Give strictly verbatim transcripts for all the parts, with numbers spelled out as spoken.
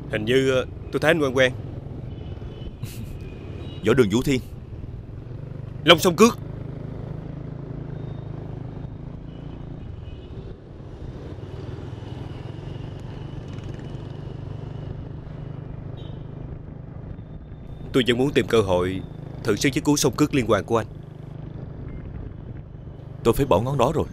Hình như ờ, tôi thấy anh quen quen. Võ Đường Vũ Thiên. Long Song Cước. Tôi vẫn muốn tìm cơ hội thử sức với cú song cước liên hoàn của anh. Tôi phải bỏ ngón đó rồi.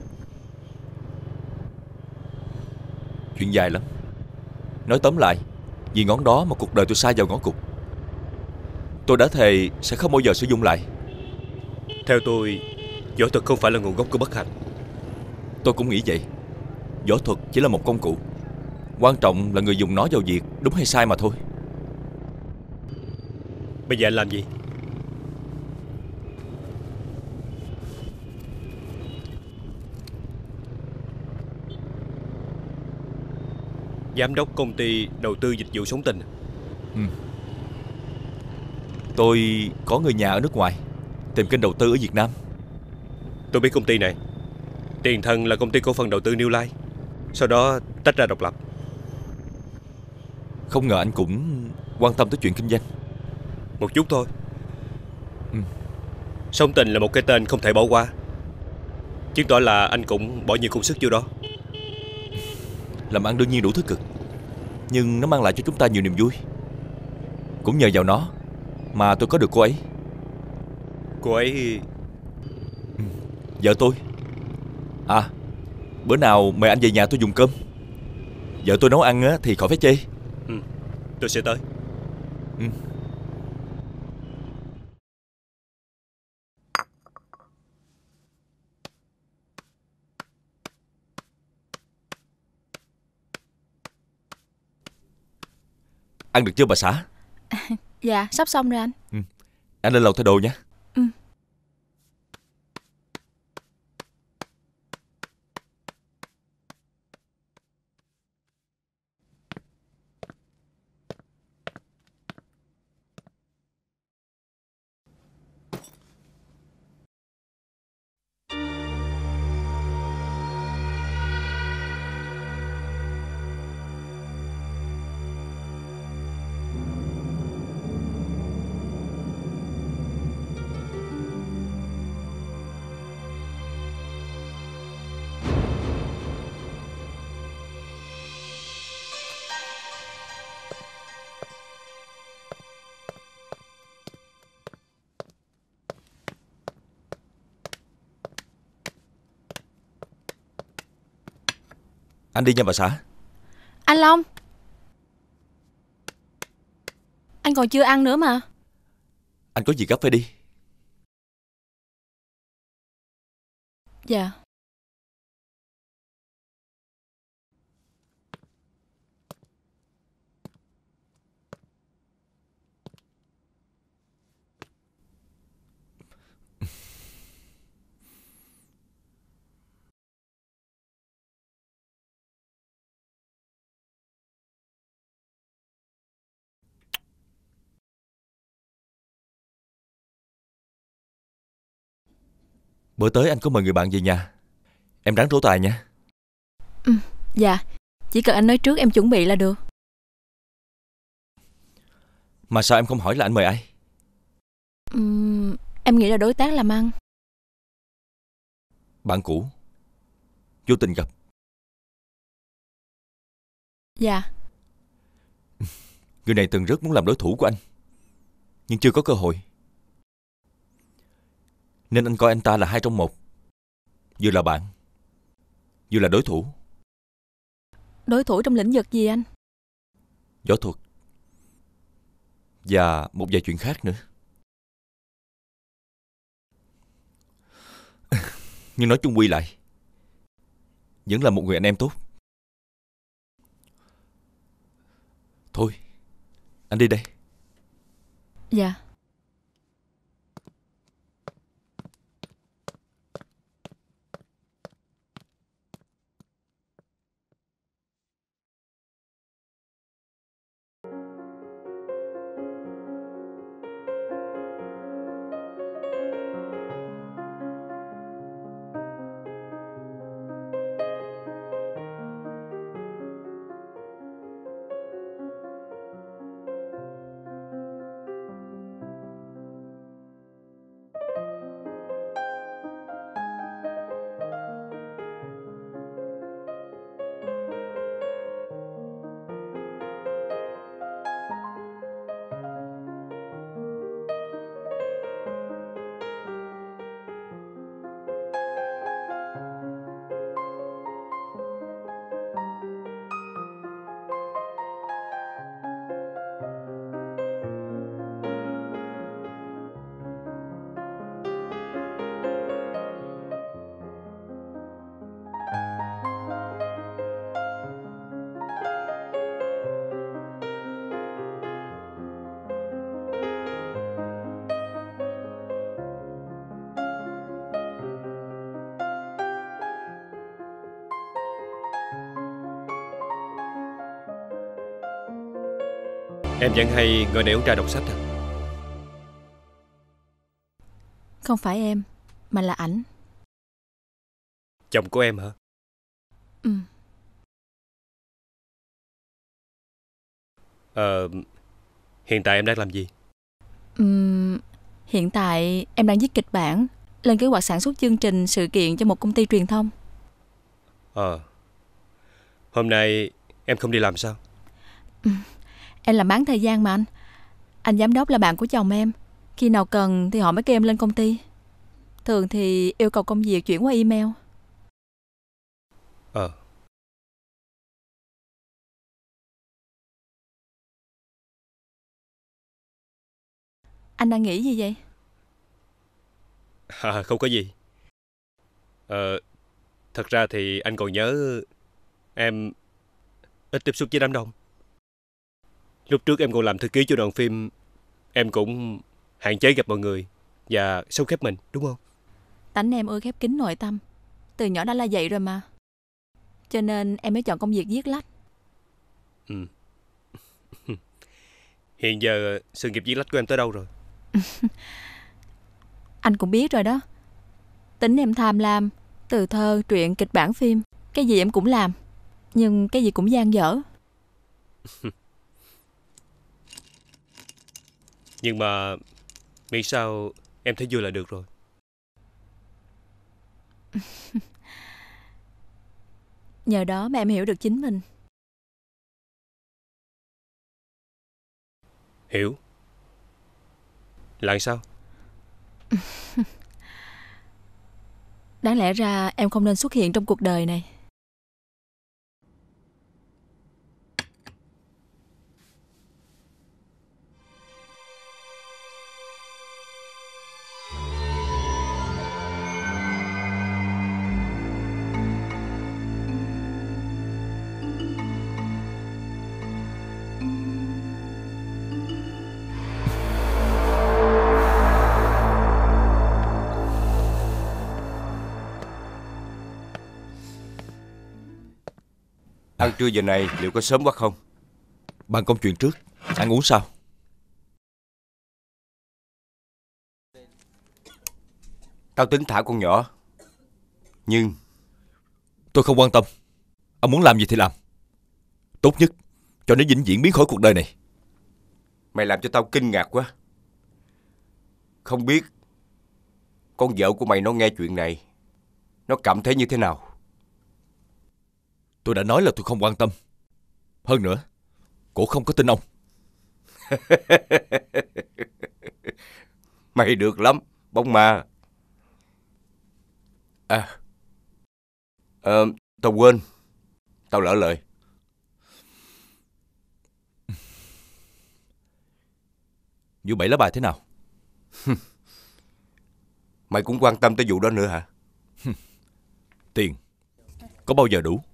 Chuyện dài lắm. Nói tóm lại, vì ngón đó mà cuộc đời tôi sa vào ngõ cụt. Tôi đã thề sẽ không bao giờ sử dụng lại. Theo tôi, võ thuật không phải là nguồn gốc của bất hạnh. Tôi cũng nghĩ vậy. Võ thuật chỉ là một công cụ. Quan trọng là người dùng nó vào việc đúng hay sai mà thôi. Bây giờ anh làm gì? Giám đốc công ty đầu tư dịch vụ sống tình. ừ. Tôi có người nhà ở nước ngoài, tìm kênh đầu tư ở Việt Nam. Tôi biết công ty này. Tiền thân là công ty cổ phần đầu tư New Life, sau đó tách ra độc lập. Không ngờ anh cũng quan tâm tới chuyện kinh doanh. Một chút thôi. ừ. Sống tình là một cái tên không thể bỏ qua, chứng tỏ là anh cũng bỏ nhiều công sức vô đó. Làm ăn đương nhiên đủ thứ cực, nhưng nó mang lại cho chúng ta nhiều niềm vui. Cũng nhờ vào nó mà tôi có được cô ấy. Cô ấy... ừ. Vợ tôi. À, bữa nào mời anh về nhà tôi dùng cơm. Vợ tôi nấu ăn á, thì khỏi phải chê. ừ, Tôi sẽ tới. ừ. Ăn được chưa bà xã? Dạ sắp xong rồi anh. ừ. Anh lên lầu thay đồ nhé. Ừ. Anh đi nha bà xã. Anh Long, anh còn chưa ăn nữa mà. Anh có việc gấp phải đi. Dạ. Bữa tới anh có mời người bạn về nhà. Em ráng trổ tài nha. Ừ, dạ. Chỉ cần anh nói trước em chuẩn bị là được. Mà sao em không hỏi là anh mời ai? Uhm, em nghĩ là đối tác làm ăn. Bạn cũ vô tình gặp. Dạ. Người này từng rất muốn làm đối thủ của anh, nhưng chưa có cơ hội. Nên anh coi anh ta là hai trong một. Vừa là bạn, vừa là đối thủ. Đối thủ trong lĩnh vực gì anh? Võ thuật và một vài chuyện khác nữa. Nhưng nói chung quy lại, vẫn là một người anh em tốt. Thôi, anh đi đây. Dạ. Em vẫn hay ngồi đây uống trà đọc sách à? Không phải em, mà là ảnh. Chồng của em hả? Ừ. Ờ, hiện tại em đang làm gì? Ừm, hiện tại em đang viết kịch bản, lên kế hoạch sản xuất chương trình sự kiện cho một công ty truyền thông. Ờ, hôm nay em không đi làm sao? Em làm bán thời gian mà anh. Anh giám đốc là bạn của chồng em. Khi nào cần thì họ mới kêu em lên công ty. Thường thì yêu cầu công việc chuyển qua email. Ờ, Anh đang nghĩ gì vậy? à, không có gì. Ờ, thật ra thì anh còn nhớ em ít tiếp xúc với đám đông. Lúc trước em còn làm thư ký cho đoàn phim, em cũng hạn chế gặp mọi người và sống khép mình, đúng không? Tánh em ưa khép kín nội tâm. Từ nhỏ đã là vậy rồi mà. Cho nên em mới chọn công việc viết lách. Ừ. Hiện giờ sự nghiệp viết lách của em tới đâu rồi? Anh cũng biết rồi đó. Tính em tham lam. Từ thơ, truyện, kịch bản phim, cái gì em cũng làm. Nhưng cái gì cũng dang dở. Nhưng mà miễn sao em thấy vui là được rồi. Nhờ đó mà em hiểu được chính mình. Hiểu. Là sao? Đáng lẽ ra em không nên xuất hiện trong cuộc đời này. Ăn trưa giờ này liệu có sớm quá không? Bàn công chuyện trước. Ăn uống sao? Tao tính thả con nhỏ. Nhưng Tôi không quan tâm. Ông muốn làm gì thì làm. Tốt nhất cho nó vĩnh viễn biến khỏi cuộc đời này. mày làm cho tao kinh ngạc quá. Không biết con vợ của mày nó nghe chuyện này, nó cảm thấy như thế nào? Tôi đã nói là tôi không quan tâm. Hơn nữa, cổ không có tin ông. Mày được lắm, bóng ma. À, ờ, tao quên. Tao lỡ lời. Vụ bảy lá bài thế nào? Mày cũng quan tâm tới vụ đó nữa hả? Tiền có bao giờ đủ?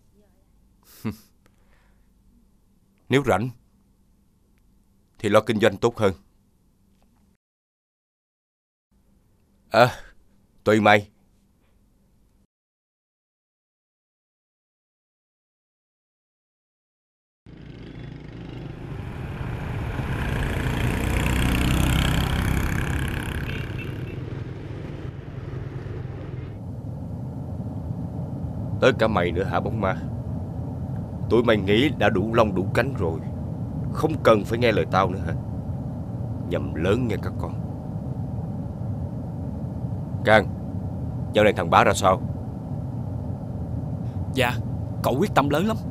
Nếu rảnh thì lo kinh doanh tốt hơn. À, tùy mày. Tới cả mày nữa hả bóng ma? Tụi mày nghĩ đã đủ lông đủ cánh rồi, không cần phải nghe lời tao nữa hả? Nhầm lớn nghe các con. Cang, dạo này thằng Bá ra sao? Dạ, cậu quyết tâm lớn lắm.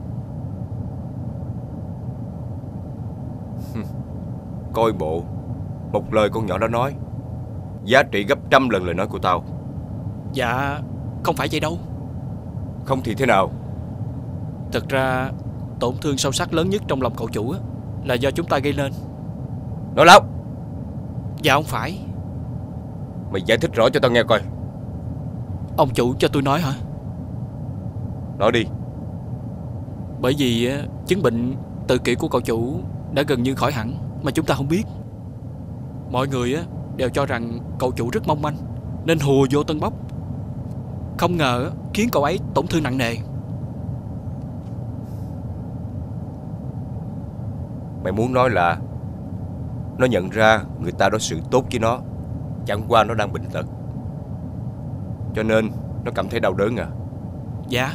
Coi bộ, một lời con nhỏ đó nói giá trị gấp trăm lần lời nói của tao. Dạ, không phải vậy đâu. Không thì thế nào? Thật ra tổn thương sâu sắc lớn nhất trong lòng cậu chủ á, là do chúng ta gây nên. Nói láo. Dạ không phải. Mày giải thích rõ cho tao nghe coi. Ông chủ cho tôi nói hả? Nói đi. Bởi vì á, chứng bệnh tự kỷ của cậu chủ đã gần như khỏi hẳn mà chúng ta không biết. Mọi người á đều cho rằng cậu chủ rất mong manh nên hùa vô tân bốc. Không ngờ khiến cậu ấy tổn thương nặng nề. Mày muốn nói là nó nhận ra người ta đối xử tốt với nó, chẳng qua nó đang bệnh tật, cho nên nó cảm thấy đau đớn à? Dạ.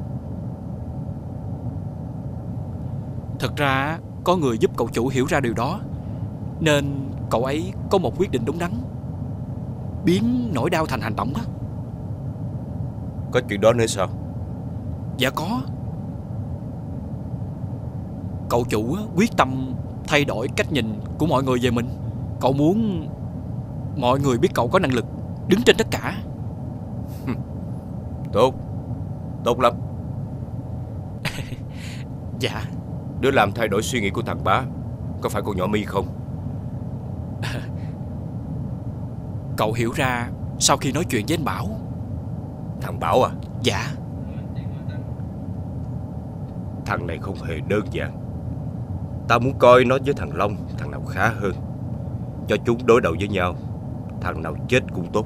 Thật ra có người giúp cậu chủ hiểu ra điều đó, nên cậu ấy có một quyết định đúng đắn, biến nỗi đau thành hành động đó. Có chuyện đó nữa sao? Dạ có. Cậu chủ quyết tâm thay đổi cách nhìn của mọi người về mình. Cậu muốn mọi người biết cậu có năng lực, đứng trên tất cả. Tốt, tốt lắm. Dạ. Đứa làm thay đổi suy nghĩ của thằng Bá có phải con nhỏ My không? Cậu hiểu ra sau khi nói chuyện với anh Bảo. Thằng Bảo à? Dạ. Thằng này không hề đơn giản. Tao muốn coi nó với thằng Long, thằng nào khá hơn, cho chúng đối đầu với nhau. Thằng nào chết cũng tốt.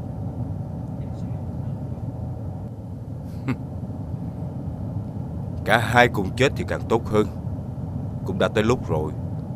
Cả hai cùng chết thì càng tốt hơn. Cũng đã tới lúc rồi.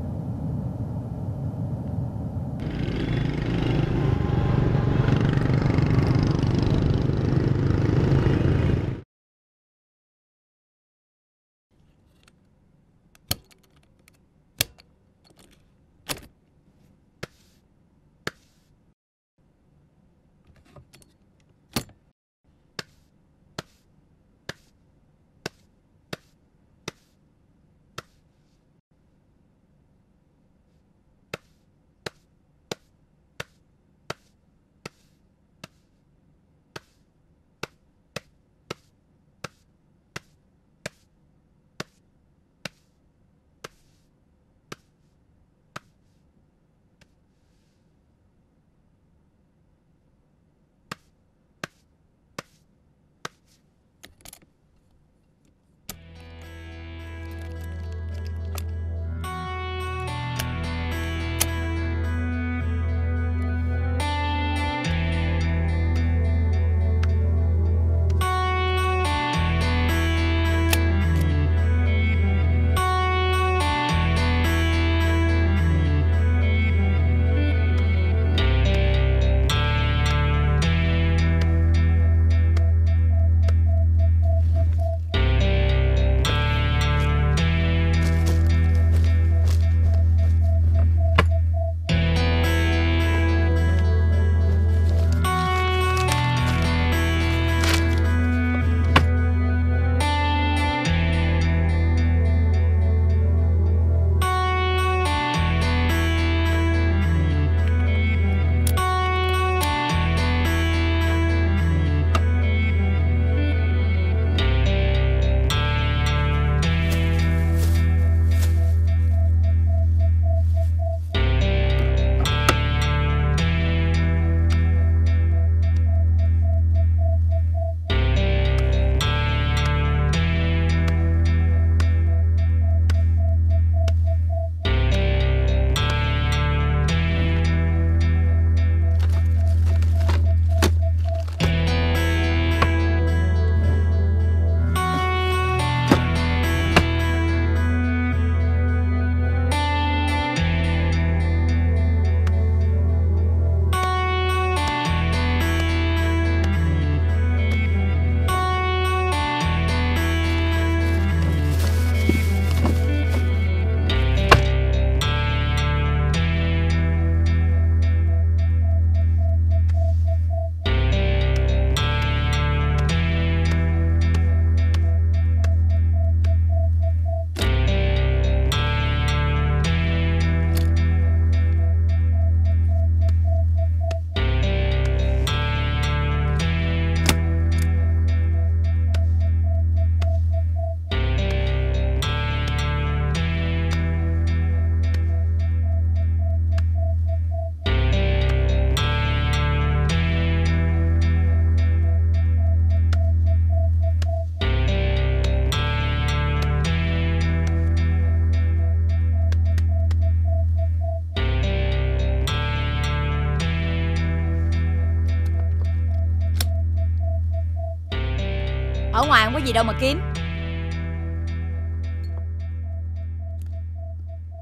Ở ngoài không có gì đâu mà kiếm.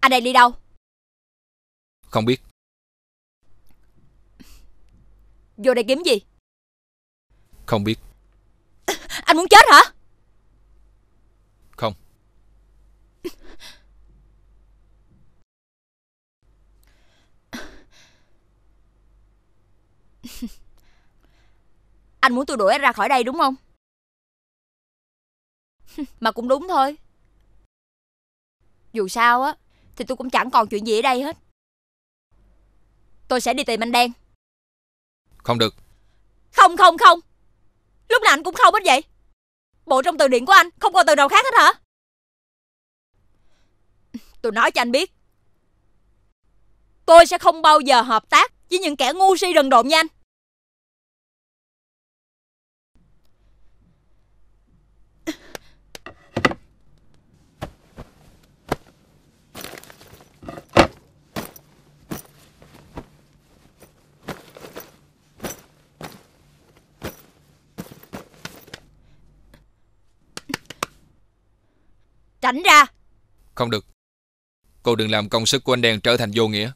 Anh đang đi đâu? Không biết. Vô đây kiếm gì? Không biết. Anh muốn chết hả? Không. Anh muốn tôi đuổi anh ra khỏi đây đúng không? Mà cũng đúng thôi. Dù sao á thì tôi cũng chẳng còn chuyện gì ở đây hết. Tôi sẽ đi tìm anh Đen. Không được. Không không không. Lúc nào anh cũng không hết vậy. Bộ trong từ điển của anh không còn từ nào khác hết hả? Tôi nói cho anh biết, tôi sẽ không bao giờ hợp tác với những kẻ ngu si đần độn như anh. Tránh ra. Không được. Cô đừng làm công sức của anh Đen trở thành vô nghĩa.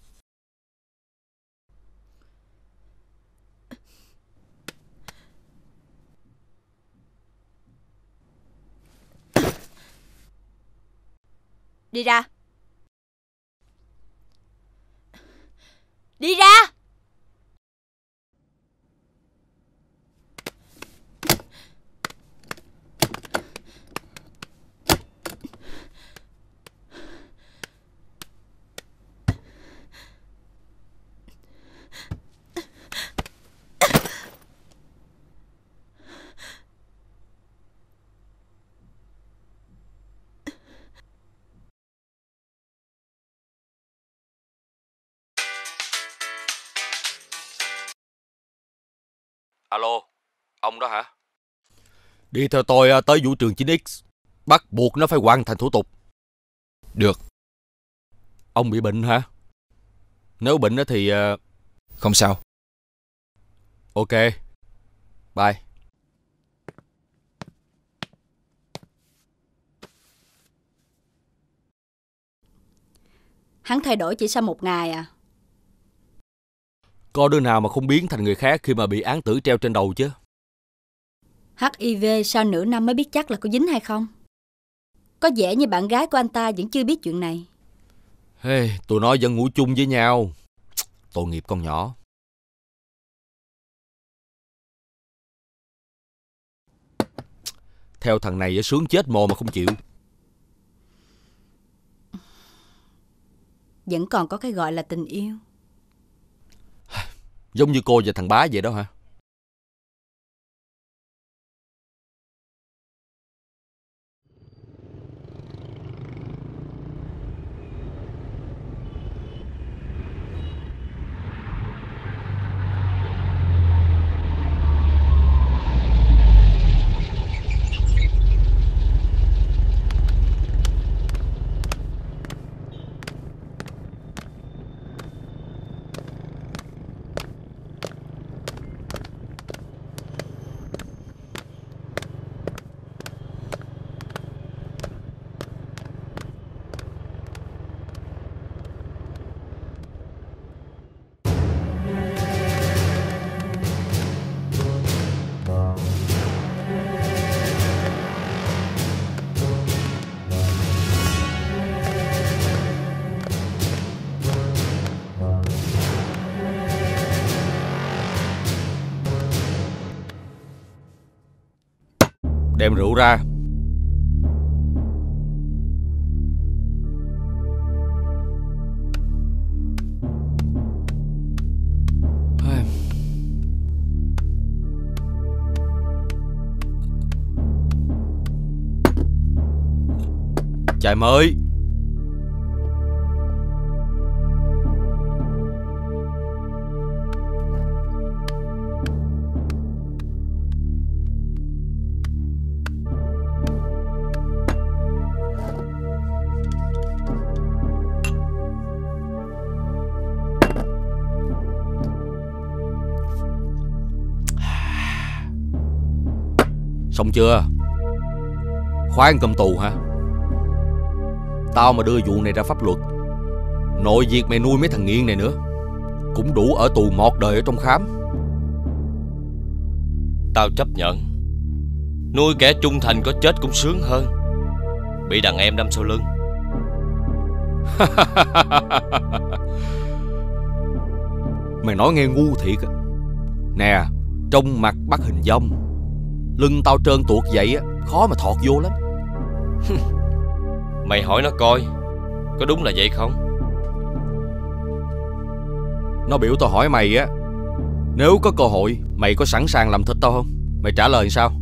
Đi ra. Đi ra. Alo, ông đó hả? Đi theo tôi tới vũ trường chín x. Bắt buộc nó phải hoàn thành thủ tục. Được. Ông bị bệnh hả? Nếu bệnh thì... Không sao. Ok. Bye. Hắn thay đổi chỉ sau một ngày à? Có đứa nào mà không biến thành người khác khi mà bị án tử treo trên đầu chứ? hát i vê sau nửa năm mới biết chắc là có dính hay không. Có vẻ như bạn gái của anh ta vẫn chưa biết chuyện này. Hey, tụi nó vẫn ngủ chung với nhau. Tội nghiệp con nhỏ. Theo thằng này sướng chết mồ mà không chịu. Vẫn còn có cái gọi là tình yêu. Giống như cô và thằng Bá vậy đó hả? Đem rượu ra. Chai mới. Xong chưa? Khoan cầm tù hả? Tao mà đưa vụ này ra pháp luật Nội việc mày nuôi mấy thằng nghiện này nữa cũng đủ ở tù một đời ở trong khám. Tao chấp nhận. Nuôi kẻ trung thành có chết cũng sướng hơn bị đàn em đâm sau lưng. Mày nói nghe ngu thiệt á. Nè, trong mặt bắt hình dong, lưng tao trơn tuột vậy á, khó mà thọt vô lắm. Mày hỏi nó coi, có đúng là vậy không? Nó biểu tao hỏi mày á, nếu có cơ hội mày có sẵn sàng làm thịt tao không? Mày trả lời sao?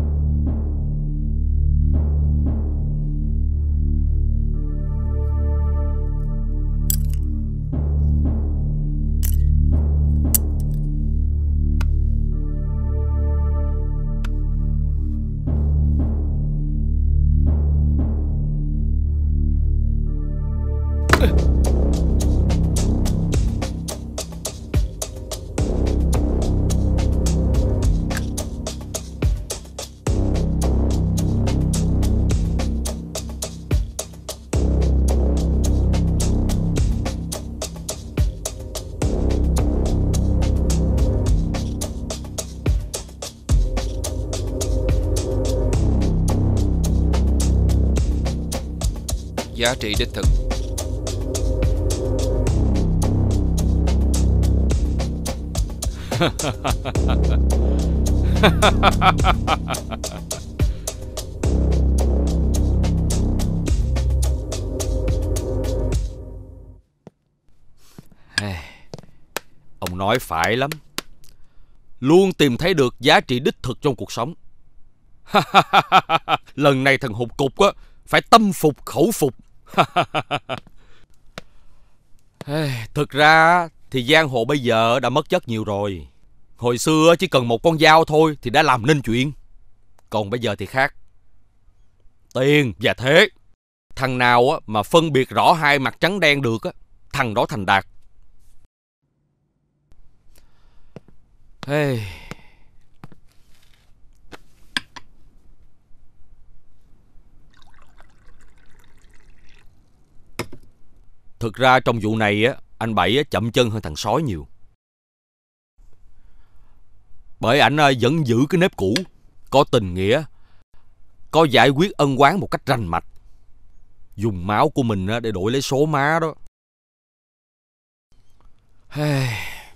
Giá trị đích thực. Ông nói phải lắm. Luôn tìm thấy được giá trị đích thực trong cuộc sống. Lần này thằng hụt cục á, phải tâm phục khẩu phục. Thực ra thì giang hồ bây giờ đã mất chất nhiều rồi. Hồi xưa chỉ cần một con dao thôi thì đã làm nên chuyện. Còn bây giờ thì khác. Tiền và thế. Thằng nào á mà phân biệt rõ hai mặt trắng đen được á, thằng đó thành đạt. Hey. Thực ra trong vụ này á, anh Bảy á, chậm chân hơn thằng Sói nhiều. Bởi ảnh vẫn giữ cái nếp cũ, có tình nghĩa, có giải quyết ân oán một cách rành mạch, dùng máu của mình để đổi lấy số má đó. Hey.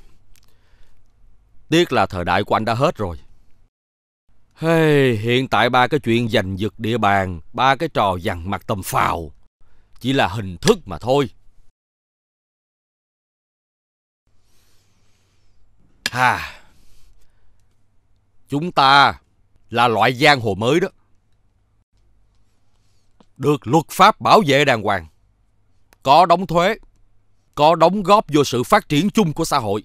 Tiếc là thời đại của anh đã hết rồi. Hey, hiện tại ba cái chuyện giành giật địa bàn, ba cái trò dằn mặt tầm phào chỉ là hình thức mà thôi. Ha. Chúng ta là loại giang hồ mới đó, được luật pháp bảo vệ đàng hoàng, có đóng thuế, có đóng góp vô sự phát triển chung của xã hội.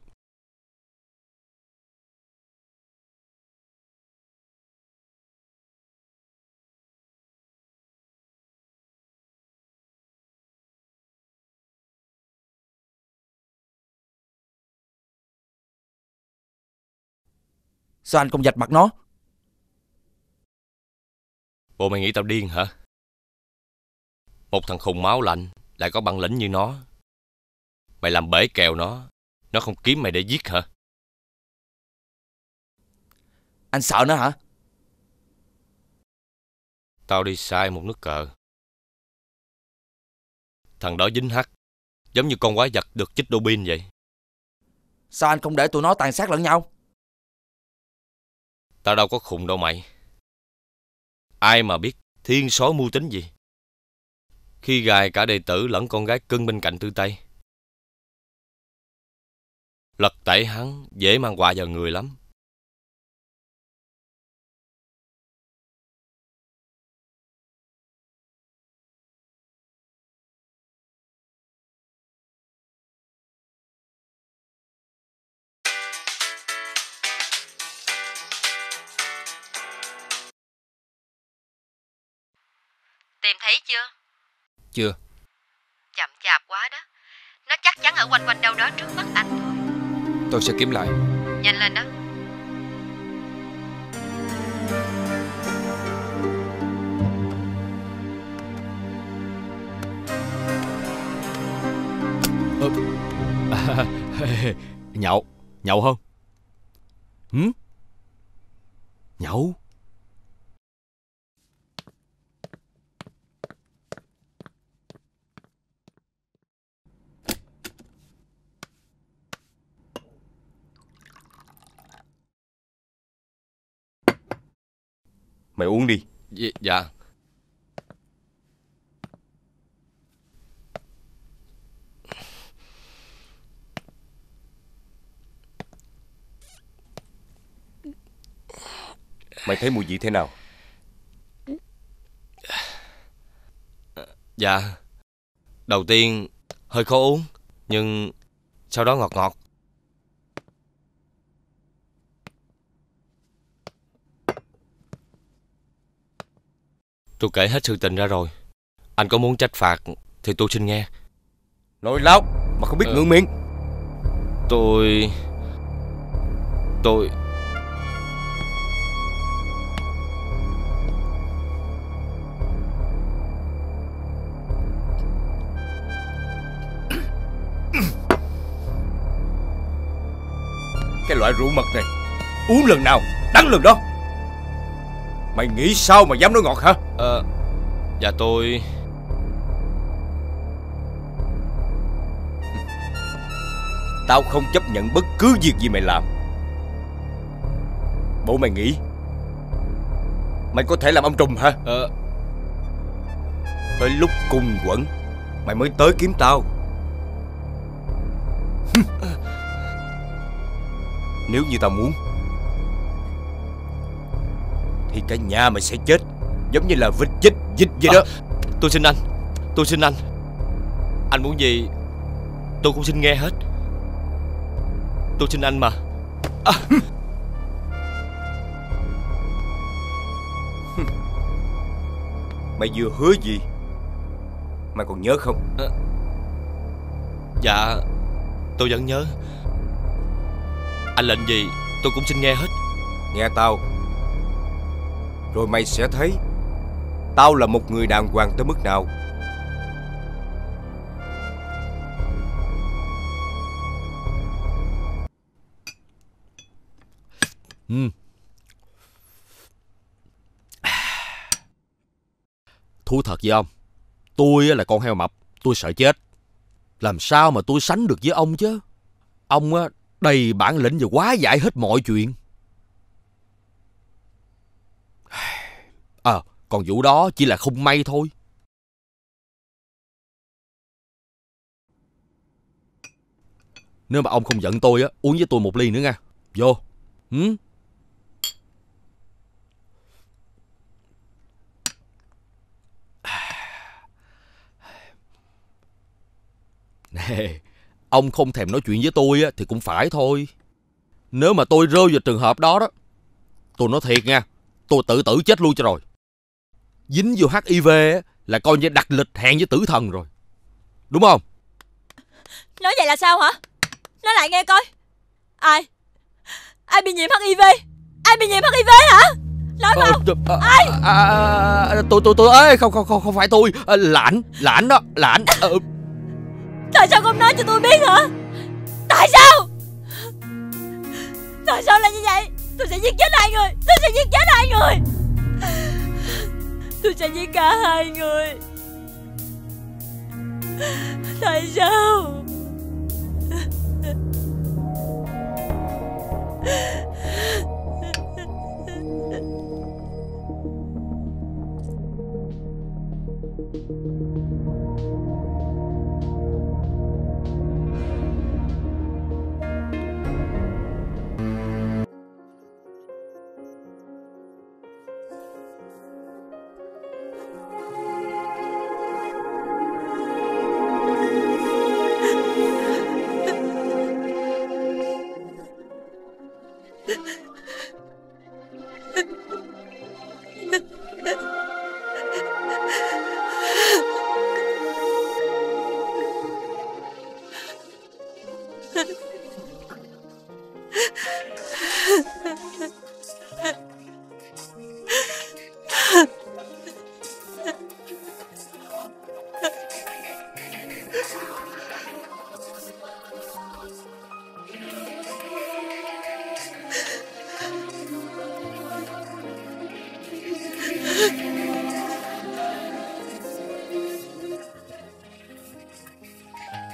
Sao anh không vạch mặt nó? Bộ mày nghĩ tao điên hả? Một thằng khùng máu lạnh lại có bản lĩnh như nó, mày làm bể kèo nó, nó không kiếm mày để giết hả? Anh sợ nó hả? Tao đi sai một nước cờ. Thằng đó dính hắc, giống như con quái vật được chích đô bin vậy. Sao anh không để tụi nó tàn sát lẫn nhau? Tao đâu có khùng đâu mày. Ai mà biết thiên sói mưu tính gì khi gài cả đệ tử lẫn con gái cưng bên cạnh Tư Tây. Lật tẩy hắn dễ mang họa vào người lắm. Tìm thấy chưa? Chưa. Chậm chạp quá đó. Nó chắc chắn ở quanh quanh đâu đó trước mắt anh thôi. Tôi sẽ kiếm lại. Nhanh lên đó. À, nhậu. Nhậu không? Hử? Nhậu. Mày uống đi. Dạ, dạ. Mày thấy mùi vị thế nào? Dạ. Đầu tiên hơi khó uống, nhưng sau đó ngọt ngọt. Tôi kể hết sự tình ra rồi. Anh có muốn trách phạt thì tôi xin nghe. Nói láo mà không biết ờ, ngưỡng miệng. Tôi... Tôi... Cái loại rượu mật này uống lần nào đắng lần đó. Mày nghĩ sao mà dám nói ngọt hả? Ờ... Dạ tôi... Tao không chấp nhận bất cứ việc gì mày làm. Bộ mày nghĩ mày có thể làm ông trùm hả? Ờ... Tới lúc cùng quẩn mày mới tới kiếm tao. Nếu như tao muốn thì cả nhà mày sẽ chết, giống như là vịt chết vịt vậy đó. À, tôi xin anh. Tôi xin anh. Anh muốn gì tôi cũng xin nghe hết. Tôi xin anh mà. À. Mày vừa hứa gì mày còn nhớ không? À, dạ tôi vẫn nhớ. Anh lệnh gì tôi cũng xin nghe hết. Nghe tao, rồi mày sẽ thấy tao là một người đàng hoàng tới mức nào. Ừ. Thú thật với ông, tôi là con heo mập, tôi sợ chết. Làm sao mà tôi sánh được với ông chứ? Ông á đầy bản lĩnh và quá giải hết mọi chuyện. À, còn vụ đó chỉ là không may thôi. Nếu mà ông không giận tôi á, uống với tôi một ly nữa nha. Vô. Ừ? Nè, ông không thèm nói chuyện với tôi á thì cũng phải thôi. Nếu mà tôi rơi vào trường hợp đó đó, tôi nói thiệt nha, tôi tự tử chết luôn cho rồi. Dính vô hát i vê á, là coi như đặt lịch hẹn với tử thần rồi. Đúng không? Nói vậy là sao hả? Nói lại nghe coi. Ai? Ai bị nhiễm hát i vê? Ai bị nhiễm hát i vê hả? Nói mau. À, Ai? à, à, tôi tôi tôi ơi, không không không không phải tôi. À, Lãnh, Lãnh đó, Lãnh. À, Tại sao không nói cho tôi biết hả? Tại sao? Tại sao lại như vậy? Tôi sẽ giết chết hai người. Tôi sẽ giết chết hai người. Tôi sẽ giết cả hai người. Tại sao?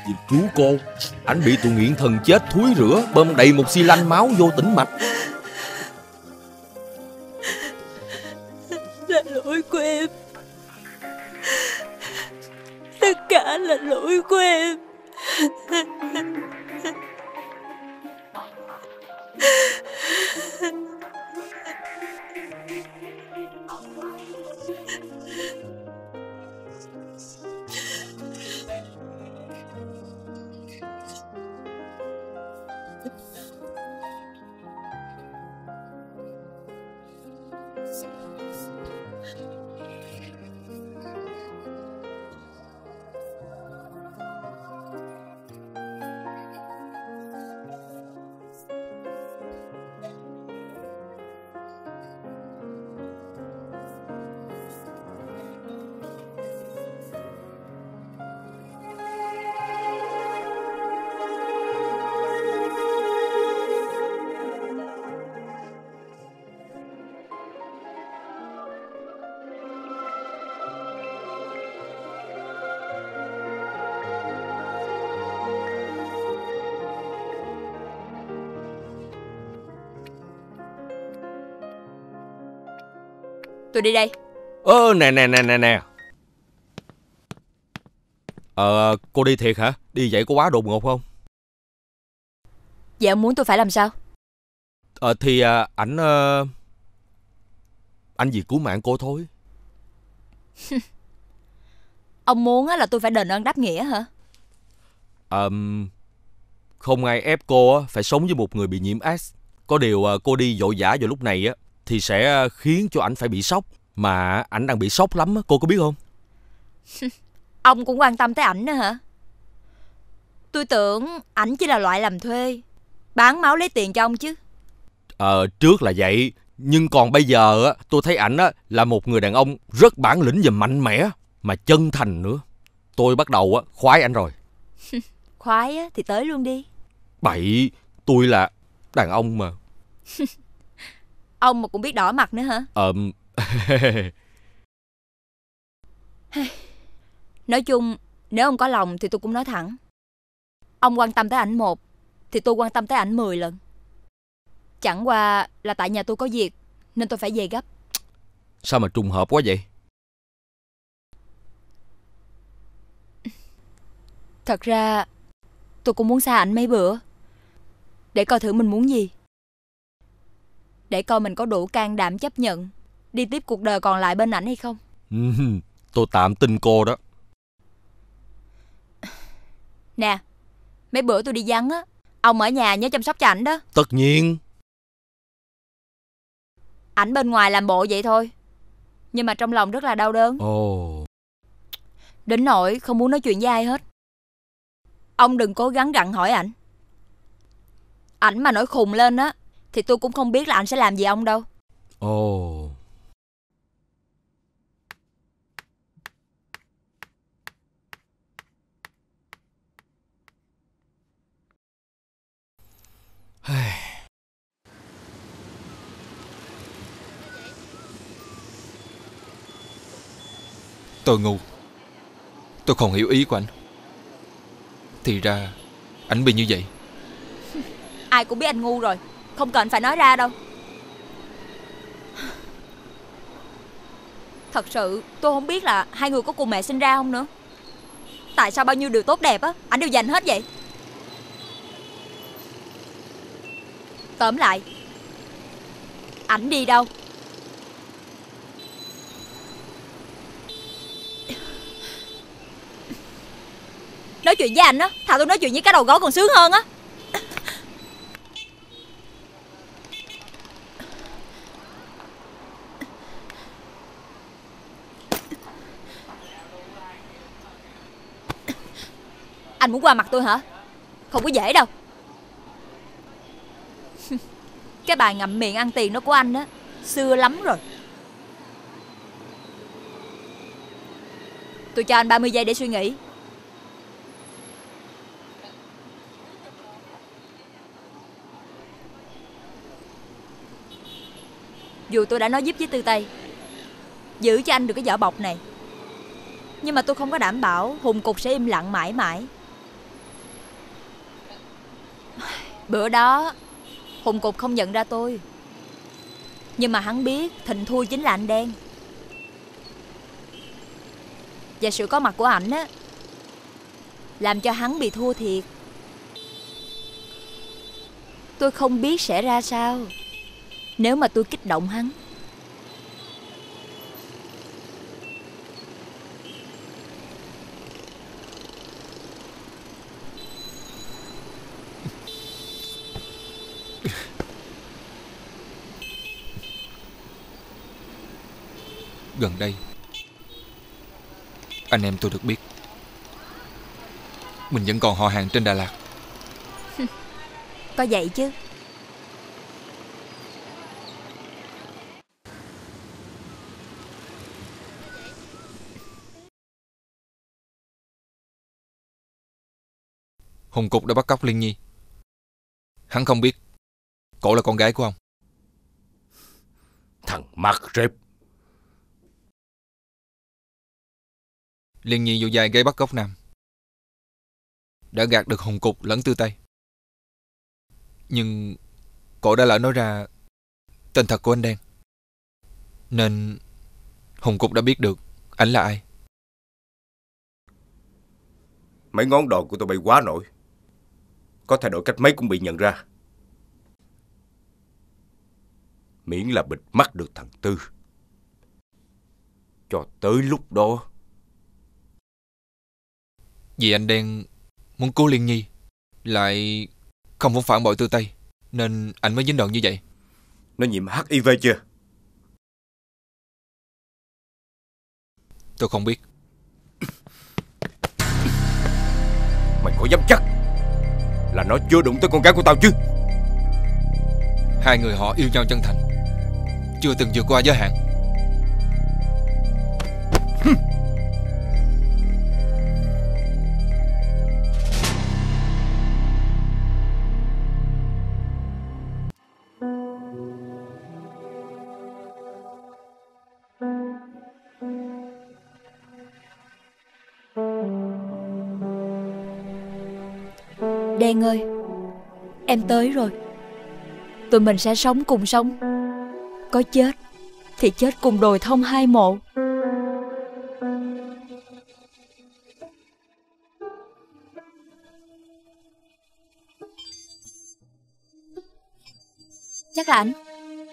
Vì cứu cô, ảnh bị tụi nghiện thần chết thúi rửa, bơm đầy một xi lanh máu vô tĩnh mạch. Là lỗi của em. Tất cả là lỗi của em. Tôi đi đây. Ơ nè nè nè nè nè. Ờ cô đi thiệt hả? Đi vậy có quá đột ngột không? Vậy ông muốn tôi phải làm sao? Ờ thì à, ảnh uh, anh vì cứu mạng cô thôi. Ông muốn là tôi phải đền ơn đáp nghĩa hả? Ờ không ai ép cô phải sống với một người bị nhiễm AIDS. Có điều cô đi vội vã vào lúc này á thì sẽ khiến cho ảnh phải bị sốc. Mà ảnh đang bị sốc lắm, cô có biết không? Ông cũng quan tâm tới ảnh nữa hả? Tôi tưởng ảnh chỉ là loại làm thuê, bán máu lấy tiền cho ông chứ. Ờ trước là vậy. Nhưng còn bây giờ á, tôi thấy ảnh á là một người đàn ông rất bản lĩnh và mạnh mẽ, mà chân thành nữa. Tôi bắt đầu á khoái ảnh rồi. Khoái á thì tới luôn đi. Bậy, tôi là đàn ông mà. Ông mà cũng biết đỏ mặt nữa hả? Ờ Nói chung, nếu ông có lòng thì tôi cũng nói thẳng. Ông quan tâm tới ảnh một thì tôi quan tâm tới ảnh mười lần. Chẳng qua là tại nhà tôi có việc nên tôi phải về gấp. Sao mà trùng hợp quá vậy? Thật ra tôi cũng muốn xa ảnh mấy bữa, để coi thử mình muốn gì, để coi mình có đủ can đảm chấp nhận đi tiếp cuộc đời còn lại bên ảnh hay không. Tôi tạm tin cô đó. Nè, mấy bữa tôi đi vắng á, ông ở nhà nhớ chăm sóc cho ảnh đó. Tất nhiên. Ảnh bên ngoài làm bộ vậy thôi, nhưng mà trong lòng rất là đau đớn. Ồ. Đến nỗi không muốn nói chuyện với ai hết. Ông đừng cố gắng gặng hỏi ảnh. Ảnh mà nổi khùng lên á thì tôi cũng không biết là ảnh sẽ làm gì ông đâu. Ồ. Tôi ngu. Tôi không hiểu ý của anh. Thì ra ảnh bị như vậy. Ai cũng biết anh ngu rồi, không cần phải nói ra đâu. Thật sự tôi không biết là hai người có cùng mẹ sinh ra không nữa. Tại sao bao nhiêu điều tốt đẹp á ảnh đều dành hết vậy? Tóm lại, ảnh đi đâu? Nói chuyện với anh á, thà tôi nói chuyện với cái đầu gối còn sướng hơn á. Anh muốn qua mặt tôi hả? Không có dễ đâu. Cái bài ngậm miệng ăn tiền đó của anh á, xưa lắm rồi. Tôi cho anh ba mươi giây để suy nghĩ. Dù tôi đã nói giúp với Tư Tây giữ cho anh được cái vỏ bọc này, nhưng mà tôi không có đảm bảo Hùng Cục sẽ im lặng mãi mãi. Bữa đó Hùng Cục không nhận ra tôi, nhưng mà hắn biết Thịnh thua chính là anh Đen. Và sự có mặt của ảnh á làm cho hắn bị thua thiệt. Tôi không biết sẽ ra sao nếu mà tôi kích động hắn. Gần đây anh em tôi được biết mình vẫn còn họ hàng trên Đà Lạt. Có vậy chứ. Hùng Cục đã bắt cóc Liên Nhi. Hắn không biết cổ là con gái của ông. Thằng mặt rệp. Liên Nhi vô vai gây bắt cóc Nam, đã gạt được Hùng Cục lẫn Tư Tây. Nhưng cổ đã lỡ nói ra tên thật của anh Đen, nên Hùng Cục đã biết được ảnh là ai. Mấy ngón đòn của tôi bay quá nổi, có thay đổi cách mấy cũng bị nhận ra. Miễn là bịt mắt được thằng Tư. Cho tới lúc đó. Vì anh Đen muốn cứu Liên Nhi, lại không muốn phản bội Tư Tây, nên anh mới dính đòn như vậy. Nó nhiễm hát i vê chưa? Tôi không biết. Mày có dám chắc là nó chưa đụng tới con gái của tao chứ? Hai người họ yêu nhau chân thành, chưa từng vượt qua giới hạn. Đen ơi, em tới rồi. Tụi mình sẽ sống cùng sống, có chết thì chết cùng đồi thông hai mộ. Chắc là anh.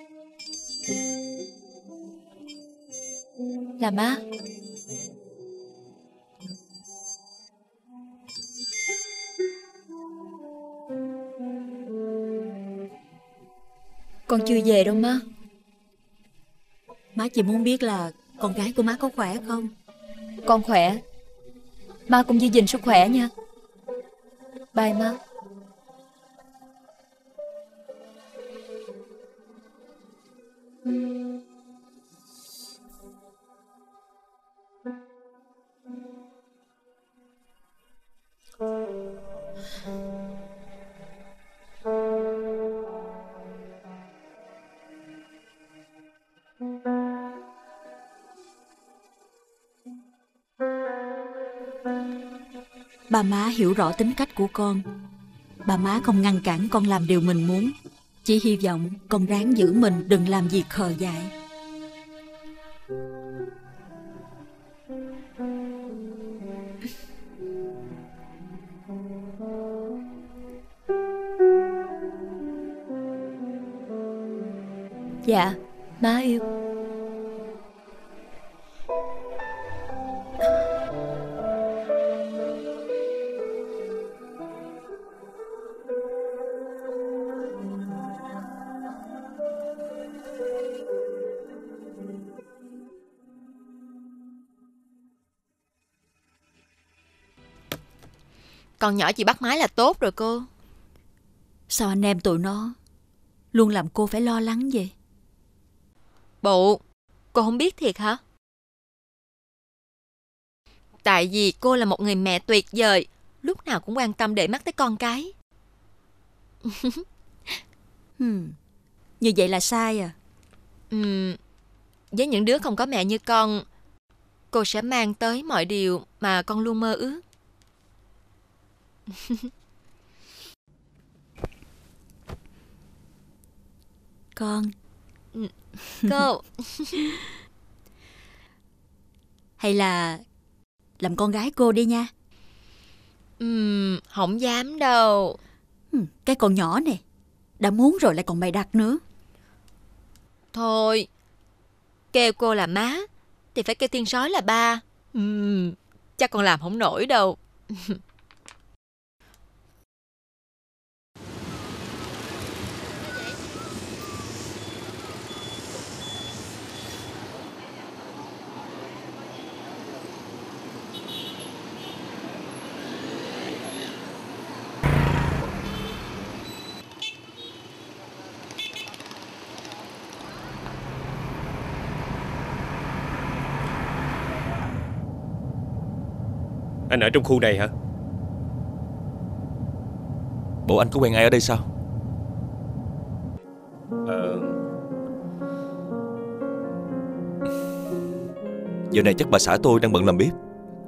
Là má. Con chưa về đâu má. Má chỉ muốn biết là con gái của má có khỏe không? Con khỏe. Má cũng giữ gìn sức khỏe nha. Bye má. Ba má hiểu rõ tính cách của con. Ba má không ngăn cản con làm điều mình muốn, chỉ hy vọng con ráng giữ mình, đừng làm việc khờ dại. Dạ, má yêu. Con nhỏ chị bắt máy là tốt rồi cô. Sao anh em tụi nó luôn làm cô phải lo lắng vậy? Bộ, cô không biết thiệt hả? Tại vì cô là một người mẹ tuyệt vời, lúc nào cũng quan tâm để mắt tới con cái. hmm. Như vậy là sai à? Uhm, với những đứa không có mẹ như con, cô sẽ mang tới mọi điều mà con luôn mơ ước. con. Cô. Hay là làm con gái cô đi nha. Ừm, không dám đâu. Cái con nhỏ này đã muốn rồi lại còn bày đặt nữa. Thôi, kêu cô là má thì phải kêu tiên sói là ba. Ừm, chắc còn làm không nổi đâu. Anh ở trong khu này hả? Bộ anh có quen ai ở đây sao? Ờ... Giờ này chắc bà xã tôi đang bận làm bếp.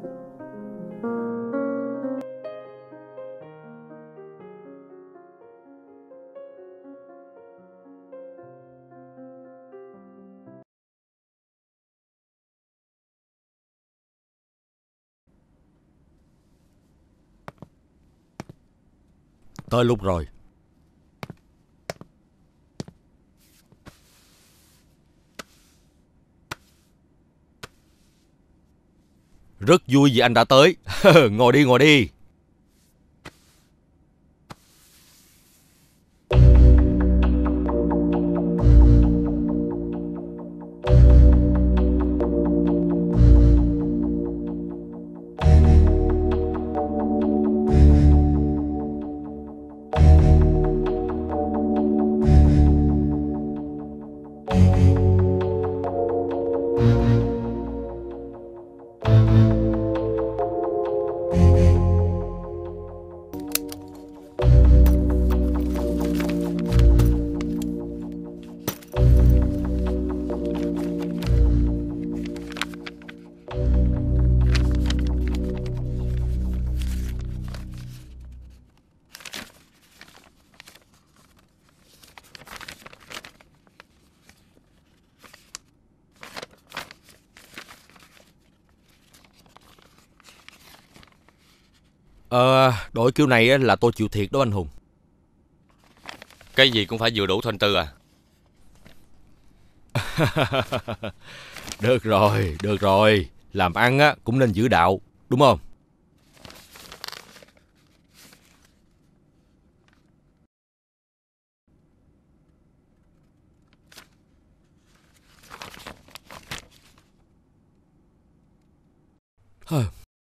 Tới lúc rồi. Rất vui vì anh đã tới. Ngồi đi, ngồi đi. Ờ, đổi kiểu này là tôi chịu thiệt đó anh Hùng. Cái gì cũng phải vừa đủ thôi anh Tư à. Được rồi, được rồi. Làm ăn á cũng nên giữ đạo, đúng không? Hờ.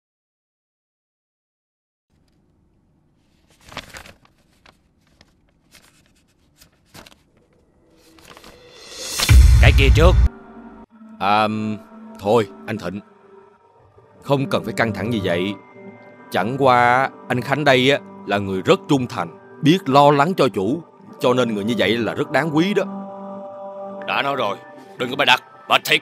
Cái kia trước. À, thôi anh Thịnh, không cần phải căng thẳng như vậy. Chẳng qua anh Khánh đây á là người rất trung thành, biết lo lắng cho chủ, cho nên người như vậy là rất đáng quý đó. Đã nói rồi, đừng có bày đặt, bạch thiệt.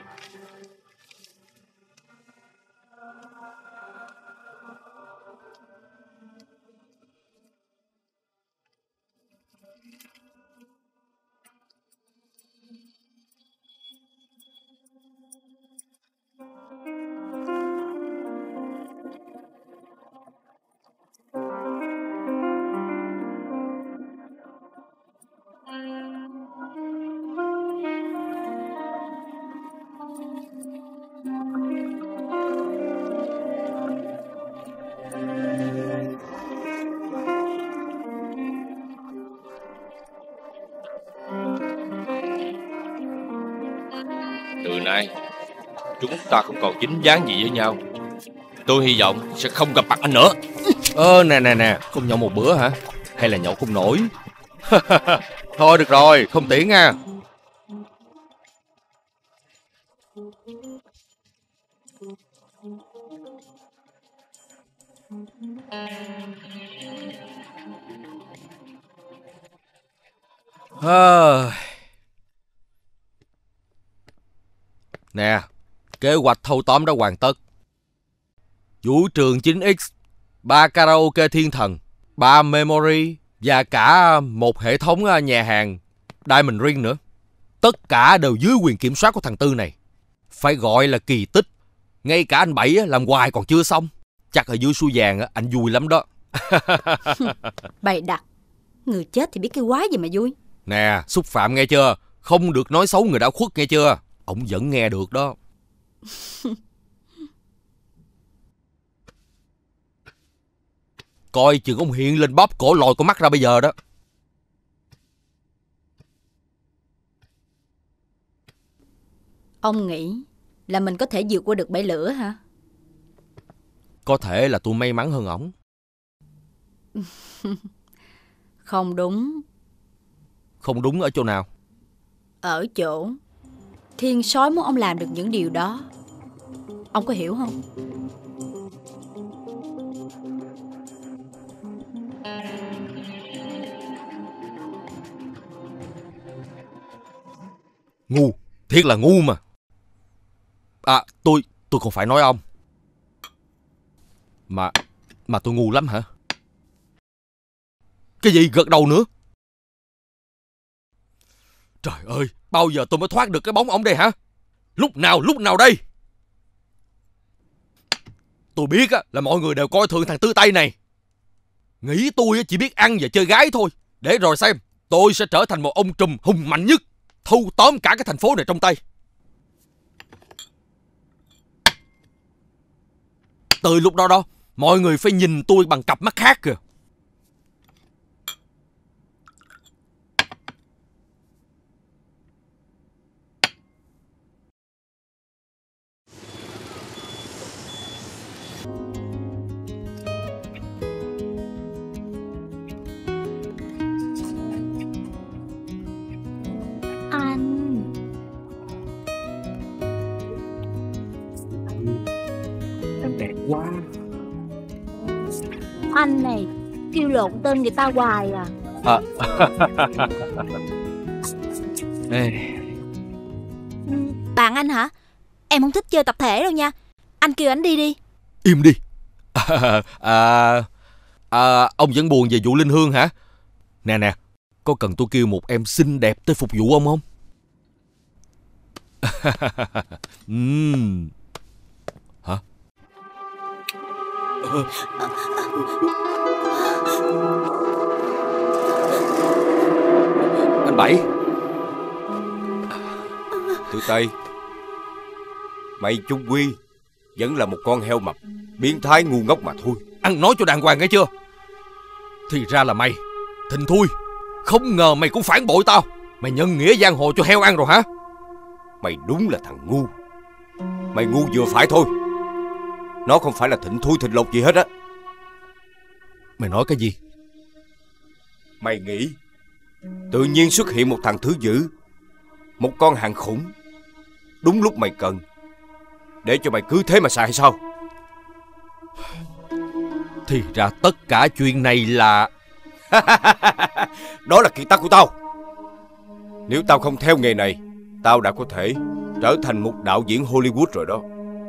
Từ nay chúng ta không còn dính dáng gì với nhau. Tôi hy vọng sẽ không gặp mặt anh nữa. Ơ nè nè nè, không nhậu một bữa hả? Hay là nhậu không nổi? Thôi được rồi, không tiễn nha. À... Nè, kế hoạch thâu tóm đã hoàn tất. Vũ trường chín x, ba karaoke thiên thần, ba memory và cả một hệ thống nhà hàng Diamond Ring nữa. Tất cả đều dưới quyền kiểm soát của thằng Tư này. Phải gọi là kỳ tích. Ngay cả anh Bảy làm hoài còn chưa xong. Chắc ở dưới suối vàng anh vui lắm đó. Bày đặt. Người chết thì biết cái quái gì mà vui. Nè, xúc phạm nghe chưa? Không được nói xấu người đã khuất nghe chưa? Ông vẫn nghe được đó. Coi chừng ông hiện lên bóp cổ lòi con mắt ra bây giờ đó. Ông nghĩ là mình có thể vượt qua được bẫy lửa hả? Có thể là tôi may mắn hơn ổng. Không đúng. Không đúng ở chỗ nào? Ở chỗ thiên sói muốn ông làm được những điều đó. Ông có hiểu không? Ngu, thiệt là ngu mà. À, tôi, tôi không phải nói ông. Mà, mà tôi ngu lắm hả? Cái gì gật đầu nữa? Trời ơi, bao giờ tôi mới thoát được cái bóng ông đây hả? Lúc nào, lúc nào đây? Tôi biết á, là mọi người đều coi thường thằng Tư Tây này. Nghĩ tôi chỉ biết ăn và chơi gái thôi. Để rồi xem, tôi sẽ trở thành một ông trùm hùng mạnh nhất, thu tóm cả cái thành phố này trong tay. Từ lúc đó đó, mọi người phải nhìn tôi bằng cặp mắt khác kìa. Anh này kêu lộn tên người ta hoài à. À. Ê. Bạn anh hả? Em không thích chơi tập thể đâu nha. Anh kêu anh đi đi. Im đi. À, à, à, ông vẫn buồn về vụ Linh Hương hả? Nè nè, có cần tôi kêu một em xinh đẹp tới phục vụ ông không? uhm. Hả? Anh Bảy. Tư Tây, mày chung quy vẫn là một con heo mập, biến thái ngu ngốc mà thôi. Ăn nói cho đàng hoàng nghe chưa? Thì ra là mày, Thịnh Thui. Không ngờ mày cũng phản bội tao. Mày nhân nghĩa giang hồ cho heo ăn rồi hả? Mày đúng là thằng ngu. Mày ngu vừa phải thôi. Nó không phải là Thịnh Thui Thịnh Lộc gì hết á. Mày nói cái gì? Mày nghĩ tự nhiên xuất hiện một thằng thứ dữ, một con hàng khủng, đúng lúc mày cần, để cho mày cứ thế mà xài hay sao? Thì ra tất cả chuyện này là đó là kiệt tác của tao. Nếu tao không theo nghề này, tao đã có thể trở thành một đạo diễn Hollywood rồi đó.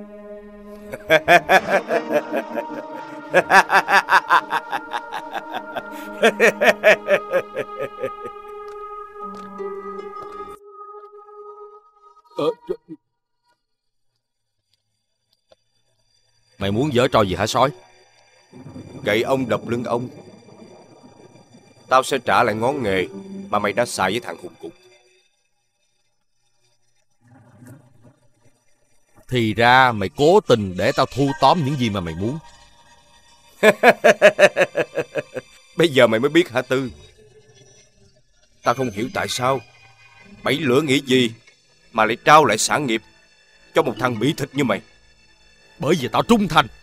Mày muốn giở trò gì hả sói? Gậy ông đập lưng ông. Tao sẽ trả lại ngón nghề mà mày đã xài với thằng Hùng Cục. Thì ra mày cố tình để tao thu tóm những gì mà mày muốn. Bây giờ mày mới biết hả Tư? Tao không hiểu tại sao Bảy Lửa nghĩ gì mà lại trao lại sản nghiệp cho một thằng bị thịt như mày. Bởi vì tao trung thành.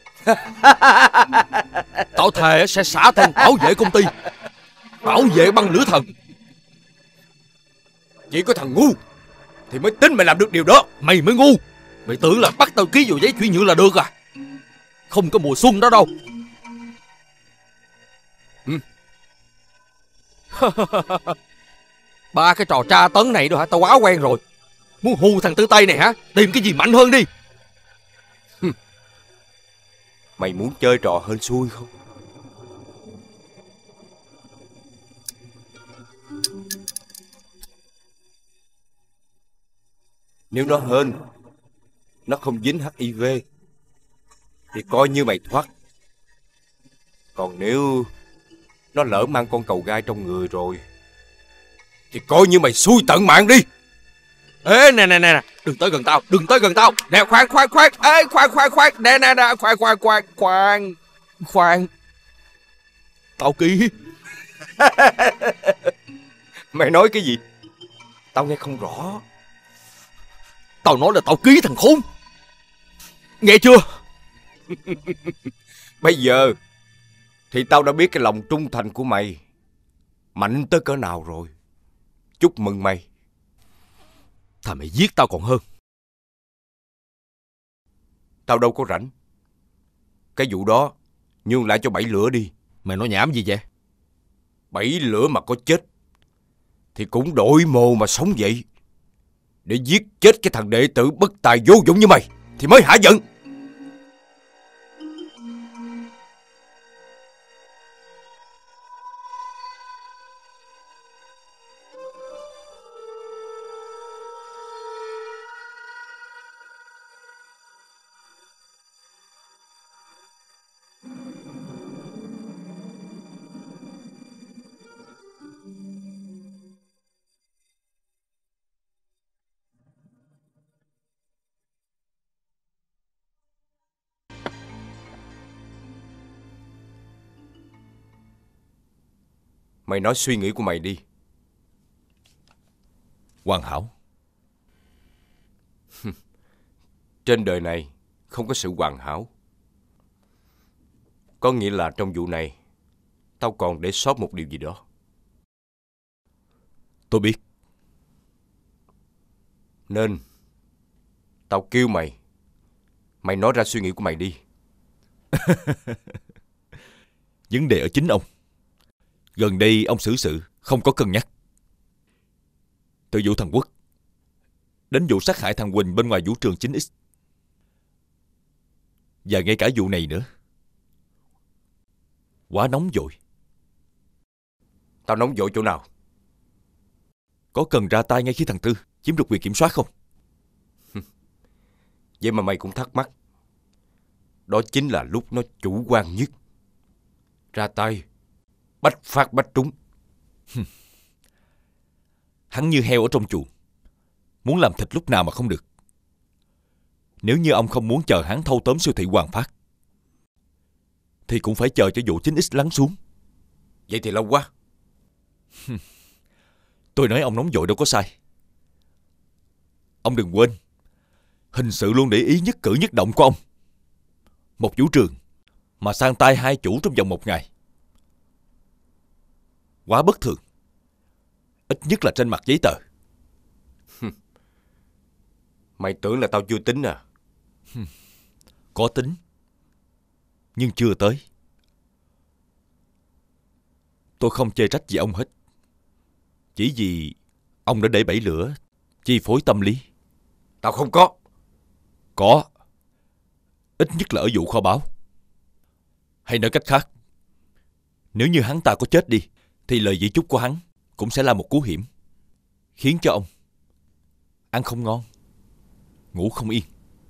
Tao thề sẽ xả thân bảo vệ công ty, bảo vệ băng lửa thần. Chỉ có thằng ngu thì mới tin mày làm được điều đó. Mày mới ngu. Mày tưởng là bắt tao ký vào giấy chuyển nhượng là được à? Không có mùa xuân đó đâu. Ừ. Ba cái trò tra tấn này đó hả? Tao quá quen rồi. Muốn hù thằng Tư Tây này hả? Tìm cái gì mạnh hơn đi. Mày muốn chơi trò hên xui không? Nếu nó hên, nó không dính hát i vê, thì coi như mày thoát. Còn nếu nó lỡ mang con cầu gai trong người rồi, thì coi như mày xui tận mạng đi. Ê nè nè nè, đừng tới gần tao, đừng tới gần tao. Nè khoan khoan khoan, ê khoan khoan khoan, nè nè nè, khoan khoan khoan khoan khoan. Tao ký. Mày nói cái gì? Tao nghe không rõ. Tao nói là tao ký thằng khốn. Nghe chưa? Bây giờ thì tao đã biết cái lòng trung thành của mày mạnh tới cỡ nào rồi. Chúc mừng mày. Thà mày giết tao còn hơn. Tao đâu có rảnh. Cái vụ đó nhường lại cho bảy lửa đi. Mày nói nhảm gì vậy? Bảy lửa mà có chết thì cũng đổi mồ mà sống vậy. Để giết chết cái thằng đệ tử bất tài vô dụng như mày thì mới hả giận. Mày nói suy nghĩ của mày đi. Hoàn hảo. Trên đời này không có sự hoàn hảo. Có nghĩa là trong vụ này tao còn để sót một điều gì đó. Tôi biết. Nên tao kêu mày, mày nói ra suy nghĩ của mày đi. Vấn đề ở chính ông. Gần đây ông xử sự không có cân nhắc. Từ vụ thằng Quốc đến vụ sát hại thằng Quỳnh bên ngoài vũ trường chín x, và ngay cả vụ này nữa. Quá nóng vội. Tao nóng vội chỗ nào? Có cần ra tay ngay khi thằng Tư chiếm được quyền kiểm soát không? Vậy mà mày cũng thắc mắc. Đó chính là lúc nó chủ quan nhất. Ra tay bách phát bách trúng. Hắn như heo ở trong chuồng, muốn làm thịt lúc nào mà không được. Nếu như ông không muốn chờ hắn thâu tóm siêu thị Hoàng Phát, thì cũng phải chờ cho vụ chín x lắng xuống. Vậy thì lâu quá. Tôi nói ông nóng vội đâu có sai. Ông đừng quên, hình sự luôn để ý nhất cử nhất động của ông. Một vũ trường mà sang tay hai chủ trong vòng một ngày, quá bất thường. Ít nhất là trên mặt giấy tờ. Mày tưởng là tao chưa tính à? Có tính, nhưng chưa tới. Tôi không chê trách gì ông hết. Chỉ vì ông đã để bẫy lửa chi phối tâm lý. Tao không có. Có. Ít nhất là ở vụ kho báu. Hay nói cách khác, nếu như hắn ta có chết đi, thì lời di chúc của hắn cũng sẽ là một cú hiểm, khiến cho ông ăn không ngon, ngủ không yên.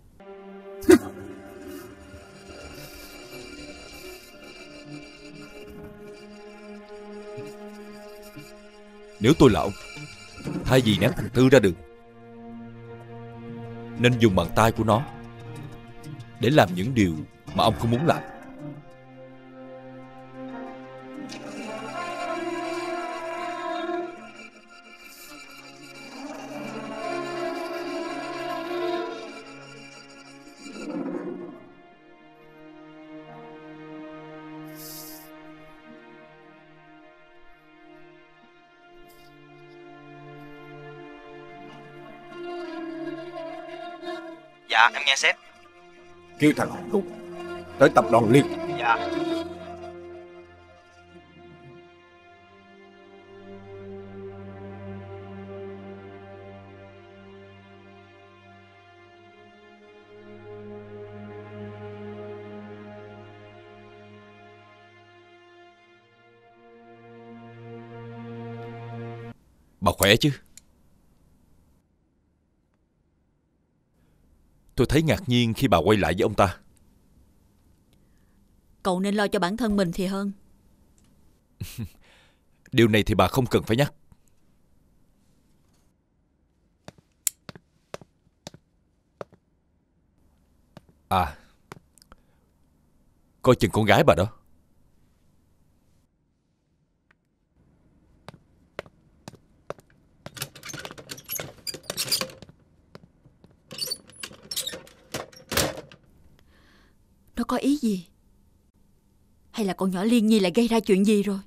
Nếu tôi là ông, thay vì ném thằng Tư ra đường, nên dùng bàn tay của nó để làm những điều mà ông không muốn làm. Dạ em nghe sếp. Kêu thằng Hồng Cục tới tập đoàn liền. Dạ. Bà khỏe chứ? Tôi thấy ngạc nhiên khi bà quay lại với ông ta. Cậu nên lo cho bản thân mình thì hơn. Điều này thì bà không cần phải nhắc. À, coi chừng con gái bà đó. Nó có ý gì? Hay là con nhỏ Liên Nhi lại gây ra chuyện gì rồi?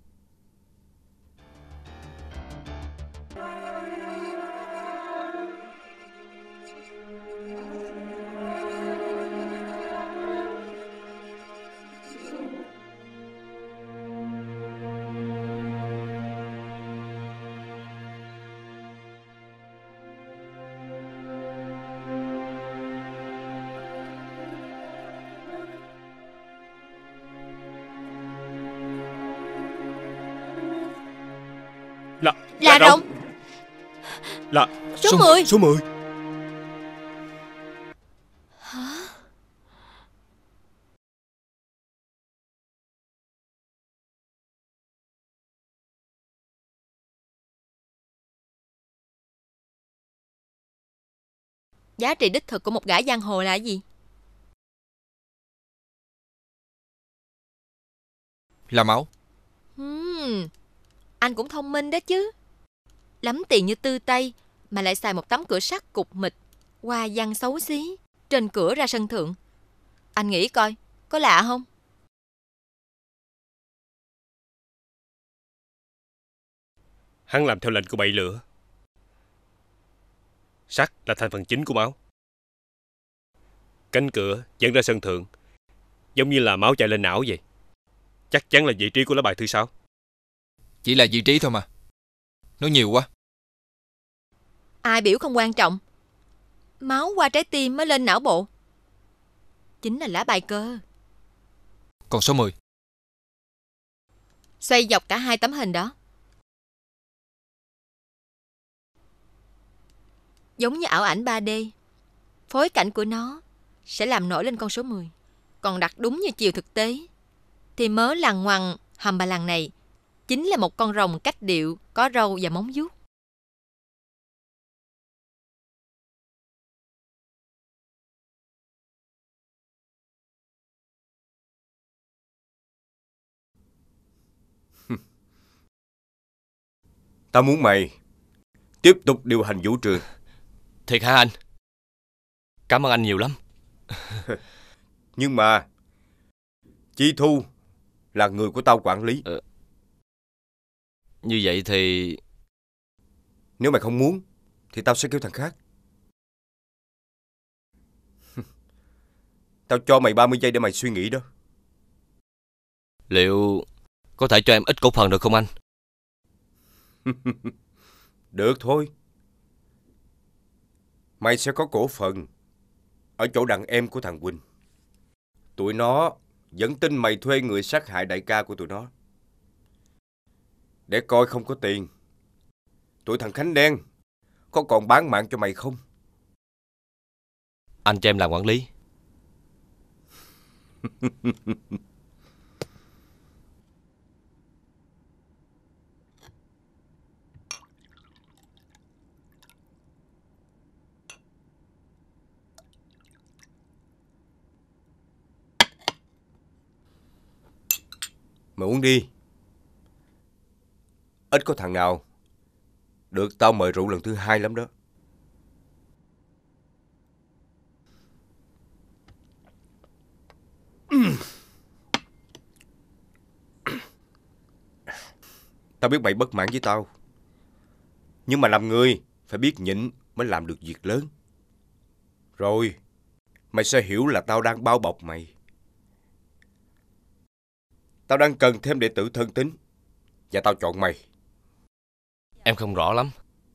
Là, Là rồng. Là Số mười. Số mười. Hả? Giá trị đích thực của một gã giang hồ là gì? Là máu. Hmm, anh cũng thông minh đó chứ. Lắm tiền như tư Tây mà lại xài một tấm cửa sắt cục mịch, hoa văn xấu xí trên cửa ra sân thượng. Anh nghĩ coi, có lạ không? Hắn làm theo lệnh của bậy lửa. Sắt là thành phần chính của máu. Cánh cửa dẫn ra sân thượng, giống như là máu chạy lên não vậy. Chắc chắn là vị trí của lá bài thứ sáu. Chỉ là vị trí thôi mà. Nói nhiều quá. Ai biểu không quan trọng. Máu qua trái tim mới lên não bộ. Chính là lá bài cơ. Còn số mười. Xoay dọc cả hai tấm hình đó. Giống như ảo ảnh ba D. Phối cảnh của nó sẽ làm nổi lên con số mười. Còn đặt đúng như chiều thực tế thì mớ lằng ngoằng hầm bà lằng này chính là một con rồng cách điệu, có râu và móng vuốt. Tao muốn mày tiếp tục điều hành vũ trường. Thiệt hả anh? Cảm ơn anh nhiều lắm. Nhưng mà Chi Thu là người của tao quản lý. Ờ, Như vậy thì... Nếu mày không muốn thì tao sẽ kêu thằng khác. Tao cho mày ba mươi giây để mày suy nghĩ đó. Liệu có thể cho em ít cổ phần được không anh? Được thôi. Mày sẽ có cổ phần ở chỗ đàn em của thằng Quỳnh. Tụi nó vẫn tin mày thuê người sát hại đại ca của tụi nó. Để coi không có tiền, tụi thằng Khánh Đen có còn bán mạng cho mày không? Anh cho em làm quản lý. Mày uống đi. Ít có thằng nào được tao mời rượu lần thứ hai lắm đó. Tao biết mày bất mãn với tao, nhưng mà làm người phải biết nhịn mới làm được việc lớn. Rồi mày sẽ hiểu là tao đang bao bọc mày. Tao đang cần thêm đệ tử thân tín, và tao chọn mày. Em không rõ lắm.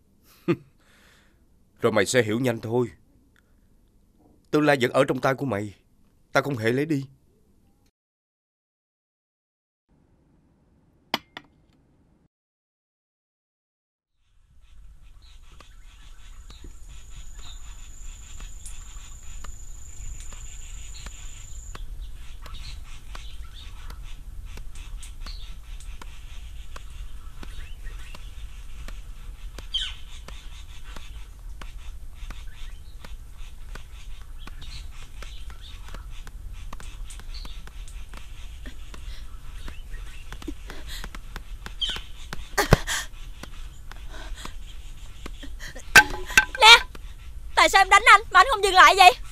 Rồi mày sẽ hiểu nhanh thôi. Tương lai vẫn ở trong tay của mày. Tao không hề lấy đi. Tại sao em đánh anh mà anh không dừng lại vậy?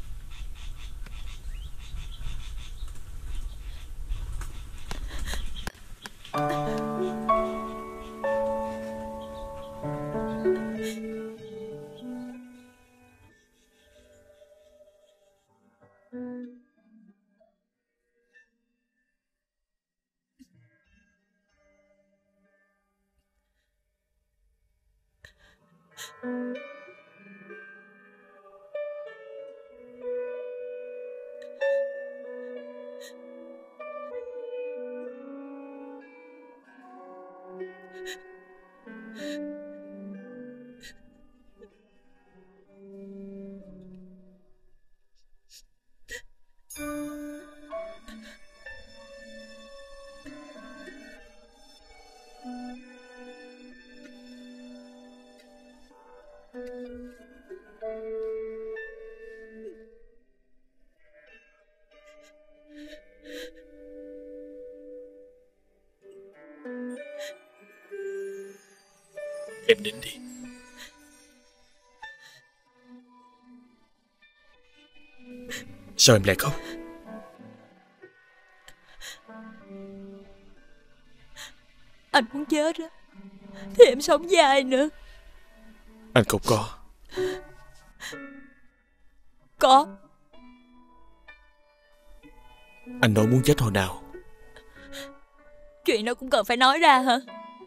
Em nín đi. Sao em lại khóc? Anh muốn chết á thì em sống với ai nữa? Anh không có. Có. Anh nói muốn chết hồi nào? Chuyện đó cũng cần phải nói ra hả?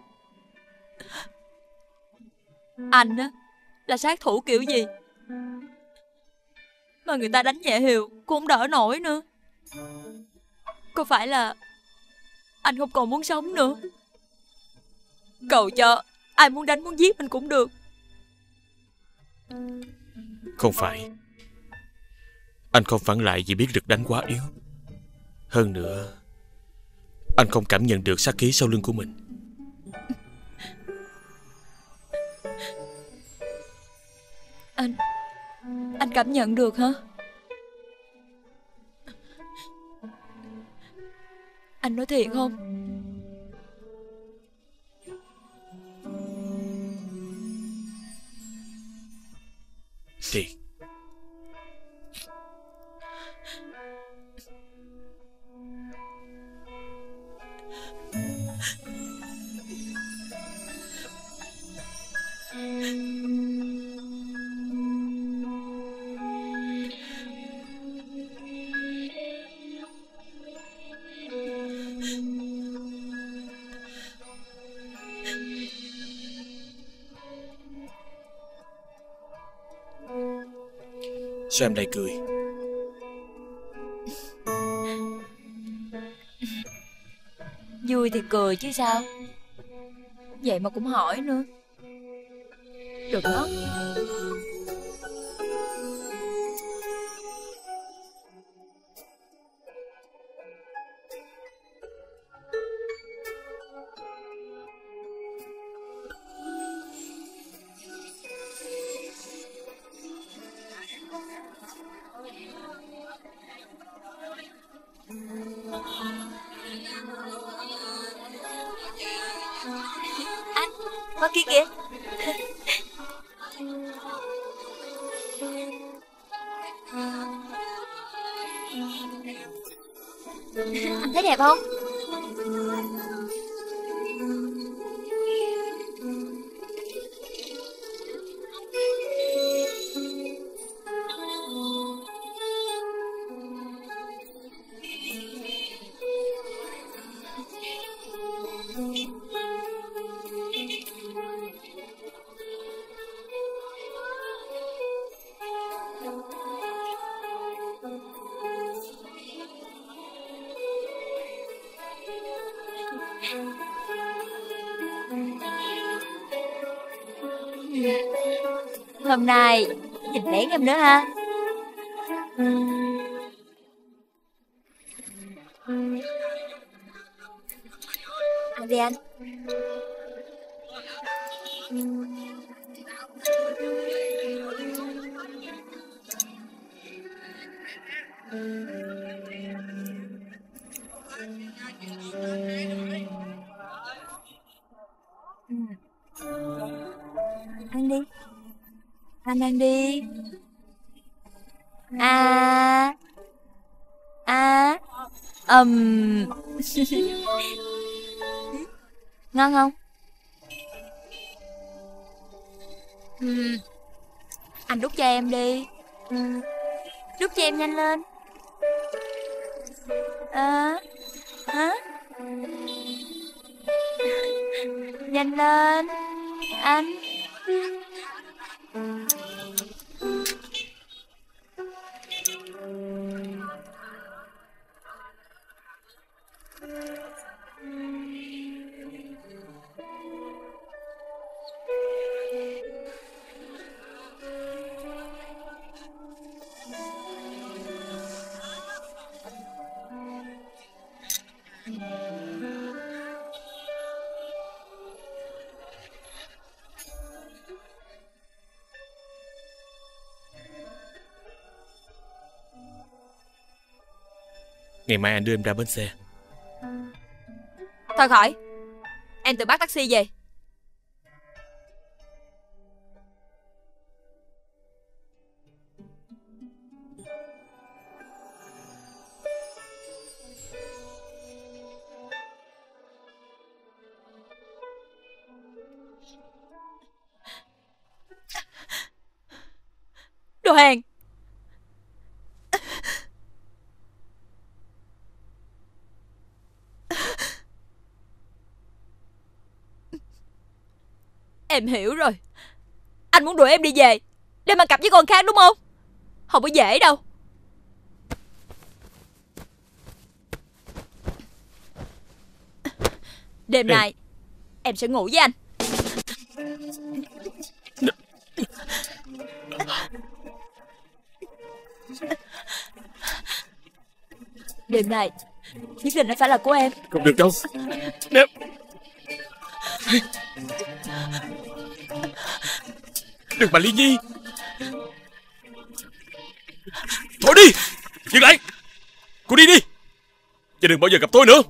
Anh á là sát thủ kiểu gì mà người ta đánh nhẹ hiệu cũng không đỡ nổi nữa. Có phải là anh không còn muốn sống nữa? Cầu cho ai muốn đánh muốn giết mình cũng được. Không phải. Anh không phản lại vì biết lực đánh quá yếu. Hơn nữa, anh không cảm nhận được sát khí sau lưng của mình. Anh Anh cảm nhận được hả? Anh nói thiệt không? Thiệt. Sao em lại cười? Vui thì cười chứ sao. Vậy mà cũng hỏi nữa. Được đó. Anh, qua kia kìa. Anh thấy đẹp không? Hôm nay nhìn lén em nữa ha. Ăn đi anh. Ăn đi. Anh ăn đi. À À Ừm Ngon không? Ừm, Anh đút cho em đi. Ừm, Đút cho em nhanh lên. À, hả? Nhanh lên anh. Ngày mai anh đưa em ra bến xe. Thôi khỏi, em tự bắt taxi về. Đồ hèn. Em hiểu rồi. Anh muốn đuổi em đi về để mà cặp với con khác đúng không? Không có dễ đâu. Đêm nay em sẽ ngủ với anh. Đêm nay nhất định nó phải là của em. Không được đâu. Nếu đừng mà Ly Nhi. Thôi đi. Dừng lại. Cô đi đi. Và đừng bao giờ gặp tôi nữa.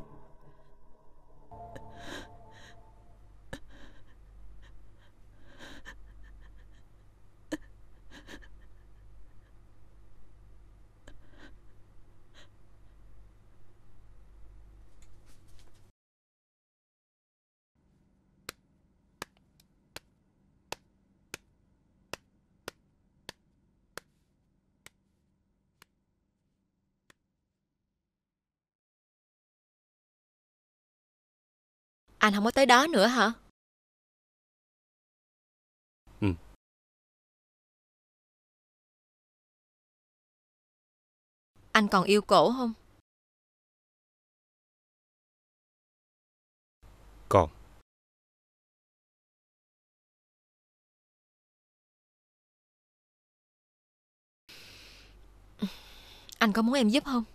Anh không có tới đó nữa hả? Ừ. Anh còn yêu cổ không? Còn. Anh có muốn em giúp không?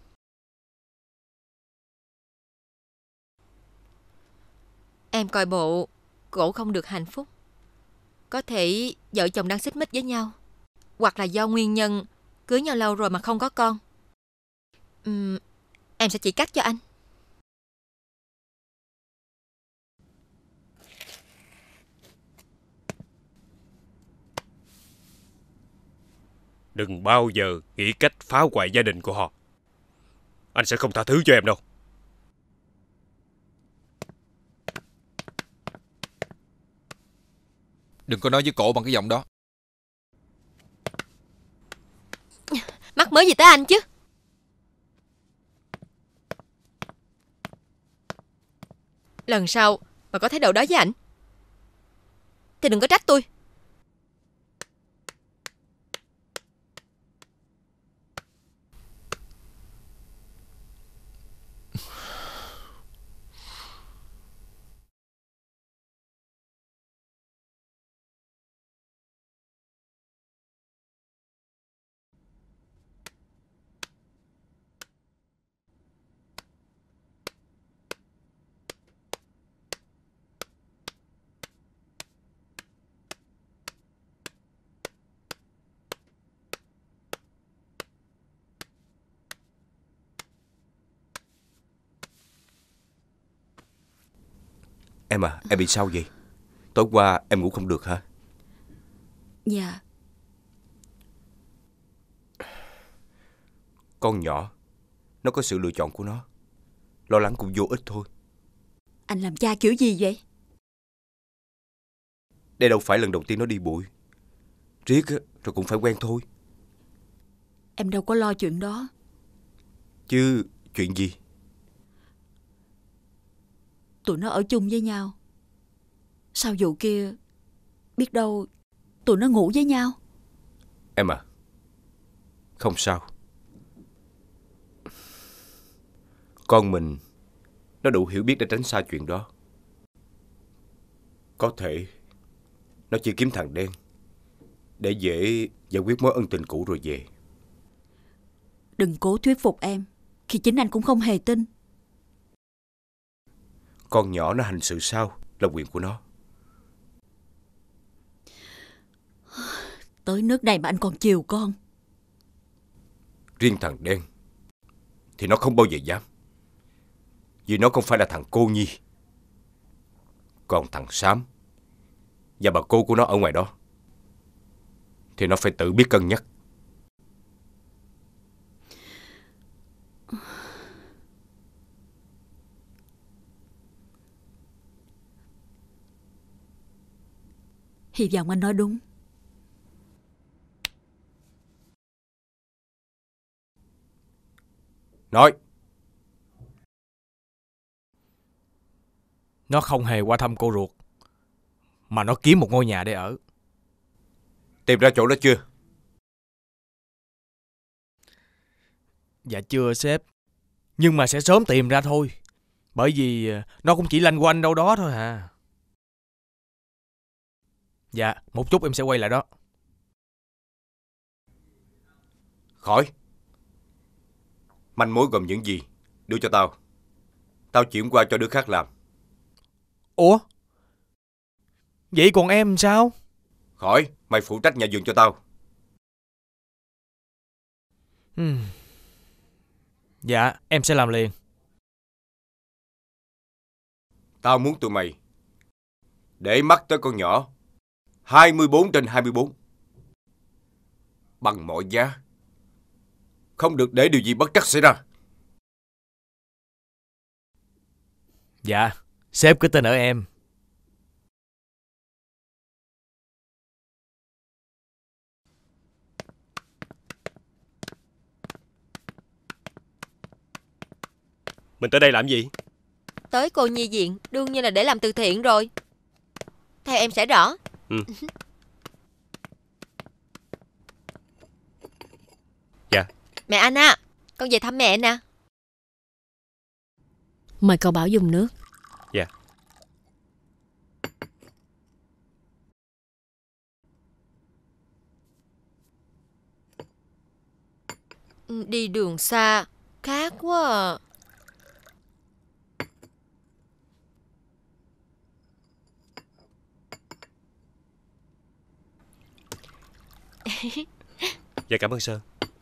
Em coi bộ cổ không được hạnh phúc. Có thể vợ chồng đang xích mích với nhau, hoặc là do nguyên nhân cưới nhau lâu rồi mà không có con. Ừm, em sẽ chỉ cách cho anh. Đừng bao giờ nghĩ cách phá hoại gia đình của họ. Anh sẽ không tha thứ cho em đâu. Đừng có nói với cổ bằng cái giọng đó. Mắc mớ gì tới anh chứ? Lần sau mà có thái độ đó với ảnh thì đừng có trách tôi. Em à, em bị sao vậy? Tối qua em ngủ không được hả? Dạ, Con nhỏ, nó có sự lựa chọn của nó. Lo lắng cũng vô ích thôi. Anh làm cha kiểu gì vậy? Đây đâu phải lần đầu tiên nó đi bụi. Riết á, rồi cũng phải quen thôi. Em đâu có lo chuyện đó. Chứ chuyện gì? Tụi nó ở chung với nhau. Sau vụ kia, biết đâu tụi nó ngủ với nhau. Em à, không sao. Con mình nó đủ hiểu biết để tránh xa chuyện đó. Có thể nó chỉ kiếm thằng đen để dễ giải quyết mối ân tình cũ rồi về. Đừng cố thuyết phục em khi chính anh cũng không hề tin. Con nhỏ nó hành sự sao là quyền của nó. Tới nước này mà anh còn chiều con. Riêng thằng đen thì nó không bao giờ dám, vì nó không phải là thằng cô nhi. Còn thằng Xám và bà cô của nó ở ngoài đó thì nó phải tự biết cân nhắc. Hy vọng anh nói đúng. Nói. Nó không hề qua thăm cô ruột, mà nó kiếm một ngôi nhà để ở. Tìm ra chỗ đó chưa? Dạ chưa sếp. Nhưng mà sẽ sớm tìm ra thôi. Bởi vì nó cũng chỉ lanh quanh đâu đó thôi à. Dạ, một chút em sẽ quay lại đó. Khỏi. Manh mối gồm những gì đưa cho tao. Tao chuyển qua cho đứa khác làm. Ủa? Vậy còn em sao? Khỏi, mày phụ trách nhà vườn cho tao. Hmm. Dạ, em sẽ làm liền. Tao muốn tụi mày để mắt tới con nhỏ hai mươi bốn trên hai mươi bốn. Bằng mọi giá. Không được để điều gì bất trắc xảy ra. Dạ, sếp cứ tin ở em. Mình tới đây làm gì? Tới cô nhi viện đương nhiên là để làm từ thiện rồi. Theo em sẽ rõ. Ừ. Dạ. Mẹ anh à, con về thăm mẹ nè. Mời cậu Bảo dùng nước. Dạ. Đi đường xa, khát quá à. Dạ cảm ơn Sơn.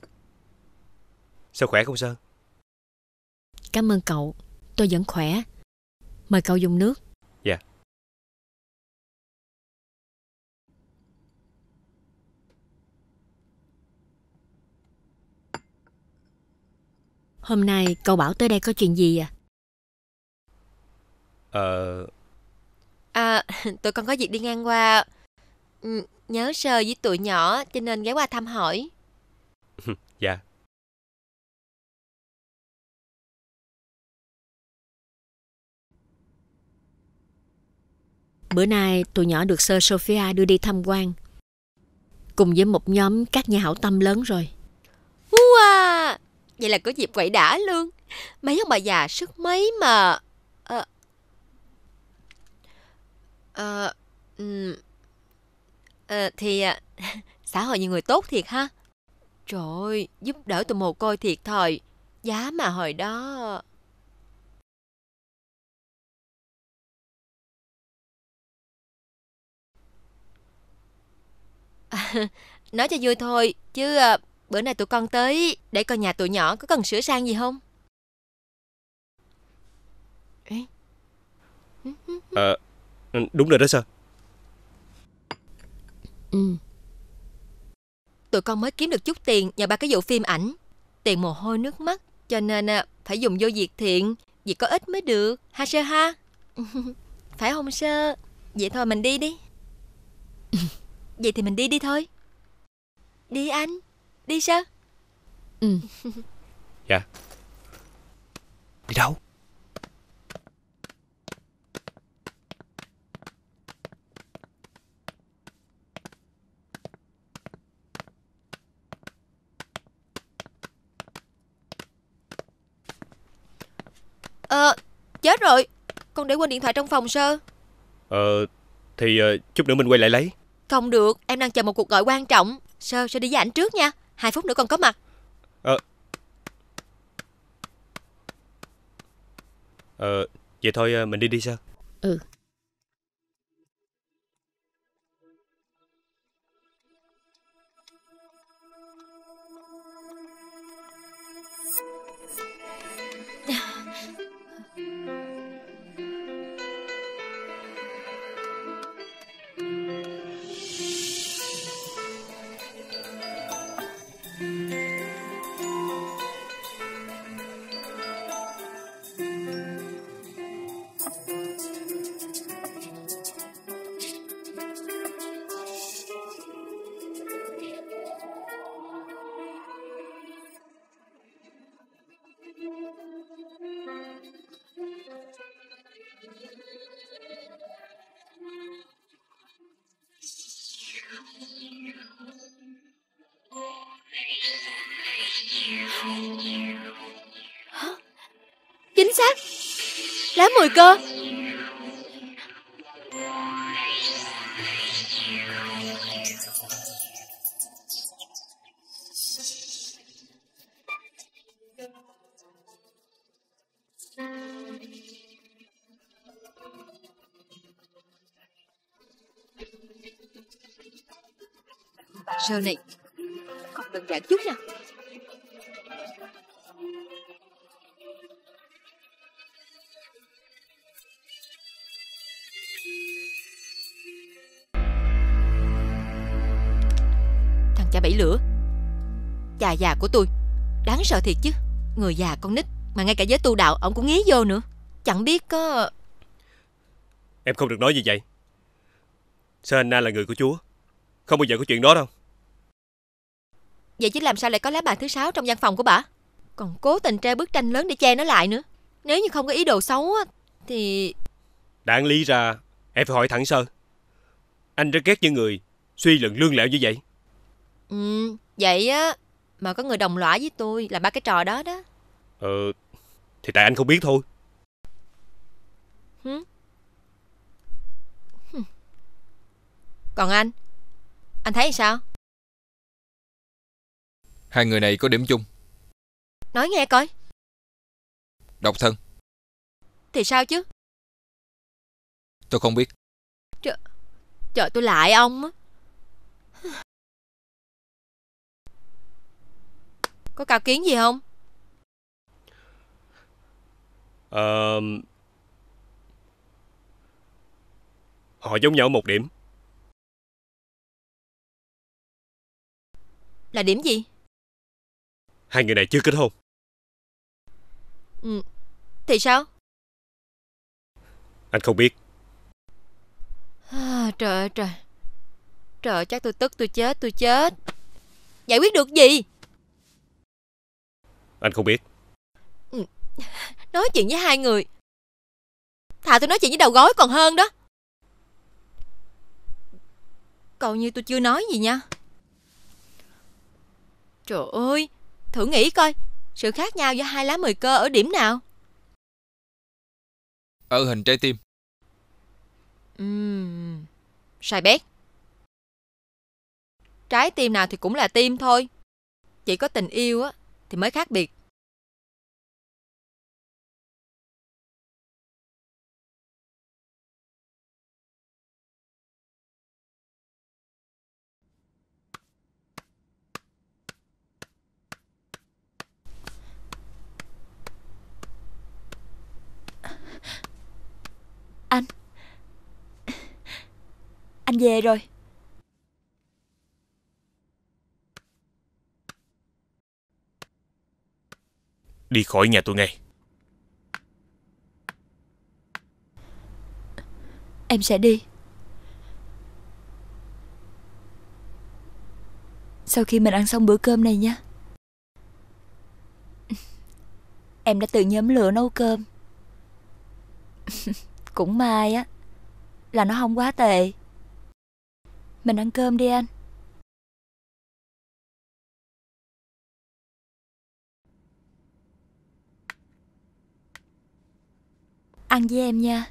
Sao khỏe không Sơn? Cảm ơn cậu, tôi vẫn khỏe. Mời cậu dùng nước. Dạ. Hôm nay cậu Bảo tới đây có chuyện gì à? Ờ... À, tụi con có việc đi ngang qua. Ừ, nhớ Sơ với tụi nhỏ cho nên ghé qua thăm hỏi. Dạ. Bữa nay tụi nhỏ được Sơ Sophia đưa đi tham quan, cùng với một nhóm các nhà hảo tâm lớn rồi. Wow, vậy là có dịp quậy đã luôn. Mấy ông bà già sức mấy mà Ờ Ờ um, ờ, Thì xã hội nhiều người tốt thiệt ha. Trời ơi, giúp đỡ tụi mồ côi thiệt thòi. Giá mà hồi đó. À, nói cho vui thôi, chứ à, bữa nay tụi con tới để coi nhà tụi nhỏ có cần sửa sang gì không. Ờ, đúng rồi đó Sơn. Ừ. Tụi con mới kiếm được chút tiền nhờ ba cái vụ phim ảnh. tiền mồ hôi nước mắt, cho nên phải dùng vô việc thiện, việc có ích mới được, ha Sơ ha? Phải không Sơ? Vậy thôi mình đi đi. Vậy thì mình đi đi thôi. Đi anh. Đi Sơ. Ừ. Dạ. Đi đâu? Ờ, chết rồi. Con để quên điện thoại trong phòng Sơ. Ờ, thì uh, chút nữa mình quay lại lấy. Không được, em đang chờ một cuộc gọi quan trọng. Sơ, Sơ đi với ảnh trước nha. Hai phút nữa con có mặt. Ờ, ờ vậy thôi uh, mình đi đi Sơ. Ừ. Chính xác. Lá mùi cơ. Sơ này, còn đơn giản chút nha. Thằng cha bảy lửa, cha già của tôi, đáng sợ thiệt chứ. Người già con nít mà ngay cả giới tu đạo ông cũng nghí vô nữa. Chẳng biết có... Em không được nói như vậy. Sơ Anna là người của Chúa, không bao giờ có chuyện đó đâu. Vậy chứ làm sao lại có lá bài thứ sáu trong văn phòng của bà? Còn cố tình treo bức tranh lớn để che nó lại nữa. Nếu như không có ý đồ xấu á, thì... Đáng lý ra em phải hỏi thẳng Sơ. Anh rất ghét những người suy luận lương lẹo như vậy. Ừ, vậy á mà có người đồng lõa với tôi là ba cái trò đó đó. Ờ, thì tại anh không biết thôi. Hử? Còn anh, anh thấy sao? Hai người này có điểm chung. Nói nghe coi. Độc thân. Thì sao chứ? Tôi không biết. Trời, trời tôi lại ông á. Có cao kiến gì không? Ờ, họ giống nhau một điểm. Là điểm gì? Hai người này chưa kết hôn. Ừ, thì sao? Anh không biết. À, trời ơi trời. Trời, chắc tôi tức tôi chết tôi chết. Giải quyết được gì? Anh không biết. Ừ. Nói chuyện với hai người, thà tôi nói chuyện với đầu gối còn hơn đó. Coi như tôi chưa nói gì nha. Trời ơi, thử nghĩ coi, sự khác nhau giữa hai lá mười cơ ở điểm nào? Ở hình trái tim. Uhm, sai bét. Trái tim nào thì cũng là tim thôi. Chỉ có tình yêu á thì mới khác biệt. Anh Anh về rồi. Đi khỏi nhà tôi ngay. Em sẽ đi. Sau khi mình ăn xong bữa cơm này nha. Em đã tự nhóm lửa nấu cơm. Cũng may á là nó không quá tệ. Mình ăn cơm đi anh. Ăn với em nha.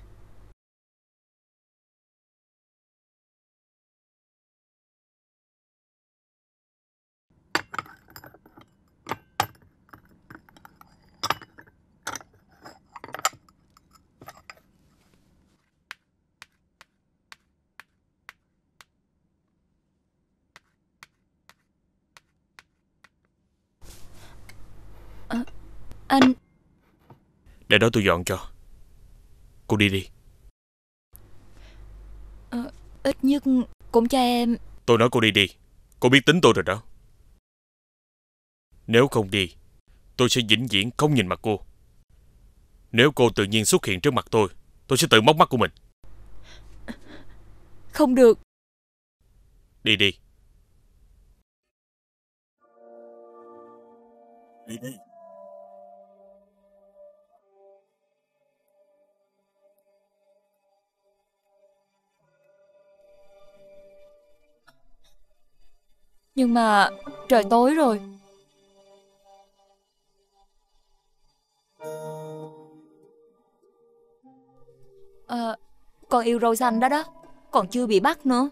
À, anh. Để đó tôi dọn cho. Cô đi đi. À, ít nhất cũng cho em. Tôi nói cô đi đi. Cô biết tính tôi rồi đó. Nếu không đi, tôi sẽ vĩnh viễn không nhìn mặt cô. Nếu cô tự nhiên xuất hiện trước mặt tôi, tôi sẽ tự móc mắt của mình. Không được. Đi đi. Đi đi. Nhưng mà trời tối rồi. À, con yêu râu xanh đó đó còn chưa bị bắt nữa.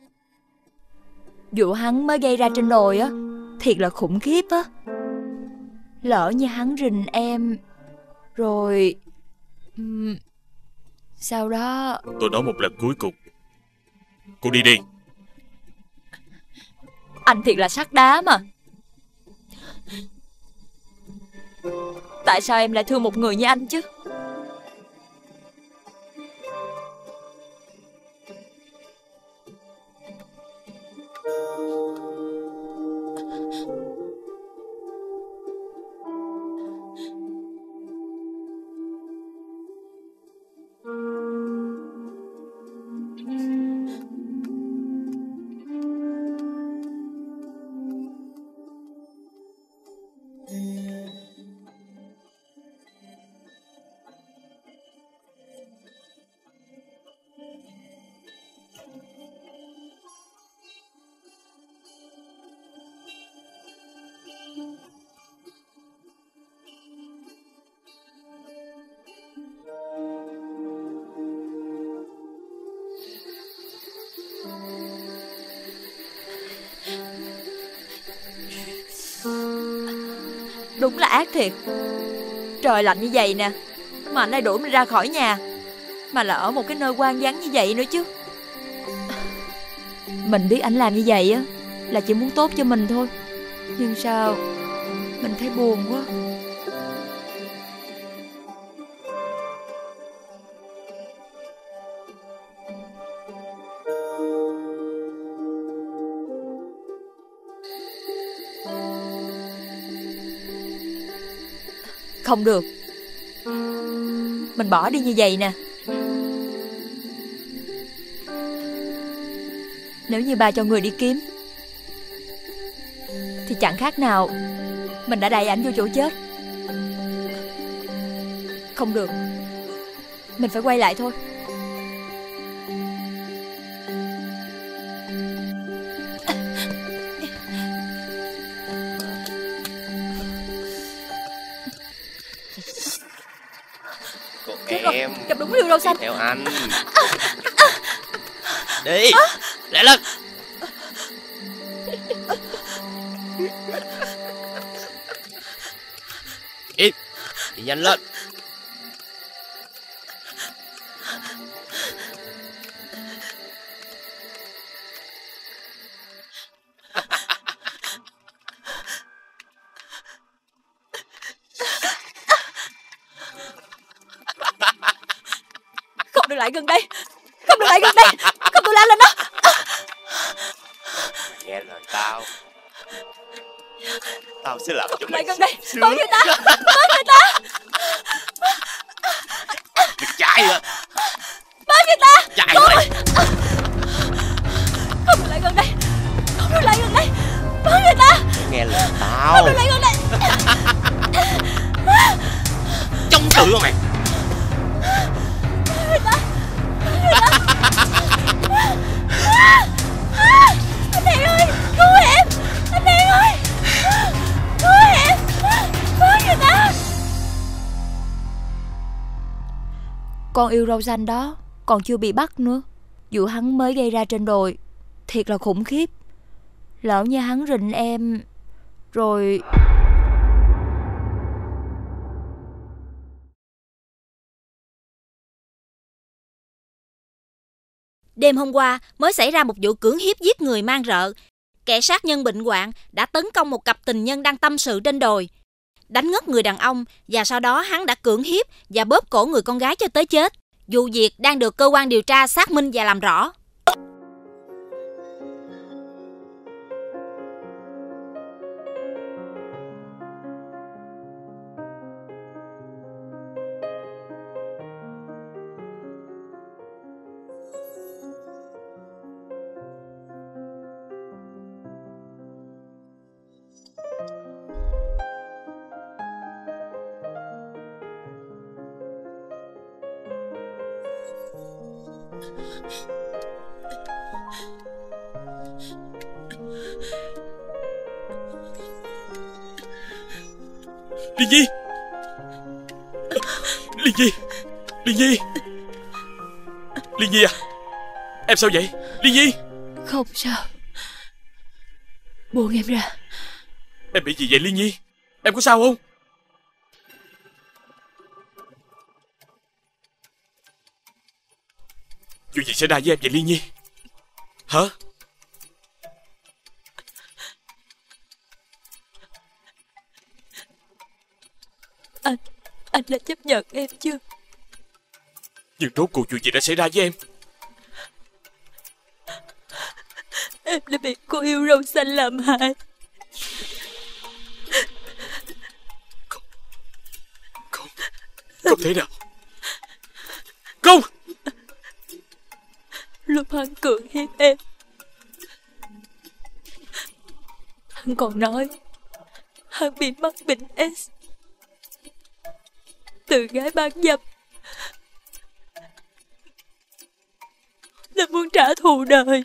Vụ hắn mới gây ra trên đồi á thiệt là khủng khiếp á. Lỡ như hắn rình em rồi uhm, sau đó. Tôi nói một lần cuối cùng. Cô đi đi. Anh thiệt là sắt đá mà. Tại sao em lại thương một người như anh chứ? Đúng là ác thiệt. Trời lạnh như vậy nè mà anh lại đuổi mình ra khỏi nhà, mà là ở một cái nơi hoang vắng như vậy nữa chứ. Mình biết anh làm như vậy á là chỉ muốn tốt cho mình thôi, nhưng sao mình thấy buồn quá. Không được. Mình bỏ đi như vậy nè. Nếu như ba cho người đi kiếm thì chẳng khác nào mình đã đẩy ảnh vô chỗ chết. Không được. Mình phải quay lại thôi. Em gặp đúng yêu râu xanh. Theo anh. Đi lẹ lên. Im. Đi nhanh lên. Không được lại gần đây. Không được lại gần đây. Không được lao lên đó. Nghe lời tao. Tao sẽ làm cho mày lại gần đây. sướng. Bớ người ta. Bớ người ta. Mày chạy hả? Bớ người ta. Chạy Không. mày. Không được lại gần đây. Không được lại gần đây. Bớ người ta. Nghe lời tao. Không được lại gần đây. Chống cự mày. Bớ người ta. Bớ người ta. Anh Hiền ơi, cứu em. Anh Hiền ơi, cứu em. Bớ người ta. Con yêu râu xanh đó còn chưa bị bắt nữa. Vụ hắn mới gây ra trên đồi thiệt là khủng khiếp. Lỡ như hắn rình em rồi. Đêm hôm qua mới xảy ra một vụ cưỡng hiếp giết người man rợ. Kẻ sát nhân bệnh hoạn đã tấn công một cặp tình nhân đang tâm sự trên đồi, đánh ngất người đàn ông, và sau đó hắn đã cưỡng hiếp và bóp cổ người con gái cho tới chết. Vụ việc đang được cơ quan điều tra xác minh và làm rõ. Liên Nhi, Liên Nhi, Liên Nhi, Liên Nhi à, em sao vậy? Liên Nhi. Không sao. Buông em ra. Em bị gì vậy Liên Nhi? Em có sao không? Chuyện gì xảy ra với em vậy Liên Nhi? Hả? Anh, anh đã chấp nhận em chưa? Nhưng rốt cuộc chuyện gì đã xảy ra với em? Em đã bị cô yêu râu xanh làm hại. Không, không, không thể nào. Không. Lúc hắn cưỡng hiếp em, hắn còn nói hắn bị mắc bệnh S từ gái bán dâm, là muốn trả thù đời.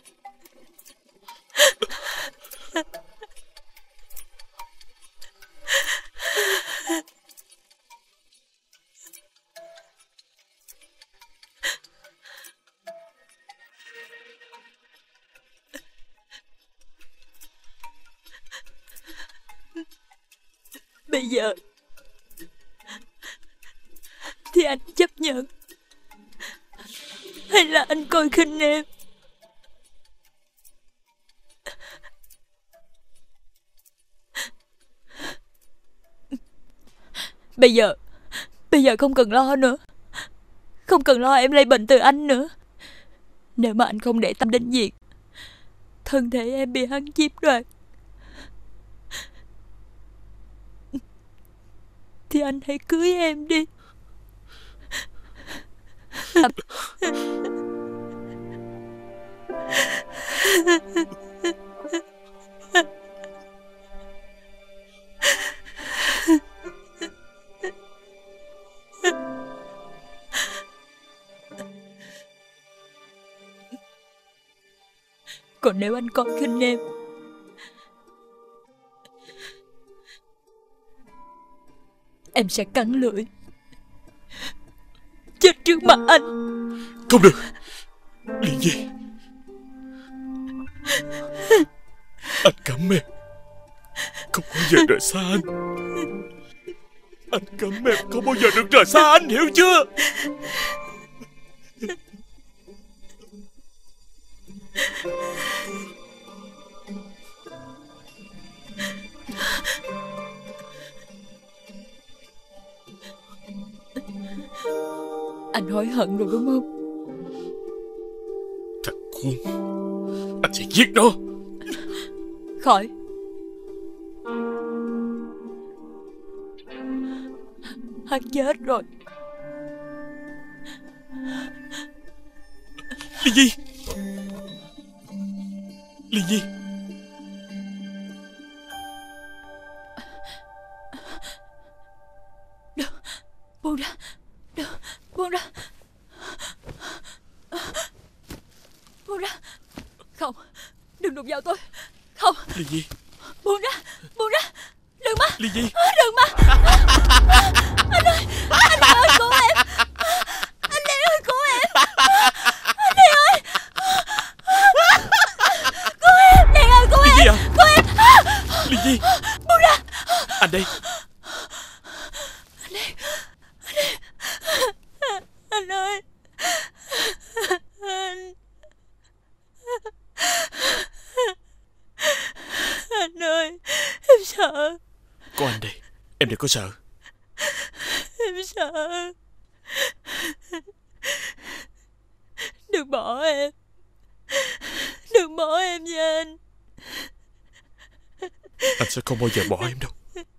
Bây giờ thì anh chấp nhận hay là anh coi khinh em? Bây giờ Bây giờ không cần lo nữa. Không cần lo em lây bệnh từ anh nữa. Nếu mà anh không để tâm đến việc thân thể em bị hắn chiếm đoạt thì anh hãy cưới em đi. Còn nếu anh coi khinh em, em sẽ cắn lưỡi chết trước mặt anh. Không được Liên Nhi. Anh cấm em không bao giờ rời xa anh. Anh cấm em không bao giờ được rời xa anh, hiểu chưa? Anh hối hận rồi đúng không? Thằng khốn, anh sẽ giết nó. Khỏi. Hắn chết rồi. Liên Nhi, Liên Nhi. Đừng, buông ra. Đừng, buông ra. Buông ra. Không, đừng đụng vào tôi. Không. Liên Nhi, buông ra, buông ra. Đừng mà. Liên Nhi, đừng mà. Anh ơi, anh ơi, cứu em. Anh Đen ơi, cứu em. Anh Đen ơi. Cứu em, Đen ơi, cứu em. Cứu em. Liên Nhi, buông ra. Anh đây. Anh Đen, anh Đen. Anh ơi. Anh. Anh ơi, em sợ. Có anh đây, em đừng có sợ. Em sợ. Đừng bỏ em. Đừng bỏ em nha anh. Anh sẽ không bao giờ bỏ em đâu.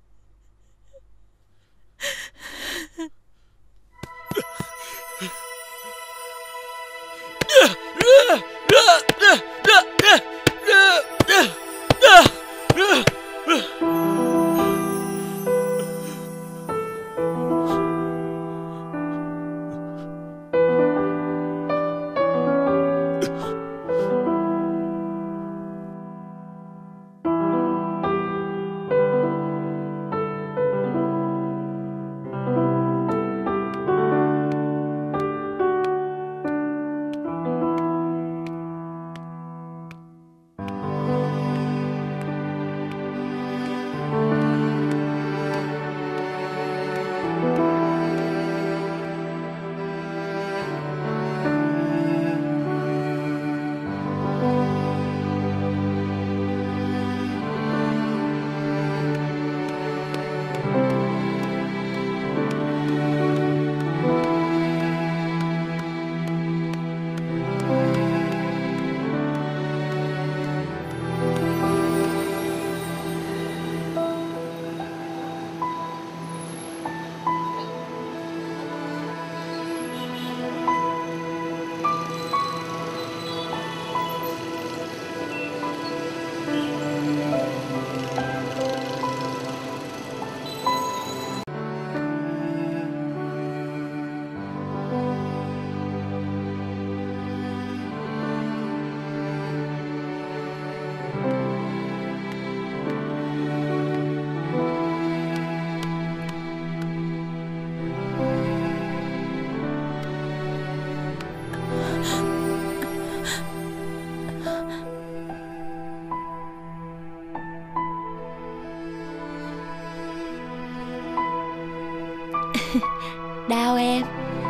Đau em.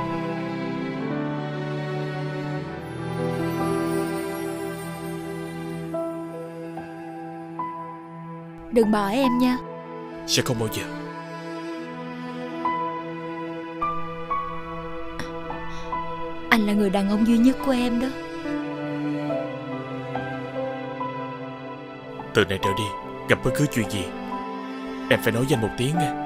Đừng bỏ em nha. Sẽ không bao giờ. Anh là người đàn ông duy nhất của em đó. Từ nay trở đi, gặp bất cứ chuyện gì, em phải nói với anh một tiếng nghe.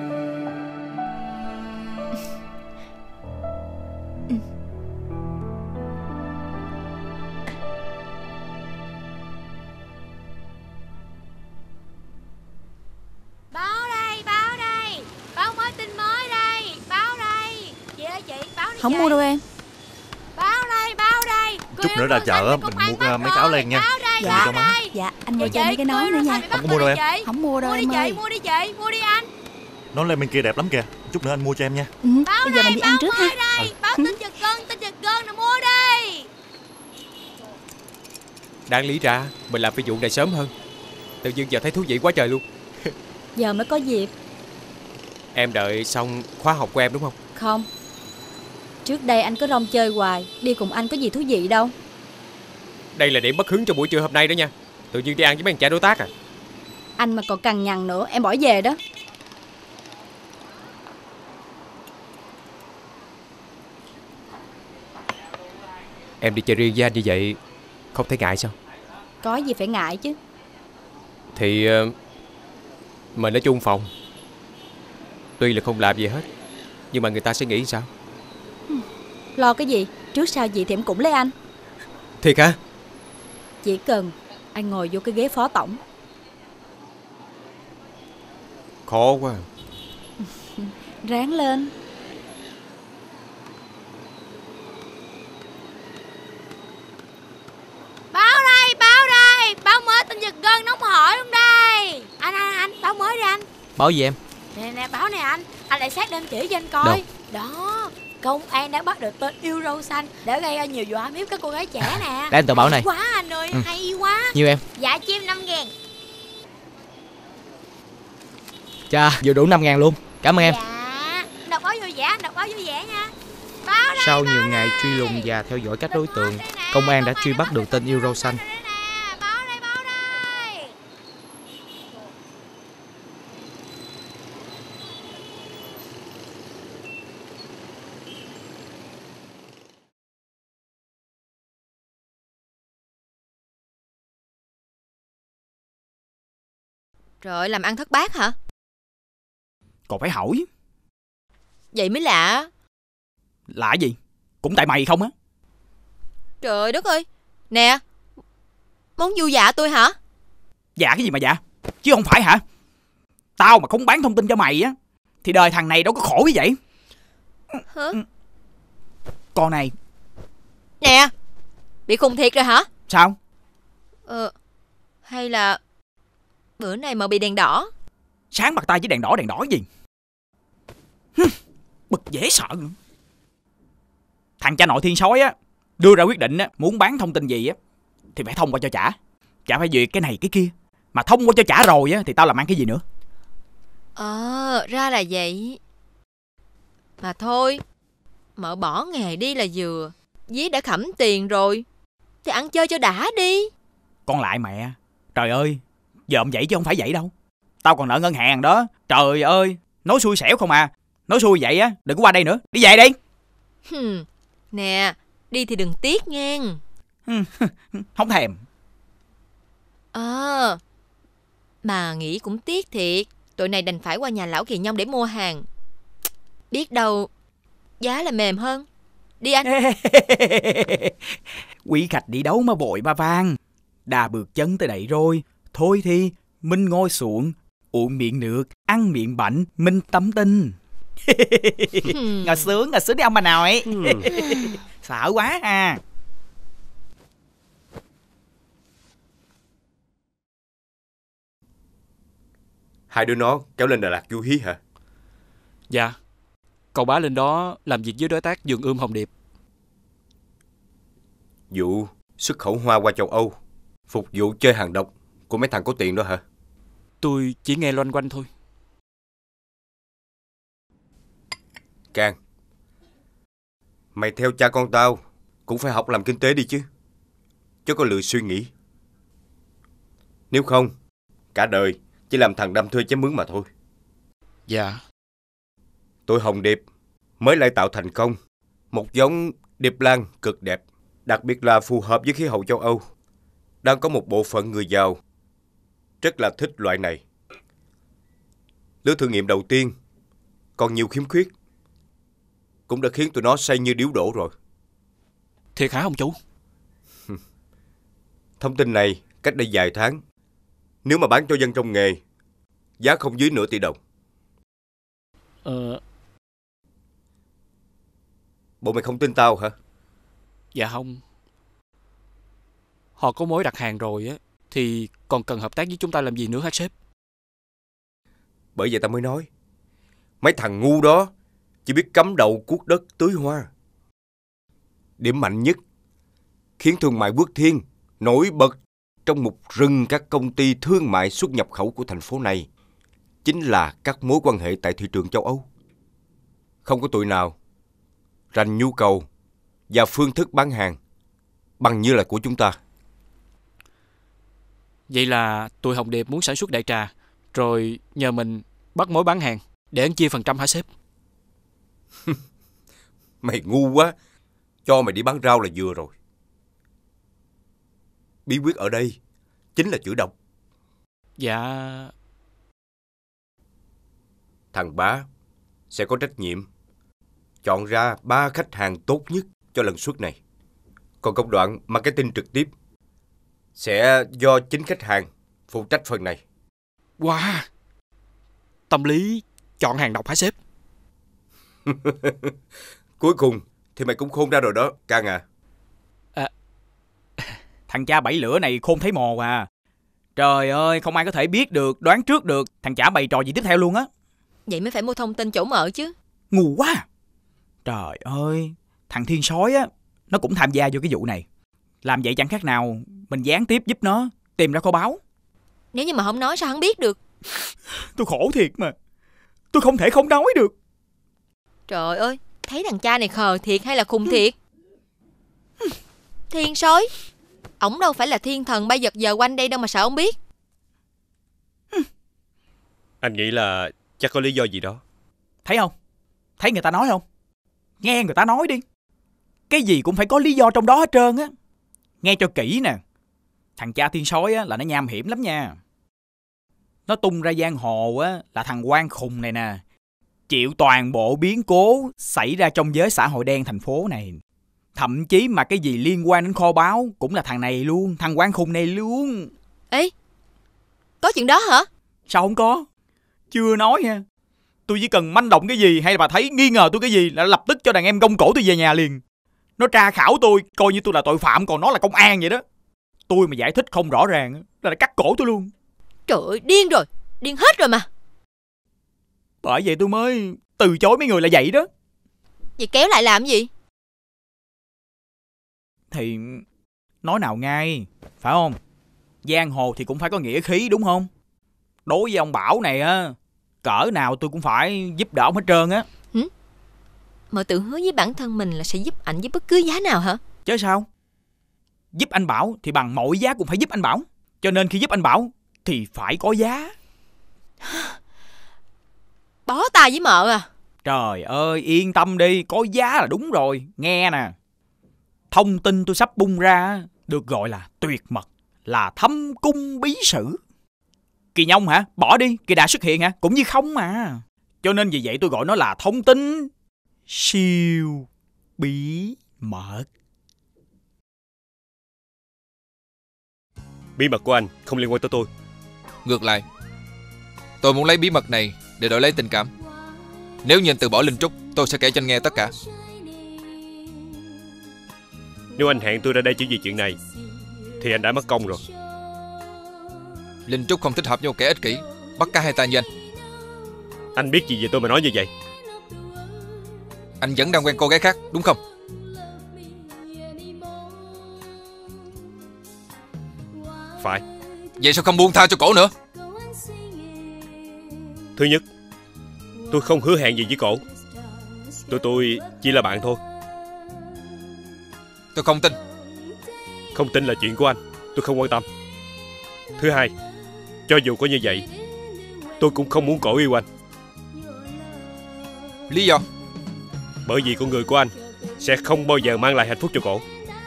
Không mua đâu em. Báo đây, báo đây. Chút nữa ra chợ mình mua uh, mấy cái áo len nha. Dạ, cho má. dạ, anh mua cho mấy cái nón nữa nha. Không có mua đâu em. Không mua đâu Mua đi em ơi. chị, mua đi chị, mua đi anh. Nón len bên kia đẹp lắm kìa. Chút nữa anh mua cho em nha. Ừ, bây giờ mình đi ăn trước ha. Đây, báo tin giật gân, tin giật gân nè, mua đi. Đáng lý ra mình làm cái vụ này sớm hơn. Tự nhiên giờ thấy thú vị quá trời luôn. Giờ mới có dịp. Em đợi xong khóa học của em đúng không? Không. Trước đây anh cứ rong chơi hoài, đi cùng anh có gì thú vị đâu. Đây là điểm bất hứng cho buổi trưa hôm nay đó nha. Tự nhiên đi ăn với mấy thằng trẻ đối tác à. Anh mà còn cằn nhằn nữa, em bỏ về đó. Em đi chơi riêng với anh như vậy không thấy ngại sao? Có gì phải ngại chứ. Thì uh, mình ở chung phòng. Tuy là không làm gì hết, Nhưng mà người ta sẽ nghĩ sao? Lo cái gì? Trước sau gì thì em cũng lấy anh. Thiệt hả? Chỉ cần anh ngồi vô cái ghế phó tổng. Khó quá. Ráng lên. Báo đây, báo đây. Báo mới tin giật gân nóng hổi luôn đây. Anh, anh, anh, báo mới đi anh. Báo gì em? Nè, nè, báo này anh. Anh lại sát đêm chỉ cho anh coi. Đâu? Đó, công an đã bắt được tên yêu râu xanh để gây ra nhiều vụ hãm hiếp các cô gái trẻ nè. Đây anh tờ báo này. Hay quá anh ơi, Ừ. hay quá. Nhiêu em? Dạ chim năm ngàn. Chà, vừa đủ năm ngàn luôn. Cảm ơn em. Dạ, đọc báo vui vẻ, anh đọc báo vui vẻ nha. Báo đây, Sau báo nhiều đây. ngày truy lùng và theo dõi các đối tượng, công an đã truy bắt được tên yêu râu xanh. Báo đây, báo đây. Trời ơi, làm ăn thất bát hả? Còn phải hỏi. Vậy mới lạ. Lạ gì? Cũng tại mày không á. Trời đất ơi. Nè, muốn du dạ tôi hả? Dạ cái gì mà dạ? Chứ không phải hả? Tao mà không bán thông tin cho mày á thì đời thằng này đâu có khổ như vậy. Hả? Con này. Nè, bị khùng thiệt rồi hả? Sao? Ờ, hay là bữa này mà bị đèn đỏ? Sáng mặt tay với đèn đỏ đèn đỏ gì? Hừm, bực dễ sợ nữa. Thằng cha nội thiên sói á đưa ra quyết định á, muốn bán thông tin gì á thì phải thông qua cho chả. Chả phải duyệt cái này cái kia. Mà thông qua cho chả rồi á thì tao làm ăn cái gì nữa. Ờ, ra là vậy. Mà thôi, mợ bỏ nghề đi là vừa. Dí đã khẩm tiền rồi thì ăn chơi cho đã đi. Con lại mẹ. Trời ơi, dòm vậy chứ không phải vậy đâu. Tao còn nợ ngân hàng đó. Trời ơi, nói xui xẻo không à. Nói xui vậy á, đừng có qua đây nữa. Đi về đi. Hừm, nè, đi thì đừng tiếc nghe. Không thèm. Ờ, mà nghĩ cũng tiếc thiệt. Tụi này đành phải qua nhà lão Kỳ Nhông để mua hàng. Biết đâu giá là mềm hơn. Đi anh. Quý khách đi đâu mà vội mà vàng. Đã bước chân tới đây rồi. Thôi thì mình ngồi xuống, uống miệng nước, ăn miệng bánh, mình tâm tình. Ngồi sướng, ngồi sướng đi ông bà nội. Sợ quá à. Hai đứa nó kéo lên Đà Lạt du hí hả? Dạ. Cậu bá lên đó làm việc với đối tác vườn ươm Hồng Điệp. Vụ xuất khẩu hoa qua châu Âu, phục vụ chơi hàng độc của mấy thằng có tiền đó hả? Tôi chỉ nghe loanh quanh thôi. Can, mày theo cha con tao cũng phải học làm kinh tế đi chứ, chứ có lười suy nghĩ. Nếu không, cả đời chỉ làm thằng đâm thuê chém mướn mà thôi. Dạ. Tụi Hồng Điệp mới lại tạo thành công một giống điệp lan cực đẹp, đặc biệt là phù hợp với khí hậu châu Âu. Đang có một bộ phận người giàu rất là thích loại này. Lứa thử nghiệm đầu tiên còn nhiều khiếm khuyết, cũng đã khiến tụi nó say như điếu đổ rồi. Thiệt hả ông chủ? Thông tin này cách đây vài tháng, nếu mà bán cho dân trong nghề, giá không dưới nửa tỷ đồng. Ờ... Bộ mày không tin tao hả? Dạ không. Họ có mối đặt hàng rồi á, thì còn cần hợp tác với chúng ta làm gì nữa hả sếp? Bởi vậy tao mới nói, mấy thằng ngu đó chỉ biết cắm đầu cuốc đất tưới hoa. Điểm mạnh nhất khiến thương mại Bước Thiên nổi bật trong một rừng các công ty thương mại xuất nhập khẩu của thành phố này chính là các mối quan hệ tại thị trường châu Âu. Không có tụi nào rành nhu cầu và phương thức bán hàng bằng như là của chúng ta. Vậy là tụi Hồng Điệp muốn sản xuất đại trà, rồi nhờ mình bắt mối bán hàng để ăn chia phần trăm hả sếp? Mày ngu quá, cho mày đi bán rau là vừa rồi. Bí quyết ở đây chính là chữa độc. Dạ... Thằng Bá sẽ có trách nhiệm chọn ra ba khách hàng tốt nhất cho lần xuất này. Còn công đoạn marketing trực tiếp sẽ do chính khách hàng phụ trách phần này. Wow, tâm lý chọn hàng độc hả sếp? Cuối cùng thì mày cũng khôn ra rồi đó, Cang à. À, thằng cha bảy lửa này khôn thấy mồ à. Trời ơi, không ai có thể biết được, đoán trước được thằng chả bày trò gì tiếp theo luôn á. Vậy mới phải mua thông tin chỗ mở chứ. Ngu quá. Trời ơi, thằng Thiên Sói á, nó cũng tham gia vô cái vụ này. Làm vậy chẳng khác nào mình gián tiếp giúp nó tìm ra kho báu. Nếu như mà không nói sao hắn biết được? Tôi khổ thiệt mà. Tôi không thể không nói được. Trời ơi, thấy thằng cha này khờ thiệt hay là khùng thiệt? Thiên Sói, ổng đâu phải là thiên thần bay giật giờ quanh đây đâu mà sợ ông biết. Anh nghĩ là chắc có lý do gì đó. Thấy không? Thấy người ta nói không? Nghe người ta nói đi. Cái gì cũng phải có lý do trong đó hết trơn á. Nghe cho kỹ nè. Thằng cha Thiên Sói á là nó nham hiểm lắm nha. Nó tung ra giang hồ á là thằng quan khùng này nè. Chịu toàn bộ biến cố xảy ra trong giới xã hội đen thành phố này. Thậm chí mà cái gì liên quan đến kho báu cũng là thằng này luôn, thằng quan khùng này luôn. Ê, có chuyện đó hả? Sao không có? Chưa nói nha. Tôi chỉ cần manh động cái gì hay là bà thấy nghi ngờ tôi cái gì là lập tức cho đàn em gông cổ tôi về nhà liền. Nó tra khảo tôi, coi như tôi là tội phạm, còn nó là công an vậy đó. Tôi mà giải thích không rõ ràng là đã cắt cổ tôi luôn. Trời ơi, điên rồi, điên hết rồi mà. Bởi vậy tôi mới từ chối mấy người là vậy đó. Vậy kéo lại làm gì? Thì nói nào ngay, phải không? Giang hồ thì cũng phải có nghĩa khí đúng không? Đối với ông Bảo này á, cỡ nào tôi cũng phải giúp đỡ ông hết trơn á. Hử? Mợ tự hứa với bản thân mình là sẽ giúp ảnh với bất cứ giá nào hả? Chứ sao? Giúp anh Bảo thì bằng mọi giá cũng phải giúp anh Bảo. Cho nên khi giúp anh Bảo thì phải có giá. Bó tay với mợ à? Trời ơi, yên tâm đi, có giá là đúng rồi. Nghe nè, thông tin tôi sắp bung ra được gọi là tuyệt mật, là thâm cung bí sử. Kỳ Nhông hả? Bỏ đi, Kỳ Đà xuất hiện hả? Cũng như không mà. Cho nên vì vậy tôi gọi nó là thông tin siêu bí mật. Bí mật của anh không liên quan tới tôi. Ngược lại, tôi muốn lấy bí mật này để đổi lấy tình cảm. Nếu như anh từ bỏ Linh Trúc, tôi sẽ kể cho anh nghe tất cả. Nếu anh hẹn tôi ra đây chỉ vì chuyện này thì anh đã mất công rồi. Linh Trúc không thích hợp với một kẻ ích kỷ, bắt cá hai tay như anh. Anh biết gì về tôi mà nói như vậy? Anh vẫn đang quen cô gái khác, đúng không? Phải. Vậy sao không buông tha cho cổ nữa? Thứ nhất, tôi không hứa hẹn gì với cổ. Tụi tôi chỉ là bạn thôi. Tôi không tin. Không tin là chuyện của anh, tôi không quan tâm. Thứ hai, cho dù có như vậy, tôi cũng không muốn cổ yêu anh. Lý do? Bởi vì con người của anh sẽ không bao giờ mang lại hạnh phúc cho cổ.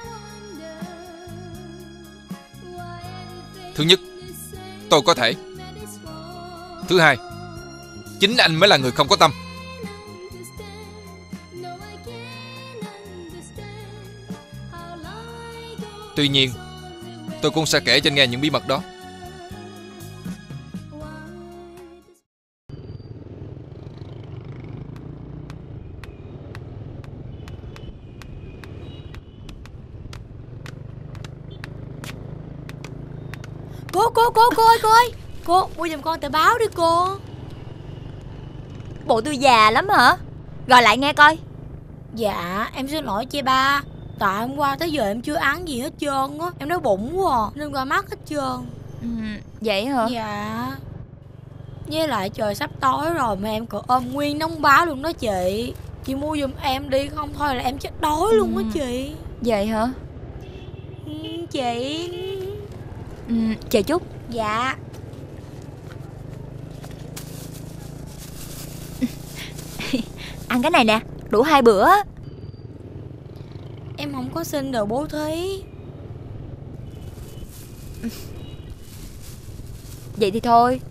Thứ nhất, tôi có thể. Thứ hai, chính anh mới là người không có tâm. Tuy nhiên, tôi cũng sẽ kể cho anh nghe những bí mật đó. Cô, cô, cô, cô ơi, cô ơi. Cô, mua giùm con tờ báo đi cô. Bộ tôi già lắm hả? Gọi lại nghe coi. Dạ, em xin lỗi chị ba. Tại hôm qua tới giờ em chưa ăn gì hết trơn á. Em đói bụng quá à, nên qua mắt hết trơn. Ừ, vậy hả? Dạ. Với lại trời sắp tối rồi mà em còn ôm nguyên đống báo luôn đó chị. Chị mua giùm em đi, không thôi là em chết đói luôn á chị. Vậy hả? Ừ, chị. Ừ, chờ chút. Dạ. Ăn cái này nè, đủ hai bữa. Em không có xin đồ bố thí. Vậy thì thôi.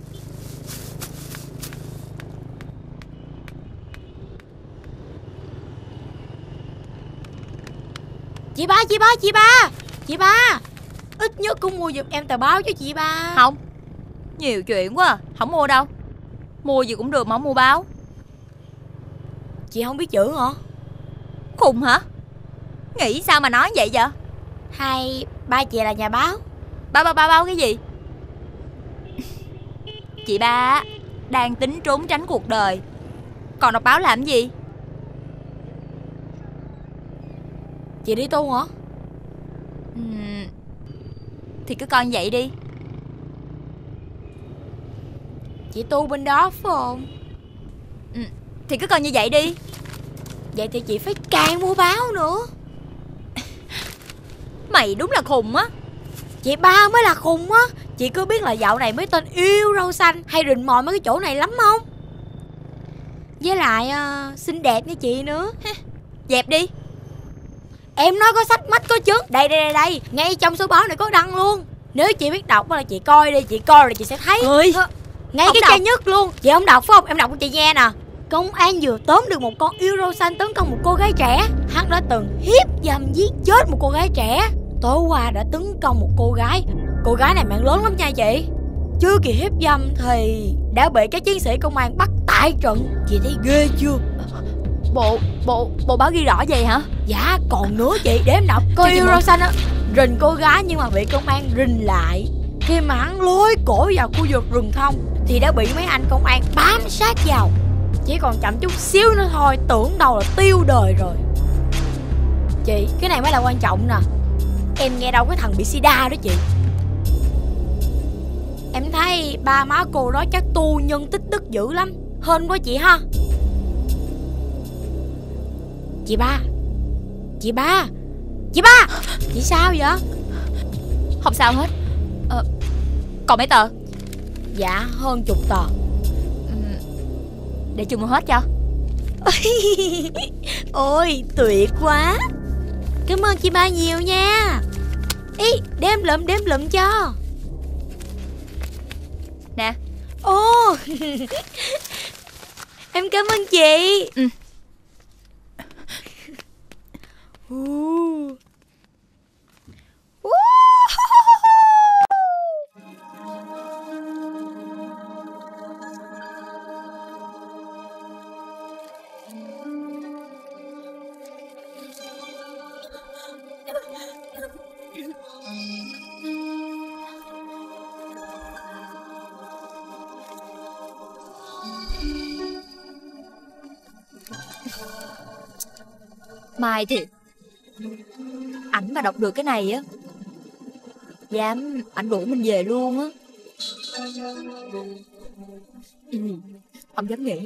Chị ba, chị ba, chị ba, chị ba, ít nhất cũng mua giùm em tờ báo cho chị ba. Không, nhiều chuyện quá à. Không mua đâu. Mua gì cũng được mà không mua báo. Chị không biết chữ hả? Khùng hả? Nghĩ sao mà nói vậy vậy? Hay ba chị là nhà báo? Ba ba ba báo cái gì? Chị ba đang tính trốn tránh cuộc đời, còn đọc báo làm gì? Chị đi tu hả? Ừ, thì cứ coi như vậy đi. Chị tu bên đó phải không? Ừ, thì cứ coi như vậy đi. Vậy thì chị phải càng mua báo nữa. Mày đúng là khùng á. Chị ba mới là khùng á. Chị cứ biết là dạo này mấy tên yêu rau xanh hay rình mò mấy cái chỗ này lắm không? Với lại uh, xinh đẹp như chị nữa. Dẹp đi. Em nói có sách mách có chứ. Đây đây đây đây, ngay trong số báo này có đăng luôn. Nếu chị biết đọc là chị coi đi. Chị coi rồi chị sẽ thấy. Ơi, ngay cái trang nhất luôn. Chị không đọc phải không? Em đọc cho chị nghe nè. Công an vừa tóm được một con yêu rau xanh tấn công một cô gái trẻ. Hắn đã từng hiếp dâm giết chết một cô gái trẻ. Tối qua đã tấn công một cô gái. Cô gái này mạng lớn lắm nha chị. Chưa kịp hiếp dâm thì đã bị các chiến sĩ công an bắt tại trận. Chị thấy ghê chưa? Bộ bộ bộ báo ghi rõ vậy hả? Dạ còn nữa chị, để em đọc. Cô yêu rau xanh á rình cô gái nhưng mà bị công an rình lại. Khi mà hắn lôi cổ vào khu vực rừng thông thì đã bị mấy anh công an bám sát vào. Chỉ còn chậm chút xíu nữa thôi, tưởng đâu là tiêu đời rồi. Chị, cái này mới là quan trọng nè. Em nghe đâu cái thằng bị sida đó chị. Em thấy ba má cô đó chắc tu nhân tích đức dữ lắm. Hên quá chị ha. Chị ba, chị ba, chị ba, chị sao vậy? Không sao hết. Ờ, còn mấy tờ? Dạ hơn chục tờ. Ừ, để chung mua hết cho. Ôi tuyệt quá. Cảm ơn chị ba nhiều nha. Ý, đem lụm đem lụm cho. Nè. Ồ. Em cảm ơn chị. Ừ. Uh. Uh. Mai thì ảnh mà đọc được cái này á, dám ảnh đuổi mình về luôn á. Ừ, không dám nghĩ.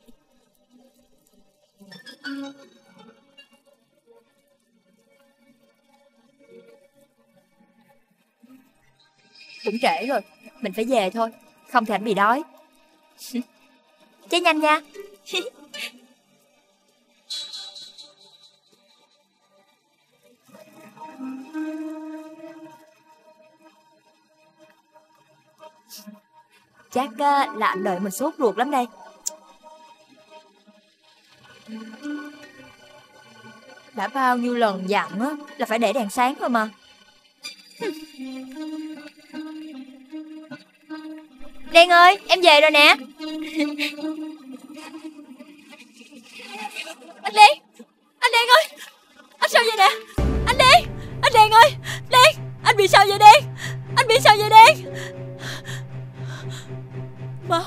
Cũng trễ rồi, mình phải về thôi, không thì ảnh bị đói. Cháy nhanh nha. Chắc là anh đợi mình sốt ruột lắm đây. Đã bao nhiêu lần dặn á là phải để đèn sáng thôi mà. Đen ơi, em về rồi nè. Anh Đen, anh Đen ơi, anh sao vậy nè? Anh Đen, anh Đen ơi, Đen, anh bị sao vậy Đen? Anh bị sao vậy Đen? Mau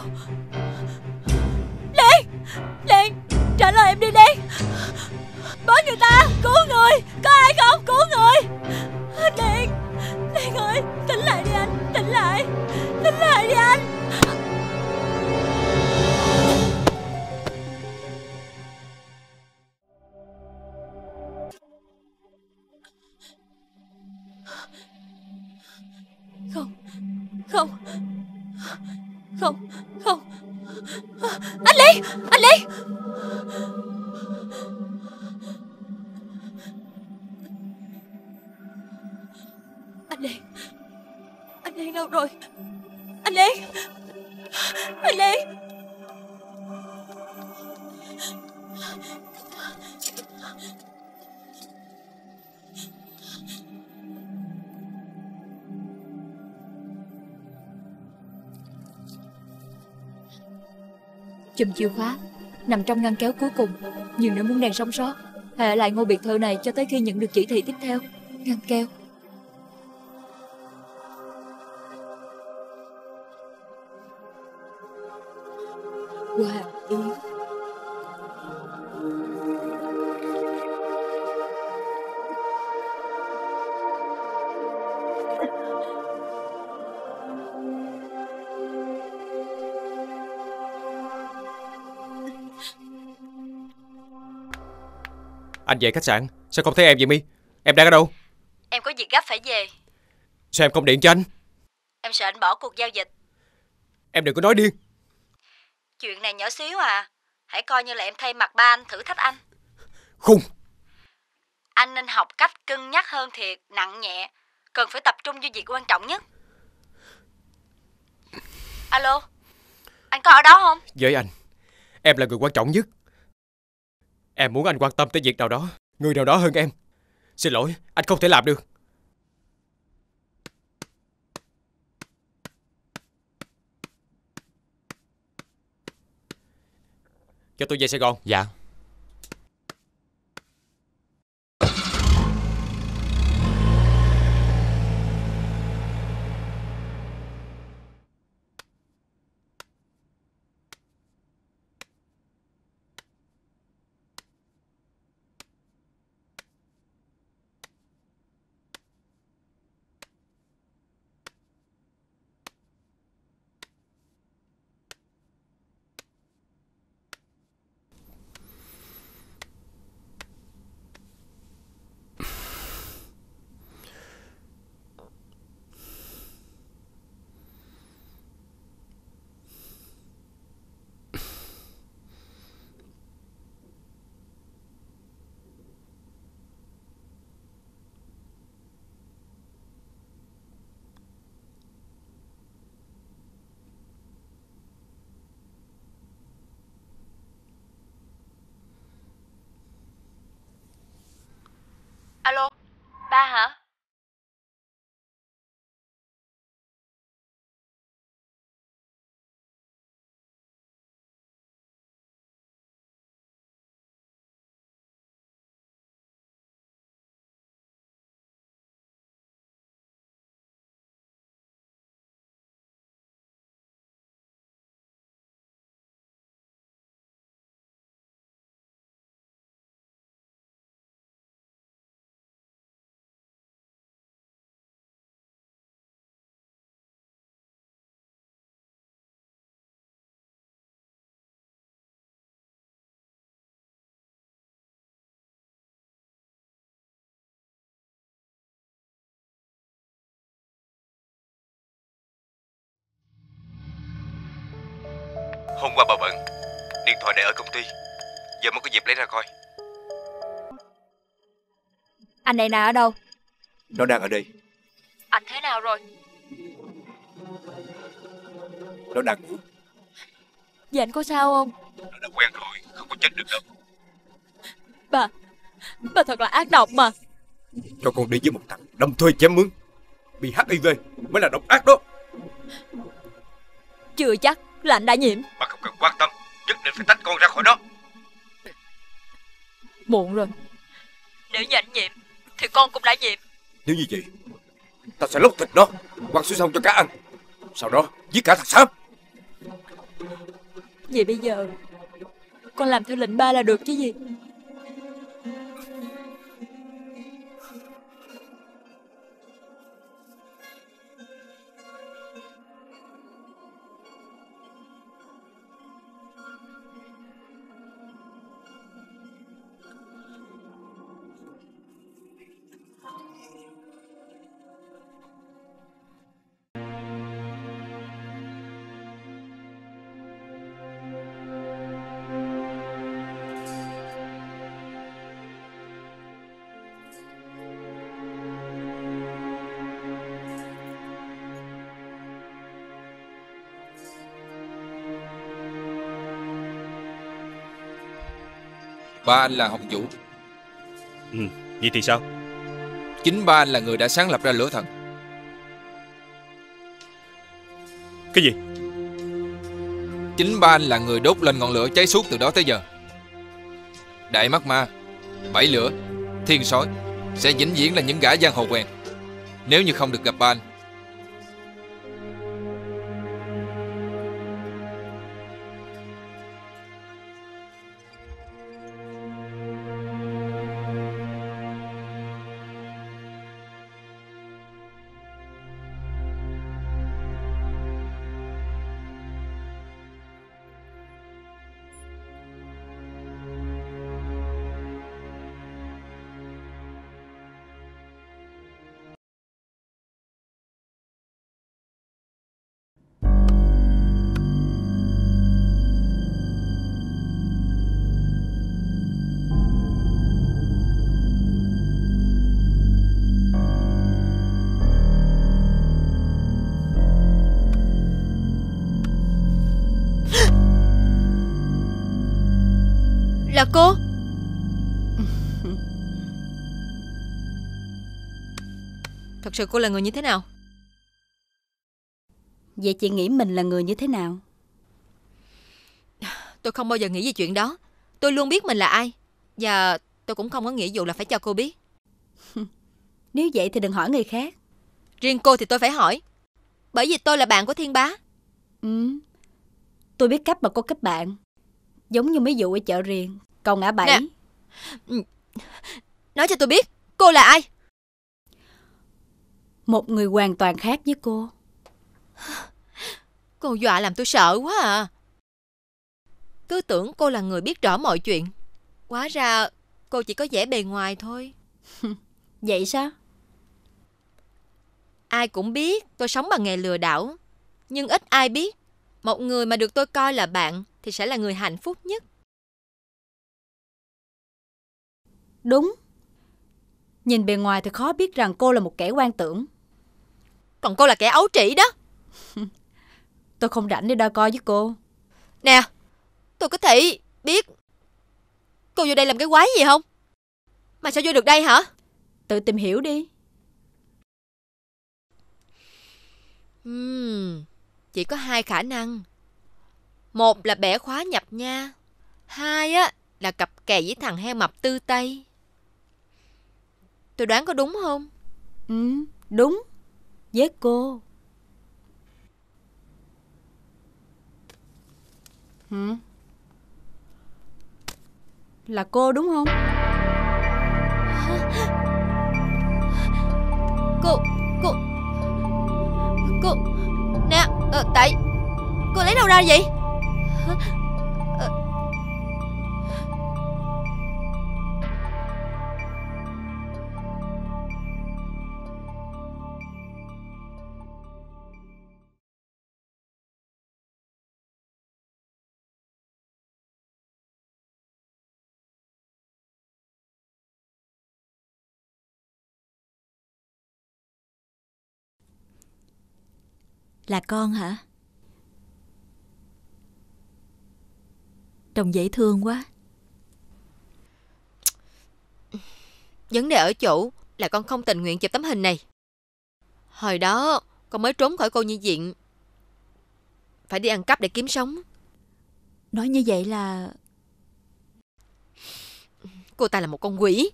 Đen, Đen, trả lời em đi Đen. Báo người ta, cứu người, có ai không, cứu người. Đen, Đen ơi, tỉnh lại đi anh, tỉnh lại, tỉnh lại đi anh. Không, không, không, không. Anh Liên, anh Liên. Anh Liên, anh Liên đâu rồi? Anh Liên, anh Liên. Chùm chìa khóa nằm trong ngăn kéo cuối cùng, nhưng nếu muốn đèn sống sót, hãy ở lại ngôi biệt thự này cho tới khi nhận được chỉ thị tiếp theo. Ngăn kéo. Hoàng Yến. Anh về khách sạn, sao không thấy em vậy Mi? Em đang ở đâu? Em có việc gấp phải về. Sao em không điện cho anh? Em sợ anh bỏ cuộc giao dịch. Em đừng có nói điên. Chuyện này nhỏ xíu à. Hãy coi như là em thay mặt ba anh thử thách anh. Khùng. Anh nên học cách cân nhắc hơn thiệt, nặng nhẹ. Cần phải tập trung cho việc quan trọng nhất. Alo, anh có ở đó không? Với anh, em là người quan trọng nhất. Em muốn anh quan tâm tới việc nào đó, người nào đó hơn em. Xin lỗi, anh không thể làm được. Cho tôi về Sài Gòn. Dạ. Alo, ba hả? Hôm qua bà bận, điện thoại để ở công ty, giờ mới có dịp lấy ra coi. Anh này nào ở đâu? Nó đang ở đây. Anh thế nào rồi? Nó đang ngủ. Vậy anh có sao không? Nó đã quen rồi, không có chết được đâu. Bà, bà thật là ác độc mà. Cho con đi với một thằng đâm thuê chém mướn, bị hát i vê mới là độc ác đó. Chưa chắc là anh đã nhiễm. Bà không cần quan tâm, nhất định phải tách con ra khỏi đó. Muộn rồi. Nếu như anh nhiễm thì con cũng đã nhiễm. Nếu như vậy, ta sẽ lóc thịt nó, quăng xuống sông cho cá ăn, sau đó giết cả thằng Sam. Vậy bây giờ con làm theo lệnh ba là được chứ gì? Ba anh là học chủ. Ừ, vậy thì sao? Chính ba anh là người đã sáng lập ra lửa thần. Cái gì? Chính ba anh là người đốt lên ngọn lửa cháy suốt từ đó tới giờ. Đại Mắt Ma, Bảy Lửa, Thiên Sói sẽ vĩnh viễn là những gã giang hồ quen nếu như không được gặp ba anh. Là cô? Thật sự cô là người như thế nào? Vậy chị nghĩ mình là người như thế nào? Tôi không bao giờ nghĩ về chuyện đó. Tôi luôn biết mình là ai. Và tôi cũng không có nghĩa vụ là phải cho cô biết. Nếu vậy thì đừng hỏi người khác. Riêng cô thì tôi phải hỏi. Bởi vì tôi là bạn của Thiên Bá. Ừ, tôi biết cách mà cô kết bạn. Giống như mấy vụ ở chợ Riềng, cầu ngã bảy. Nè, nói cho tôi biết cô là ai? Một người hoàn toàn khác với cô. Cô dọa làm tôi sợ quá à. Cứ tưởng cô là người biết rõ mọi chuyện. Hóa ra cô chỉ có vẻ bề ngoài thôi. Vậy sao? Ai cũng biết tôi sống bằng nghề lừa đảo. Nhưng ít ai biết một người mà được tôi coi là bạn thì sẽ là người hạnh phúc nhất. Đúng. Nhìn bề ngoài thì khó biết rằng cô là một kẻ quan tưởng. Còn cô là kẻ ấu trĩ đó. Tôi không rảnh để đo coi với cô. Nè, tôi có thể biết cô vô đây làm cái quái gì không? Mà sao vô được đây hả? Tự tìm hiểu đi. uhm, Chỉ có hai khả năng. Một là bẻ khóa nhập nha. Hai á là cặp kè với thằng heo mập Tư Tây. Tôi đoán có đúng không? Ừ, đúng. Với cô. Hả? Là cô đúng không? Cô Cô Cô Nè, ờ, tại cô lấy đâu ra vậy? Ờ, Là con hả? Trông dễ thương quá. Vấn đề ở chỗ là con không tình nguyện chụp tấm hình này. Hồi đó con mới trốn khỏi cô nhi viện, phải đi ăn cắp để kiếm sống. Nói như vậy là... Cô ta là một con quỷ.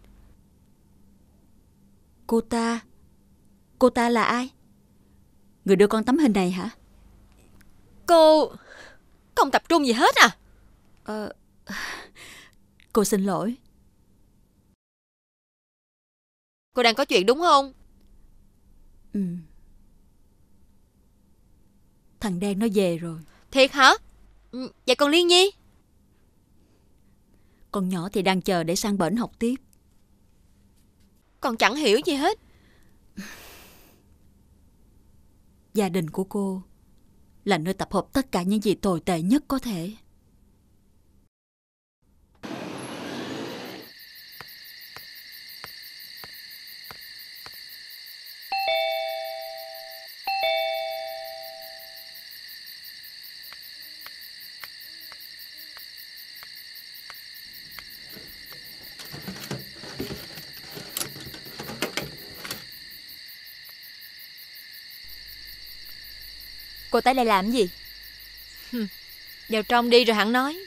Cô ta... Cô ta là ai? Người đưa con tấm hình này hả? Cô không tập trung gì hết à? Ờ... Cô xin lỗi. Cô đang có chuyện đúng không? Ừ. Thằng Đen nó về rồi. Thiệt hả? Ừ, vậy còn Liên Nhi? Con nhỏ thì đang chờ để sang bển học tiếp. Con chẳng hiểu gì hết. Gia đình của cô là nơi tập hợp tất cả những gì tồi tệ nhất có thể. Cô tới đây làm gì? Vào trong đi rồi hẳn nói.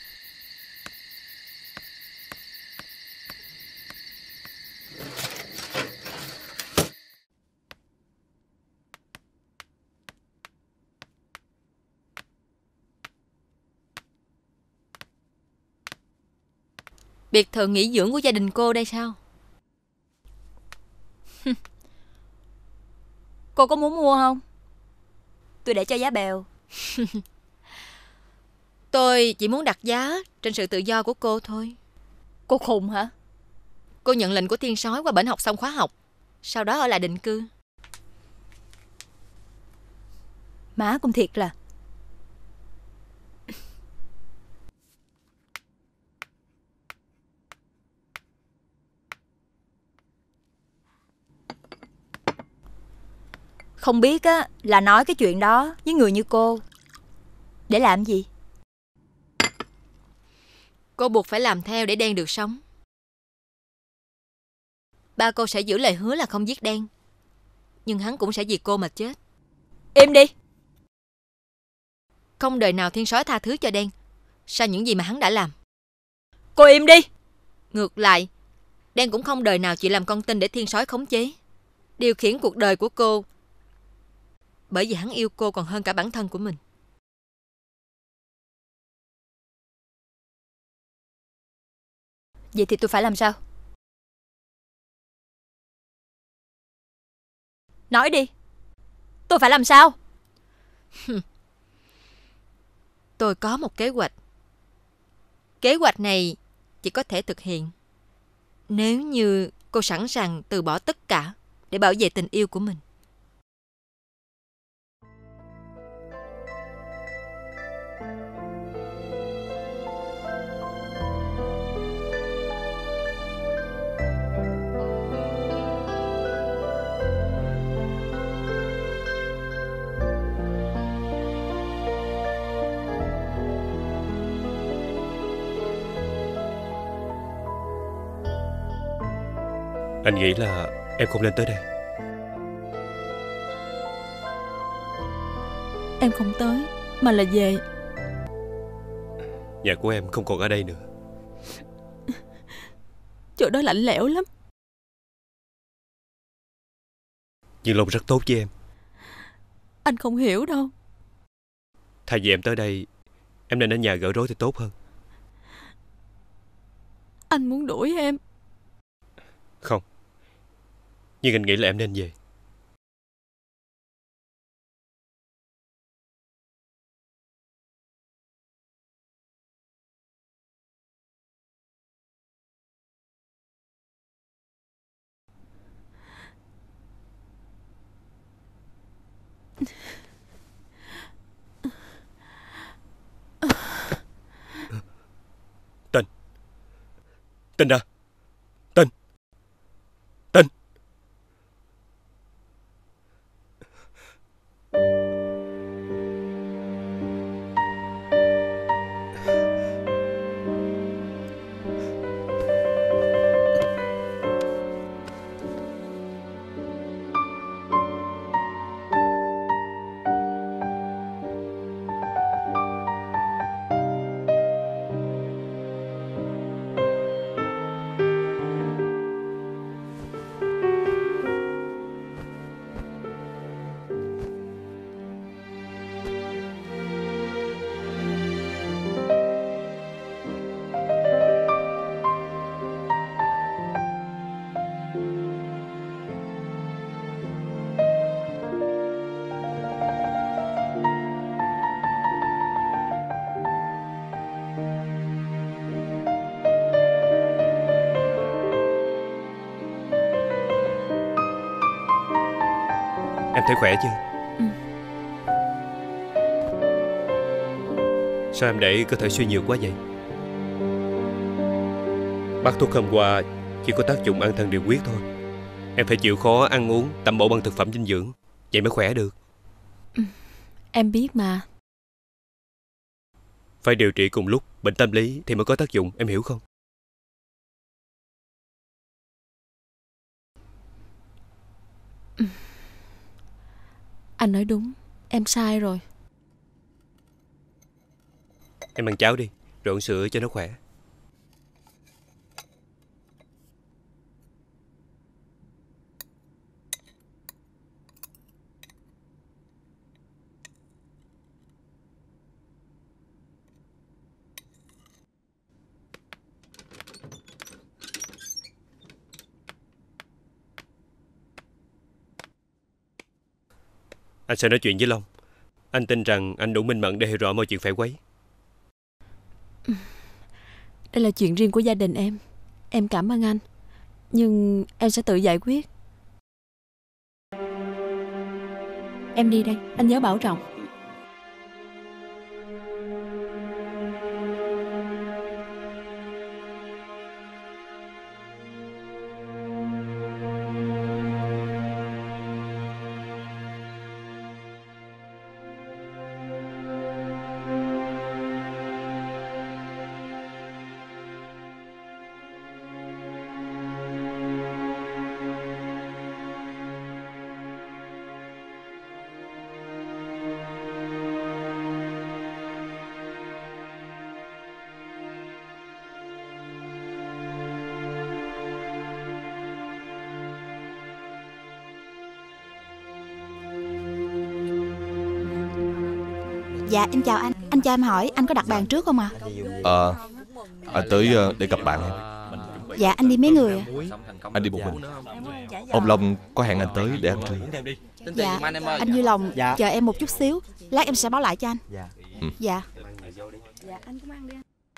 Biệt thự nghỉ dưỡng của gia đình cô đây sao? Cô có muốn mua không? Tôi để cho giá bèo. Tôi chỉ muốn đặt giá trên sự tự do của cô thôi. Cô khùng hả? Cô nhận lệnh của Thiên Sói qua bển học xong khóa học, sau đó ở lại định cư. Má cũng thiệt là. Không biết á là nói cái chuyện đó với người như cô để làm gì? Cô buộc phải làm theo để Đen được sống. Ba cô sẽ giữ lời hứa là không giết Đen, nhưng hắn cũng sẽ vì cô mà chết. Im đi. Không đời nào Thiên Sói tha thứ cho Đen sau những gì mà hắn đã làm. Cô im đi. Ngược lại, Đen cũng không đời nào chịu làm con tin để Thiên Sói khống chế, điều khiển cuộc đời của cô, bởi vì hắn yêu cô còn hơn cả bản thân của mình. Vậy thì tôi phải làm sao? Nói đi. Tôi phải làm sao? Tôi có một kế hoạch. Kế hoạch này chỉ có thể thực hiện nếu như cô sẵn sàng từ bỏ tất cả để bảo vệ tình yêu của mình. Anh nghĩ là em không nên tới đây. Em không tới mà là về. Nhà của em không còn ở đây nữa. Chỗ đó lạnh lẽo lắm. Nhưng Long rất tốt với em. Anh không hiểu đâu. Thay vì em tới đây, em nên ở nhà gỡ rối thì tốt hơn. Anh muốn đuổi em. Không. Nhưng anh nghĩ là em nên về. Tình. Tình à. Tình. Tình. Em thấy khỏe chưa? Ừ. Sao em để cơ thể suy nhược quá vậy? Bác thuốc hôm qua chỉ có tác dụng an thần điều huyết thôi. Em phải chịu khó ăn uống, tẩm bổ bằng thực phẩm dinh dưỡng, vậy mới khỏe được. Ừ. Em biết mà. Phải điều trị cùng lúc bệnh tâm lý thì mới có tác dụng, em hiểu không? Ừ. Anh nói đúng, em sai rồi. Em ăn cháo đi, rồi uống sữa cho nó khỏe. Anh sẽ nói chuyện với Long. Anh tin rằng anh đủ minh mẫn để hiểu rõ mọi chuyện phải quấy. Đây là chuyện riêng của gia đình em. Em cảm ơn anh, nhưng em sẽ tự giải quyết. Em đi đây, anh nhớ bảo trọng. Dạ em chào anh. Anh cho em hỏi anh có đặt bàn trước không ạ? À? Ờ à, Anh tới để gặp bạn em. Dạ anh đi mấy người à? Anh đi một mình. Ông Long có hẹn anh tới để ăn trưa. Dạ anh vui lòng dạ. Chờ em một chút xíu. Lát em sẽ báo lại cho anh. Dạ ừ. Dạ. Dạ anh cũng ăn đi.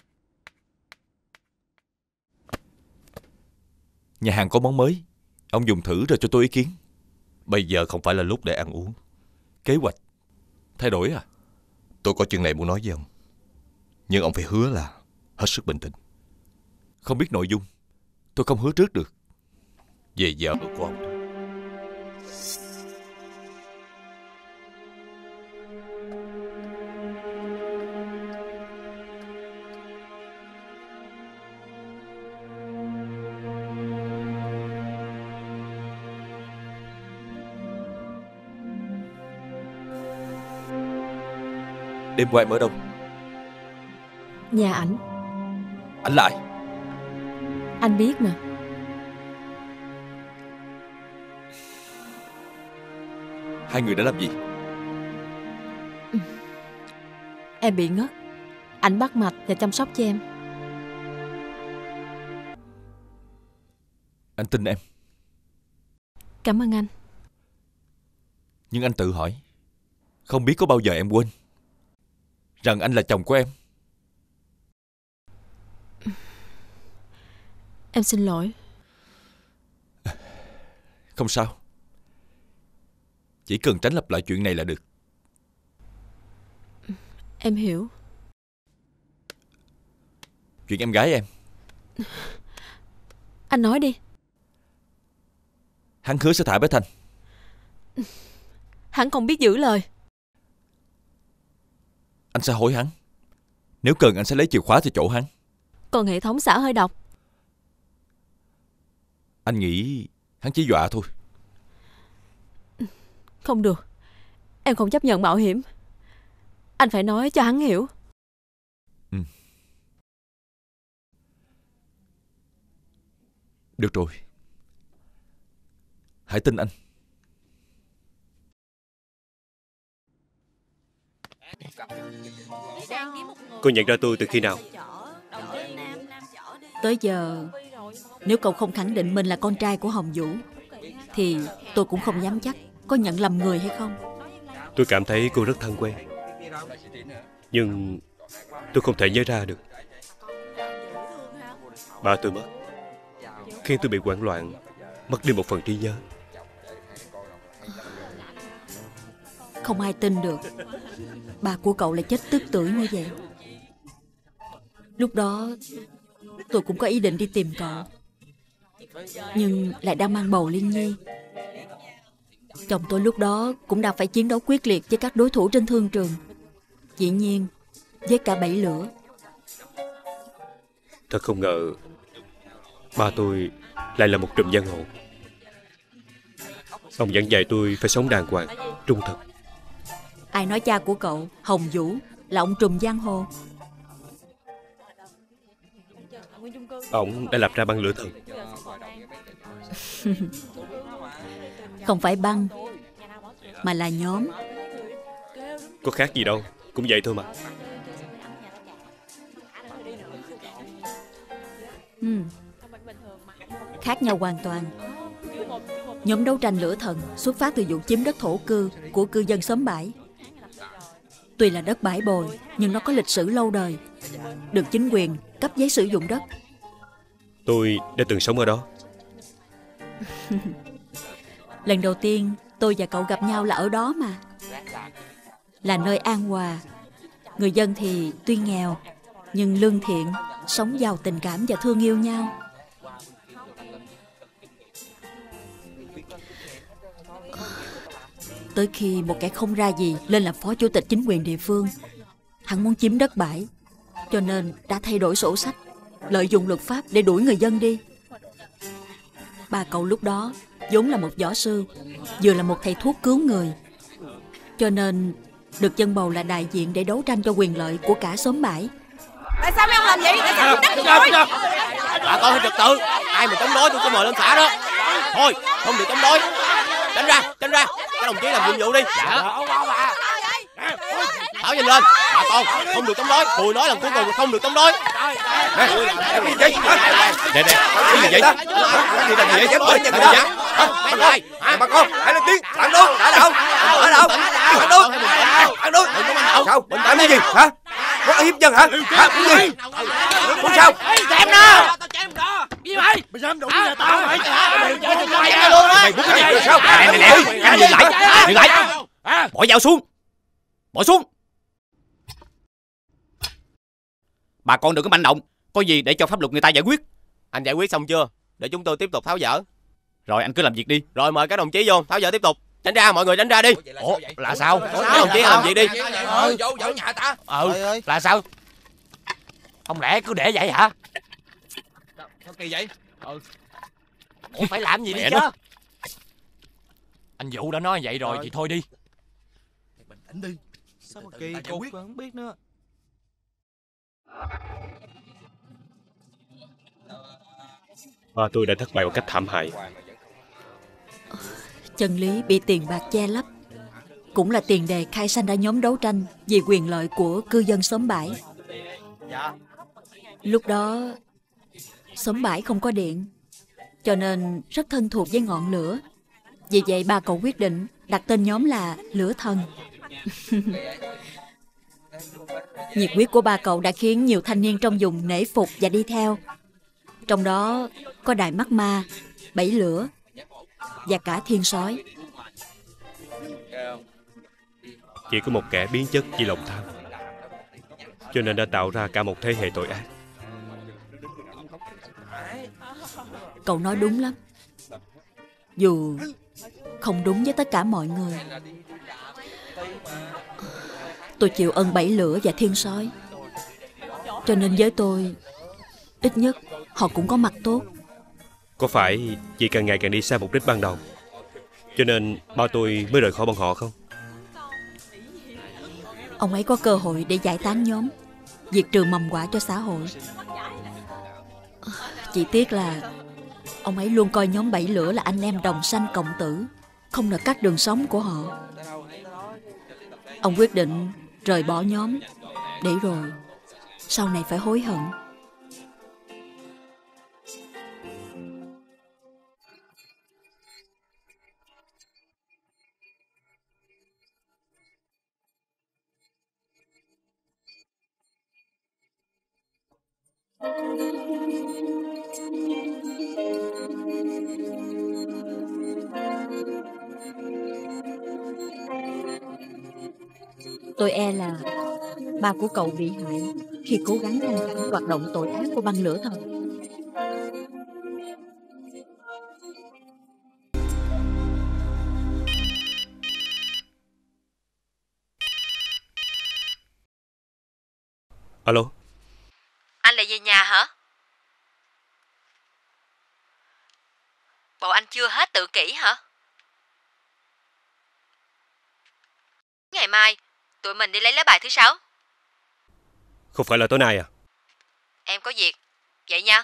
Nhà hàng có món mới, ông dùng thử rồi cho tôi ý kiến. Bây giờ không phải là lúc để ăn uống. Kế hoạch thay đổi à? Tôi có chuyện này muốn nói với ông, nhưng ông phải hứa là hết sức bình tĩnh. Không biết nội dung, tôi không hứa trước được. Về vợ của ông. Đêm qua em ở đâu? Nhà ảnh. Ảnh là ai? Anh biết mà. Hai người đã làm gì? Em bị ngất. Ảnh bắt mạch và chăm sóc cho em. Anh tin em. Cảm ơn anh. Nhưng anh tự hỏi, không biết có bao giờ em quên rằng anh là chồng của em. Em xin lỗi. Không sao. Chỉ cần tránh lặp lại chuyện này là được. Em hiểu. Chuyện em gái em. Anh nói đi. Hắn hứa sẽ thả bé Thanh. Hắn không biết giữ lời. Anh sẽ hỏi hắn. Nếu cần anh sẽ lấy chìa khóa từ chỗ hắn. Còn hệ thống xả hơi độc. Anh nghĩ hắn chỉ dọa thôi. Không được. Em không chấp nhận mạo hiểm. Anh phải nói cho hắn hiểu. Ừ. Được rồi. Hãy tin anh. Cô nhận ra tôi từ khi nào? Tới giờ, nếu cậu không khẳng định mình là con trai của Hồng Vũ, thì tôi cũng không dám chắc có nhận lầm người hay không. Tôi cảm thấy cô rất thân quen, nhưng tôi không thể nhớ ra được. Ba tôi mất, khiến tôi bị hoảng loạn, mất đi một phần trí nhớ. Không ai tin được ba của cậu lại chết tức tưởi như vậy. Lúc đó tôi cũng có ý định đi tìm cậu, nhưng lại đang mang bầu Linh Nhi. Chồng tôi lúc đó cũng đang phải chiến đấu quyết liệt với các đối thủ trên thương trường, dĩ nhiên với cả bẫy lửa. Thật không ngờ ba tôi lại là một trùm giang hồ. Ông dẫn dạy tôi phải sống đàng hoàng, trung thực. Ai nói cha của cậu Hồng Vũ là ông trùm giang hồ? Ông đã lập ra băng lửa thần. Không phải băng, mà là nhóm. Có khác gì đâu, cũng vậy thôi mà. Ừ. Khác nhau hoàn toàn. Nhóm đấu tranh lửa thần xuất phát từ vụ chiếm đất thổ cư của cư dân xóm bãi. Tuy là đất bãi bồi, nhưng nó có lịch sử lâu đời, được chính quyền cấp giấy sử dụng đất. Tôi đã từng sống ở đó. Lần đầu tiên tôi và cậu gặp nhau là ở đó mà. Là nơi an hòa. Người dân thì tuy nghèo, nhưng lương thiện, sống giàu tình cảm và thương yêu nhau. Tới khi một kẻ không ra gì lên làm phó chủ tịch chính quyền địa phương. Hắn muốn chiếm đất bãi, cho nên đã thay đổi sổ sách, lợi dụng luật pháp để đuổi người dân đi. Ba cậu lúc đó vốn là một võ sư, vừa là một thầy thuốc cứu người, cho nên được dân bầu là đại diện để đấu tranh cho quyền lợi của cả xóm bãi. Tại sao mấy ông làm vậy? Tại sao đất tôi? Bà con hay trật tự, ai mà chống đối tôi sẽ mời lên xã đó. Thôi, không được chống đối. Tránh ra, tránh ra. Các đồng chí làm nhiệm vụ đi. Dạ. Thảo nhìn lên. Bà con, không được chống đối. Tôi nói lần cuối cùng không được chống đối. Nè, cái gì vậy? Nè, nè, cái gì vậy? Cái gì là gì vậy? Chém tôi, chém tôi vậy? Hả? Bà con, hãy lên tiếng. Phản đối, ở đâu? Ở đâu? Phản đối, phản đối. Sao? Bình tĩnh cái gì? Hả? Có hiếp dân hả? Hả? Cái gì? Không sao? Chém nó. Tao chém nó. Gì mày? Mày dám đụng nhà tao mày? Mày chém mày luôn á. Mày muốn cái gì? Sao? Nè nè nè, anh dừng lại, dừng lại. Bỏ dao xuống. Bỏ xuống. Bà con đừng có manh động, có gì để cho pháp luật người ta giải quyết. Anh giải quyết xong chưa? Để chúng tôi tiếp tục tháo dỡ. Rồi anh cứ làm việc đi. Rồi mời các đồng chí vô tháo dỡ tiếp tục. Tránh ra, mọi người tránh ra đi. Ủa là sao? Các đồng chí làm gì đi. Ừ, vô vô nhà ta. Ừ, là sao? Không lẽ cứ để vậy hả? Sao kỳ vậy? Ừ. Ủa phải làm gì đi chứ? Anh Vũ đã nói vậy rồi thì thôi đi. Bình tĩnh đi. Sao mà kỳ cục không biết nữa. Ba tôi đã thất bại một cách thảm hại. Chân lý bị tiền bạc che lấp, cũng là tiền đề khai sanh ra nhóm đấu tranh vì quyền lợi của cư dân xóm bãi. Lúc đó xóm bãi không có điện, cho nên rất thân thuộc với ngọn lửa. Vì vậy ba cậu quyết định đặt tên nhóm là Lửa Thần. Nhiệt huyết của ba cậu đã khiến nhiều thanh niên trong vùng nể phục và đi theo. Trong đó có Đại Mắt Ma, Bảy Lửa và cả Thiên Sói. Chỉ có một kẻ biến chất vì lòng tham, cho nên đã tạo ra cả một thế hệ tội ác. Cậu nói đúng lắm, dù không đúng với tất cả mọi người. Tôi chịu ơn Bảy Lửa và Thiên Sói, cho nên với tôi ít nhất họ cũng có mặt tốt. Có phải vì càng ngày càng đi xa mục đích ban đầu, cho nên ba tôi mới rời khỏi bọn họ không? Ông ấy có cơ hội để giải tán nhóm, diệt trừ mầm họa cho xã hội. Chỉ tiếc là ông ấy luôn coi nhóm Bảy Lửa là anh em đồng sanh cộng tử, không nợ cắt đường sống của họ. Ông quyết định rời bỏ nhóm, để rồi sau này phải hối hận. Tôi e là ba của cậu bị hại khi cố gắng ngăn cản hoạt động tội ác của băng Lửa Thần. Alo. Anh lại về nhà hả? Bộ anh chưa hết tự kỷ hả? Ngày mai tụi mình đi lấy lá bài thứ sáu. Không phải là tối nay à? Em có việc, Vậy nha.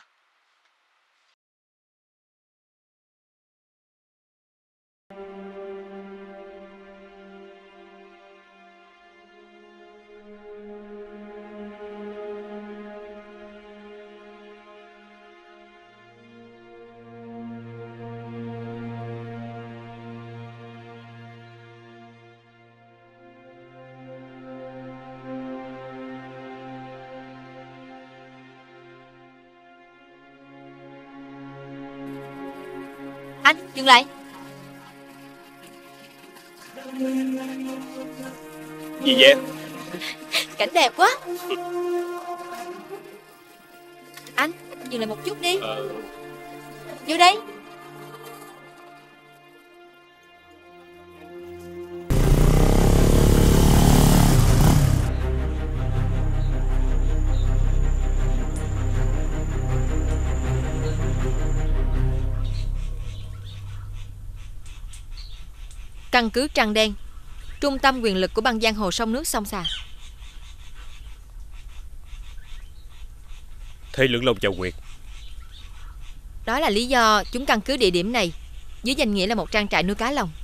Anh, dừng lại. Gì vậy? Cảnh đẹp quá. Anh, dừng lại một chút đi. Ờ. Vô đây. Căn cứ Trăng Đen, trung tâm quyền lực của băng giang hồ sông nước sông Xà. Thế Lưỡng Long chào Nguyệt. Đó là lý do chúng căn cứ địa điểm này dưới danh nghĩa là một trang trại nuôi cá lồng.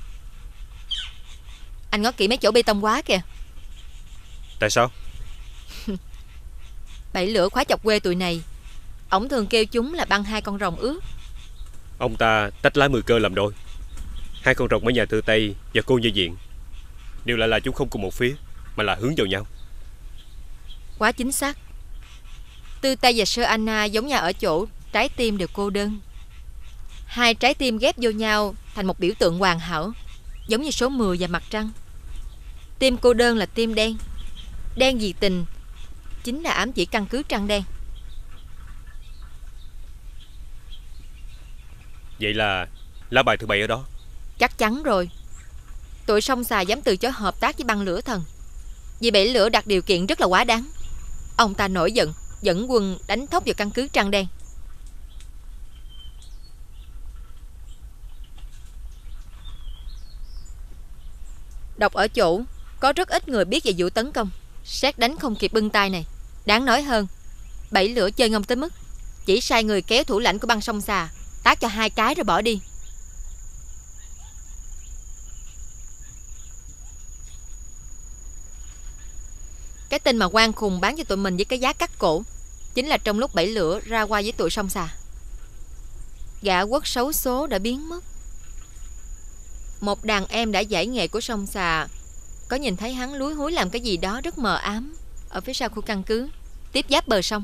Anh ngó kỹ mấy chỗ bê tông quá kìa. Tại sao? Bảy lửa khóa chọc quê tụi này. Ổng thường kêu chúng là băng hai con rồng ướt. Ông ta tách lá mười cơ làm đôi. Hai con rồng ở nhà Tư Tây và cô Như Diện đều lại là chúng không cùng một phía, mà là hướng vào nhau. Quá chính xác. Tư Tây và Sơ Anna giống nhau ở chỗ trái tim đều cô đơn. Hai trái tim ghép vô nhau thành một biểu tượng hoàn hảo, giống như số mười và mặt trăng. Tim cô đơn là tim đen. Đen vì tình chính là ám chỉ căn cứ Trăng Đen. Vậy là lá bài thứ bảy ở đó. Chắc chắn rồi. Tụi sông Xà dám từ chối hợp tác với băng lửa thần vì bảy lửa đặt điều kiện rất là quá đáng. Ông ta nổi giận, dẫn quân đánh thốc vào căn cứ Trăng Đen. Đọc ở chỗ có rất ít người biết về vụ tấn công. Sét đánh không kịp bưng tay này. Đáng nói hơn, bảy lửa chơi ngông tới mức chỉ sai người kéo thủ lãnh của băng sông Xà tát cho hai cái rồi bỏ đi. Cái tin mà quan khùng bán cho tụi mình với cái giá cắt cổ chính là trong lúc bảy lửa ra qua với tụi sông Xà. Gã quốc xấu số đã biến mất. Một đàn em đã giải nghệ của sông Xà có nhìn thấy hắn lúi húi làm cái gì đó rất mờ ám ở phía sau khu căn cứ tiếp giáp bờ sông.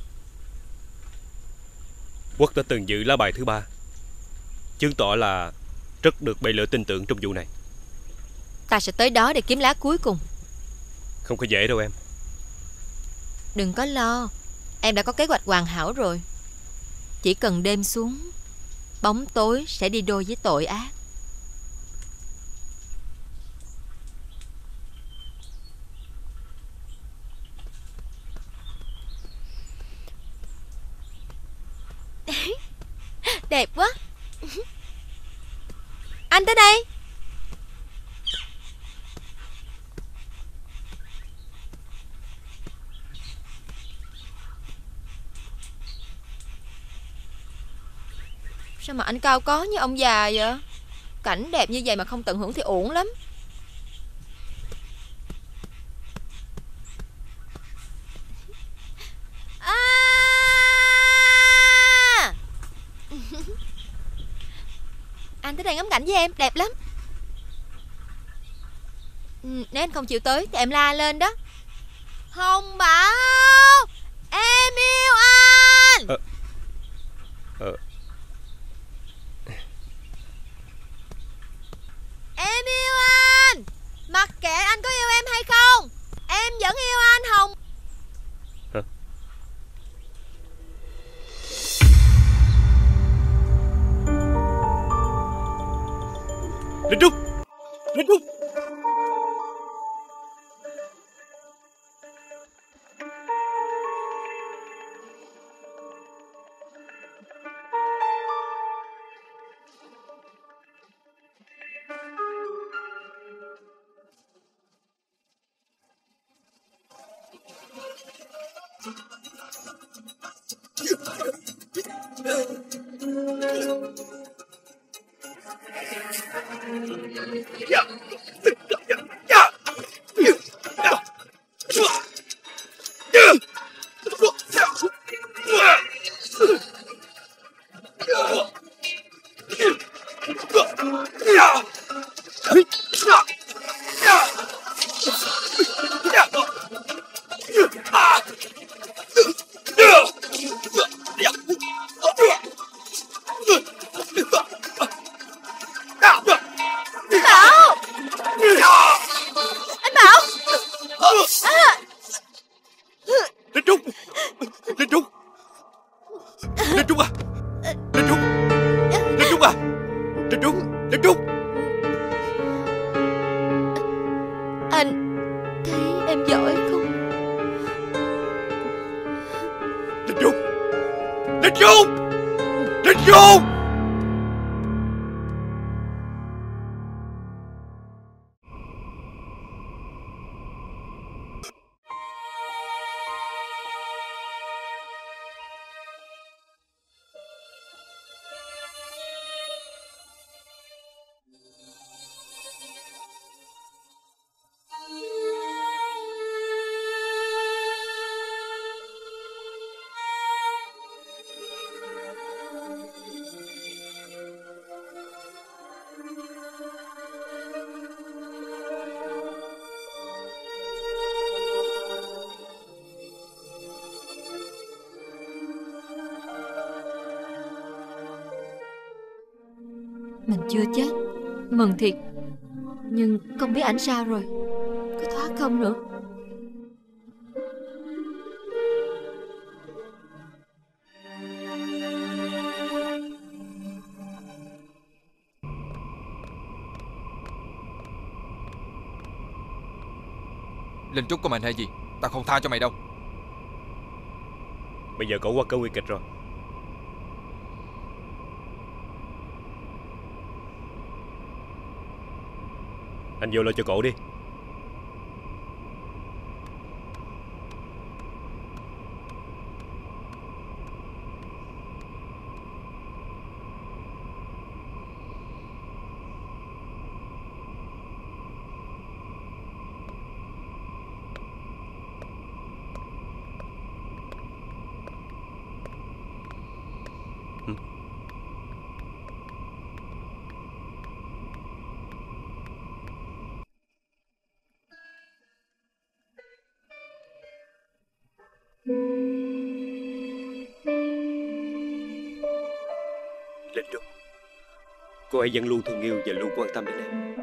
Quốc đã từng giữ lá bài thứ ba, chứng tỏ là rất được bảy lửa tin tưởng trong vụ này. Ta sẽ tới đó để kiếm lá cuối cùng. Không có dễ đâu em. Đừng có lo, em đã có kế hoạch hoàn hảo rồi. Chỉ cần đêm xuống, bóng tối sẽ đi đôi với tội ác. Đẹp quá. Anh tới đây. Sao mà anh cao có như ông già vậy? Cảnh đẹp như vậy mà không tận hưởng thì uổng lắm. À! Anh tới đây ngắm cảnh với em, đẹp lắm. Nếu anh không chịu tới thì em la lên đó. Hồng Bảo, em yêu anh. Ờ. Ờ. Em yêu anh. Mặc kệ anh có yêu em hay không, em vẫn yêu anh Hồng. Hả? Linh Trúc, Linh Trúc. Mình chưa chết, mừng thiệt. Nhưng không biết ảnh sao rồi, có thoát không nữa. Linh Trúc có mệnh hay gì, tao không tha cho mày đâu. Bây giờ cổ qua cơn nguy kịch rồi. Anh vô lo cho cổ đi. Linh Trúc, cô ấy vẫn luôn thương yêu và luôn quan tâm đến em.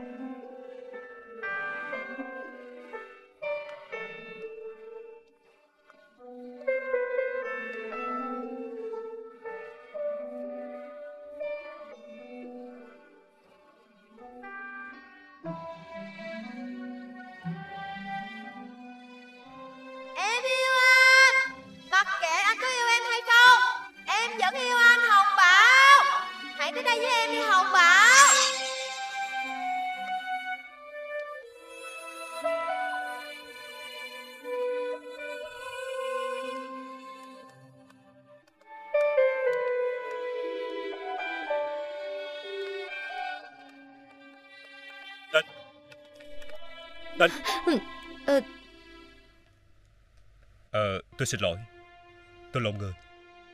Em yêu anh, mặc kệ anh có yêu em hay không, em vẫn yêu anh. Hồng Bảo, hãy tới đây với em đi Hồng Bảo. Tên Tên Ờ, Ờ, tôi xin lỗi. Tôi lộn người.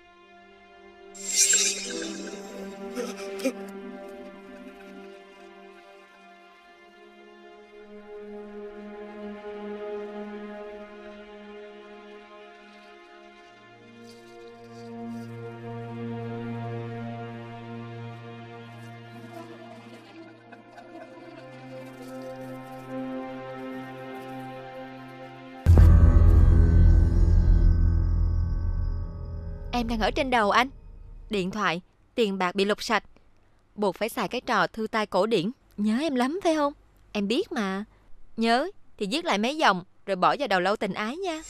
em đang ở trên đầu anh. Điện thoại, tiền bạc bị lục sạch, buộc phải xài cái trò thư tay cổ điển. Nhớ em lắm phải không? Em biết mà. Nhớ thì viết lại mấy dòng rồi bỏ vào đầu lâu tình ái nha.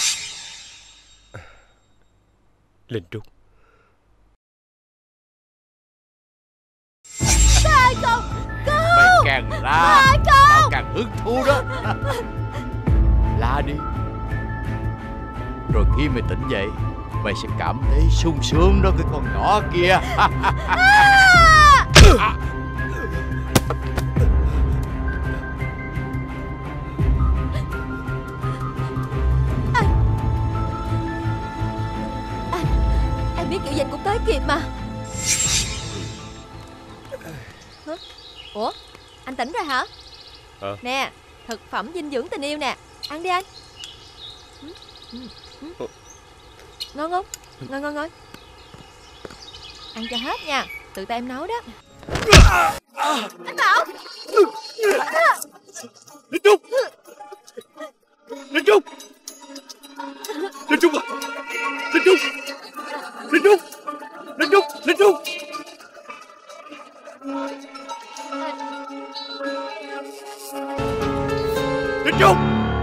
Linh Trúc, Sai không? Cứu! Mày càng la, tao càng hứng thú đó. La đi. Rồi khi mày tỉnh dậy, mày sẽ cảm thấy sung sướng đó cái con nhỏ kia. tới kịp mà. Hả? Ủa, anh tỉnh rồi hả? Ờ. Nè, thực phẩm dinh dưỡng tình yêu nè, ăn đi anh. Ngon không? Ngon ngon ngon. Ăn cho hết nha, tự tay em nấu đó. Anh Bảo. Linh Trúc. Linh Trúc. Linh Trúc à. Linh Trúc. Linh Trúc. Linh Trúc. Linh Trúc. Linh Trúc.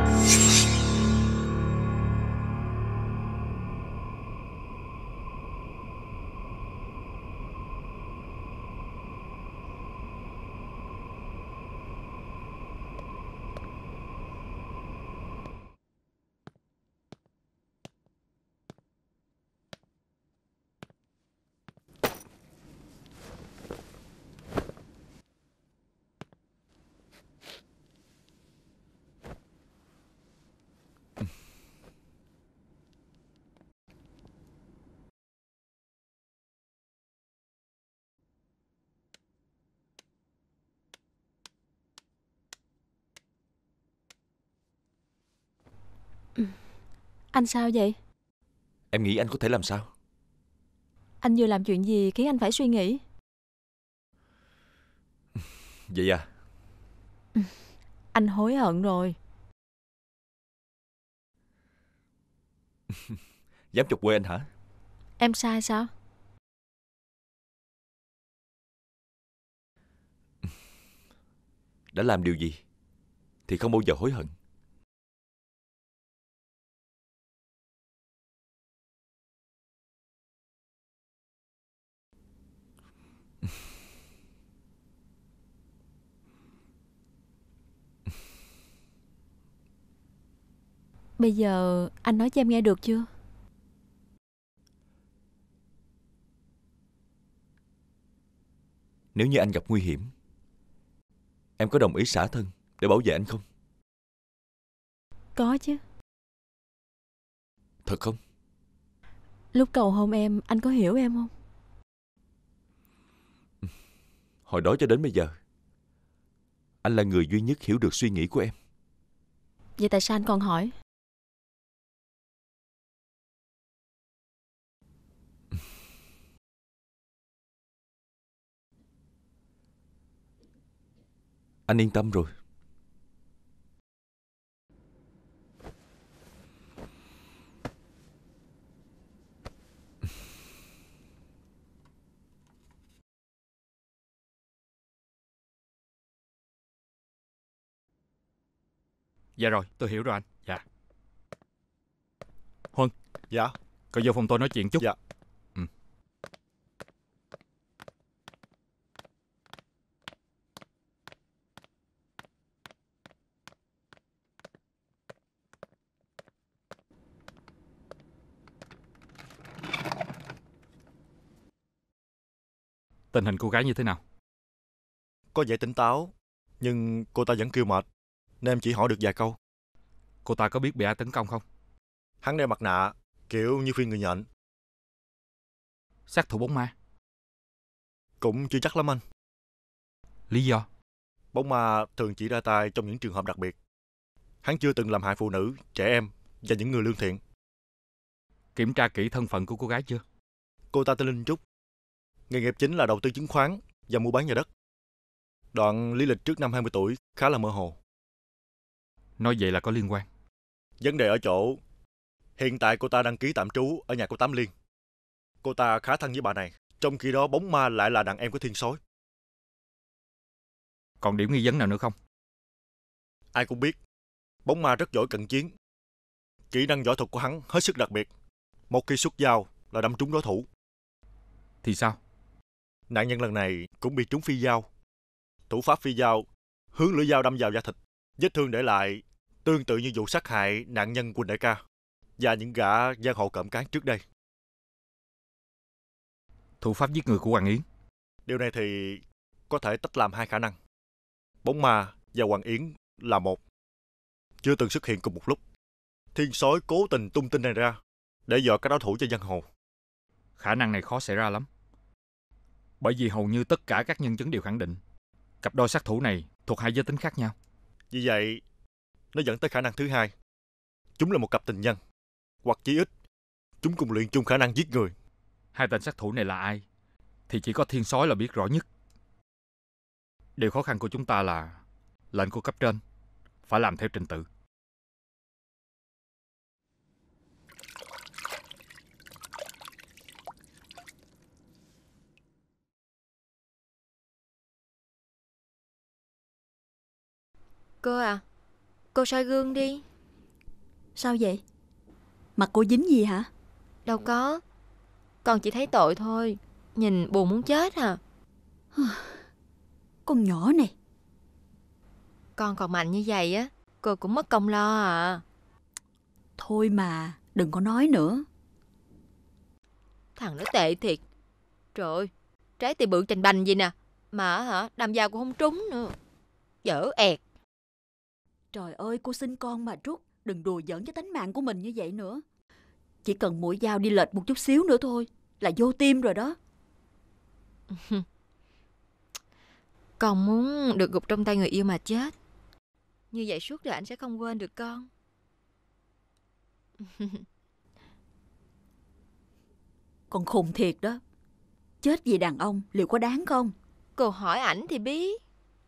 Anh sao vậy? Em nghĩ anh có thể làm sao? Anh vừa làm chuyện gì khiến anh phải suy nghĩ? Vậy à? Anh hối hận rồi. Dám chọc quê anh hả? Em sai sao? Đã làm điều gì thì không bao giờ hối hận. Bây giờ anh nói cho em nghe được chưa? Nếu như anh gặp nguy hiểm, em có đồng ý xả thân để bảo vệ anh không? Có chứ. Thật không? Lúc cầu hôn em, anh có hiểu em không? Hồi đó cho đến bây giờ, anh là người duy nhất hiểu được suy nghĩ của em. Vậy tại sao anh còn hỏi? Anh yên tâm rồi. Dạ rồi, tôi hiểu rồi anh. Dạ. Huân. Dạ. Cậu vô phòng tôi nói chuyện chút. Dạ. Ừ. Tình hình cô gái như thế nào? Có vẻ tỉnh táo, nhưng cô ta vẫn kêu mệt, nên em chỉ hỏi được vài câu. Cô ta có biết bị ai tấn công không? Hắn đeo mặt nạ, kiểu như phiên người nhện. Sát thủ bóng ma? Cũng chưa chắc lắm anh. Lý do? Bóng ma thường chỉ ra tay trong những trường hợp đặc biệt. Hắn chưa từng làm hại phụ nữ, trẻ em và những người lương thiện. Kiểm tra kỹ thân phận của cô gái chưa? Cô ta tên Linh Trúc. Nghề nghiệp chính là đầu tư chứng khoán và mua bán nhà đất. Đoạn lý lịch trước năm hai mươi tuổi khá là mơ hồ. Nói vậy là có liên quan. Vấn đề ở chỗ, hiện tại cô ta đăng ký tạm trú ở nhà của Tám Liên. Cô ta khá thân với bà này, trong khi đó bóng ma lại là đàn em của Thiên Sói. Còn điểm nghi vấn nào nữa không? Ai cũng biết, bóng ma rất giỏi cận chiến. Kỹ năng võ thuật của hắn hết sức đặc biệt. Một khi xuất dao là đâm trúng đối thủ. Thì sao? Nạn nhân lần này cũng bị trúng phi dao. Thủ pháp phi dao hướng lưỡi dao đâm vào da thịt, vết thương để lại tương tự như vụ sát hại nạn nhân Quỳnh Đại Ca và những gã giang hồ cộm cán trước đây. Thủ pháp giết người của Hoàng Yến. Điều này thì có thể tách làm hai khả năng. Bóng ma và Hoàng Yến là một, chưa từng xuất hiện cùng một lúc. Thiên Sói cố tình tung tin này ra để dọa các đối thủ cho giang hồ. khả năng này khó xảy ra lắm. Bởi vì hầu như tất cả các nhân chứng đều khẳng định cặp đôi sát thủ này thuộc hai giới tính khác nhau. Vì vậy, nó dẫn tới khả năng thứ hai. Chúng là một cặp tình nhân, hoặc chí ít, chúng cùng luyện chung khả năng giết người. Hai tên sát thủ này là ai thì chỉ có Thiên Sói là biết rõ nhất. Điều khó khăn của chúng ta là lệnh của cấp trên phải làm theo trình tự. Cô à, cô soi gương đi. Sao vậy? Mặt cô dính gì hả? Đâu có, con chỉ thấy tội thôi. Nhìn buồn muốn chết à. Con nhỏ này. Con còn mạnh như vậy á, cô cũng mất công lo à. Thôi mà, đừng có nói nữa. Thằng nó tệ thiệt. Trời ơi, trái tim bự chành bành gì nè, mà hả, đâm dao cũng không trúng nữa. Dở ẹt. Trời ơi, cô xin con mà Trúc, đừng đùa giỡn với tánh mạng của mình như vậy nữa. Chỉ cần mũi dao đi lệch một chút xíu nữa thôi là vô tim rồi đó. Con muốn được gục trong tay người yêu mà chết. Như vậy suốt đời anh sẽ không quên được con. Con khùng thiệt đó. Chết vì đàn ông liệu có đáng không? Cô hỏi ảnh thì biết.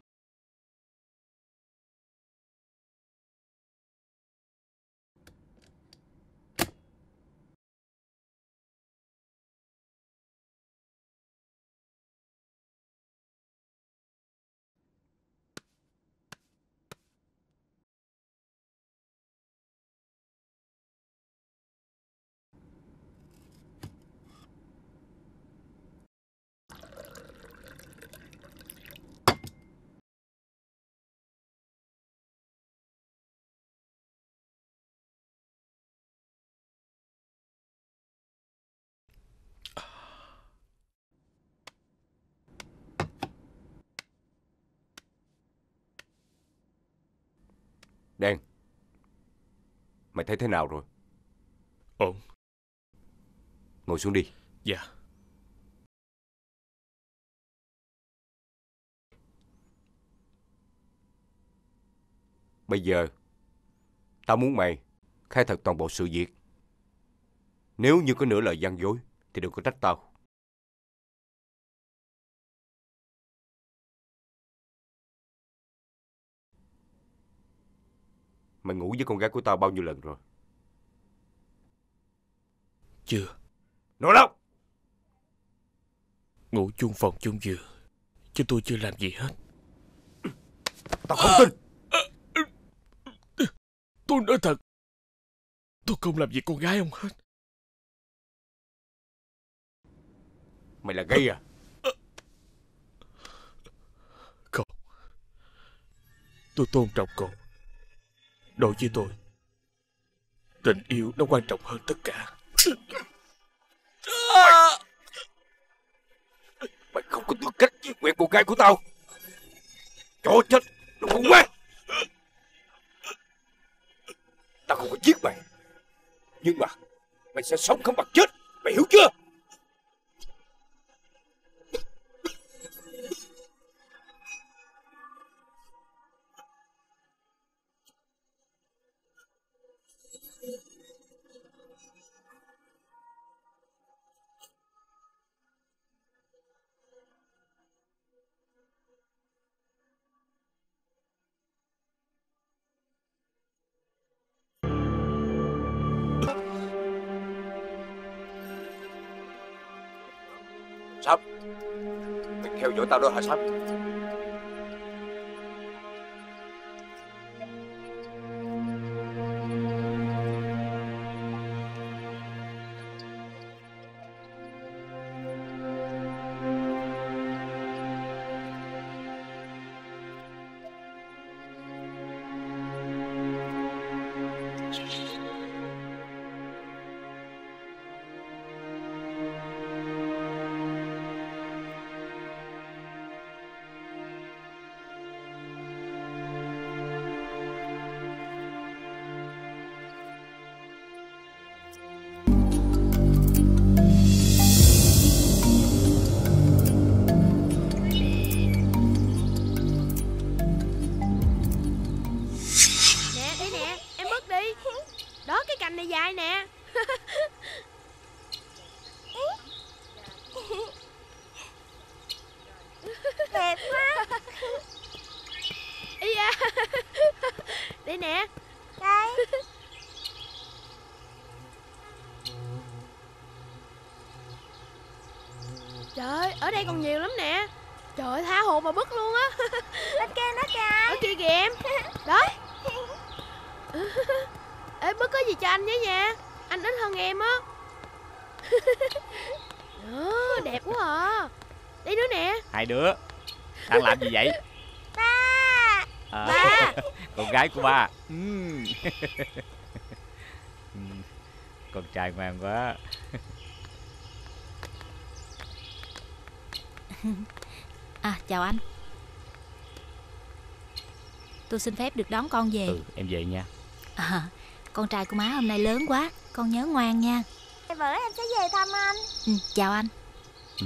Đen, mày thấy thế nào rồi? Ổn. Ngồi xuống đi. Dạ. Bây giờ tao muốn mày khai thật toàn bộ sự việc. Nếu như có nửa lời gian dối thì đừng có trách tao. Mày ngủ với con gái của tao bao nhiêu lần rồi? Chưa. Nói đâu? Ngủ chung phòng chung giường, chứ tôi chưa làm gì hết. Tao không tin. Tôi nói thật, tôi không làm gì con gái ông hết. Mày là gay à? Không. Tôi tôn trọng cô. Đối với tôi, tình yêu nó quan trọng hơn tất cả. Mày, mày không có tư cách giết mẹ cô gái của tao. Chó chết, đồ khốn quát. Tao không có giết mày, nhưng mà mày sẽ sống không bằng chết. Mày hiểu chưa? Sắp, mày theo dõi tao đó hả Sắp? cành này dài nè. Đẹp quá. Ý da. Đây nè. Đây. Trời ơi, ở đây còn nhiều lắm nè. Trời ơi, tha hồ mà bứt luôn á. Bên kia nó kìa. Ở kia kìa em. Đó. Ê, bứt có gì cho anh với nha. Anh ít hơn em á. Đó, đẹp quá à. Đây nữa nè. Hai đứa đang làm gì vậy? Ba. À, Ba. con gái của ba. Uhm. Con trai ngoan quá. À, chào anh. Tôi xin phép được đón con về. Ừ, em về nha. À, con trai của má hôm nay lớn quá, con nhớ ngoan nha. Bữa em sẽ về thăm anh. Ừ, chào anh. Ừ.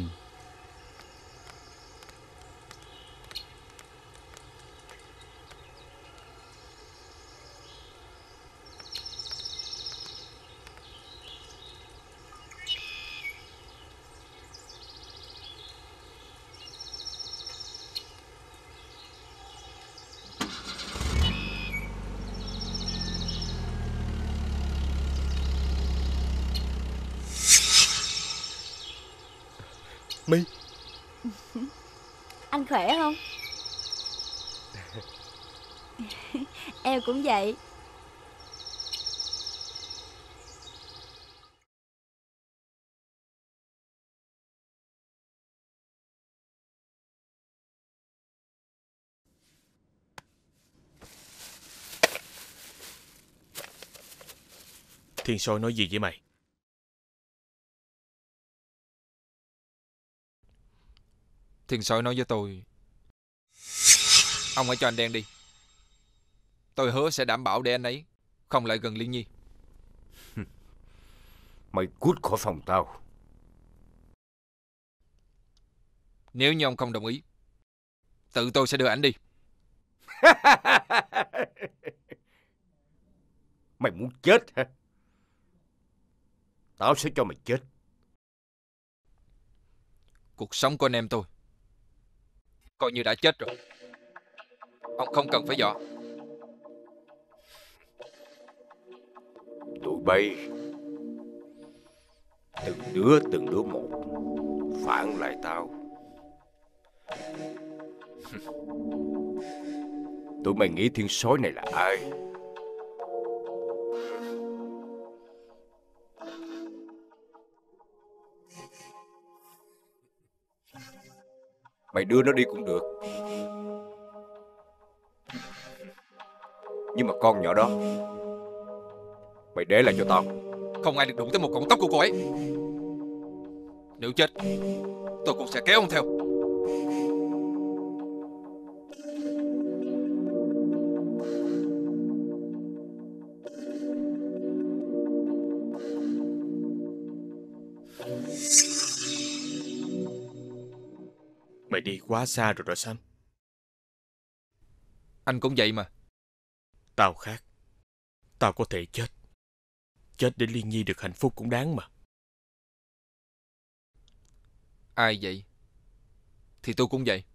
My. Anh khỏe không? Em cũng vậy. Thiên Soi nói gì với mày? Thiên Soi nói với tôi, ông hãy cho anh Đen đi. Tôi hứa sẽ đảm bảo để anh ấy không lại gần Liên Nhi. Mày cút khỏi phòng tao. Nếu như ông không đồng ý, tự tôi sẽ đưa ảnh đi. Mày muốn chết hả? Tao sẽ cho mày chết. Cuộc sống của anh em tôi coi như đã chết rồi. Ông không cần phải dọa. Tụi bay từng đứa từng đứa một phản lại tao. Tụi mày nghĩ Thiên Sói này là ai? Mày đưa nó đi cũng được, nhưng mà con nhỏ đó mày để lại cho tao. Không ai được đụng tới một cọng tóc của cô ấy. Nếu chết, tôi cũng sẽ kéo ông theo. Mày đi quá xa rồi đó Sam. Anh cũng vậy mà. Tao khác. Tao có thể chết. Chết để Liên Nhi được hạnh phúc cũng đáng mà. Ai vậy thì tôi cũng vậy.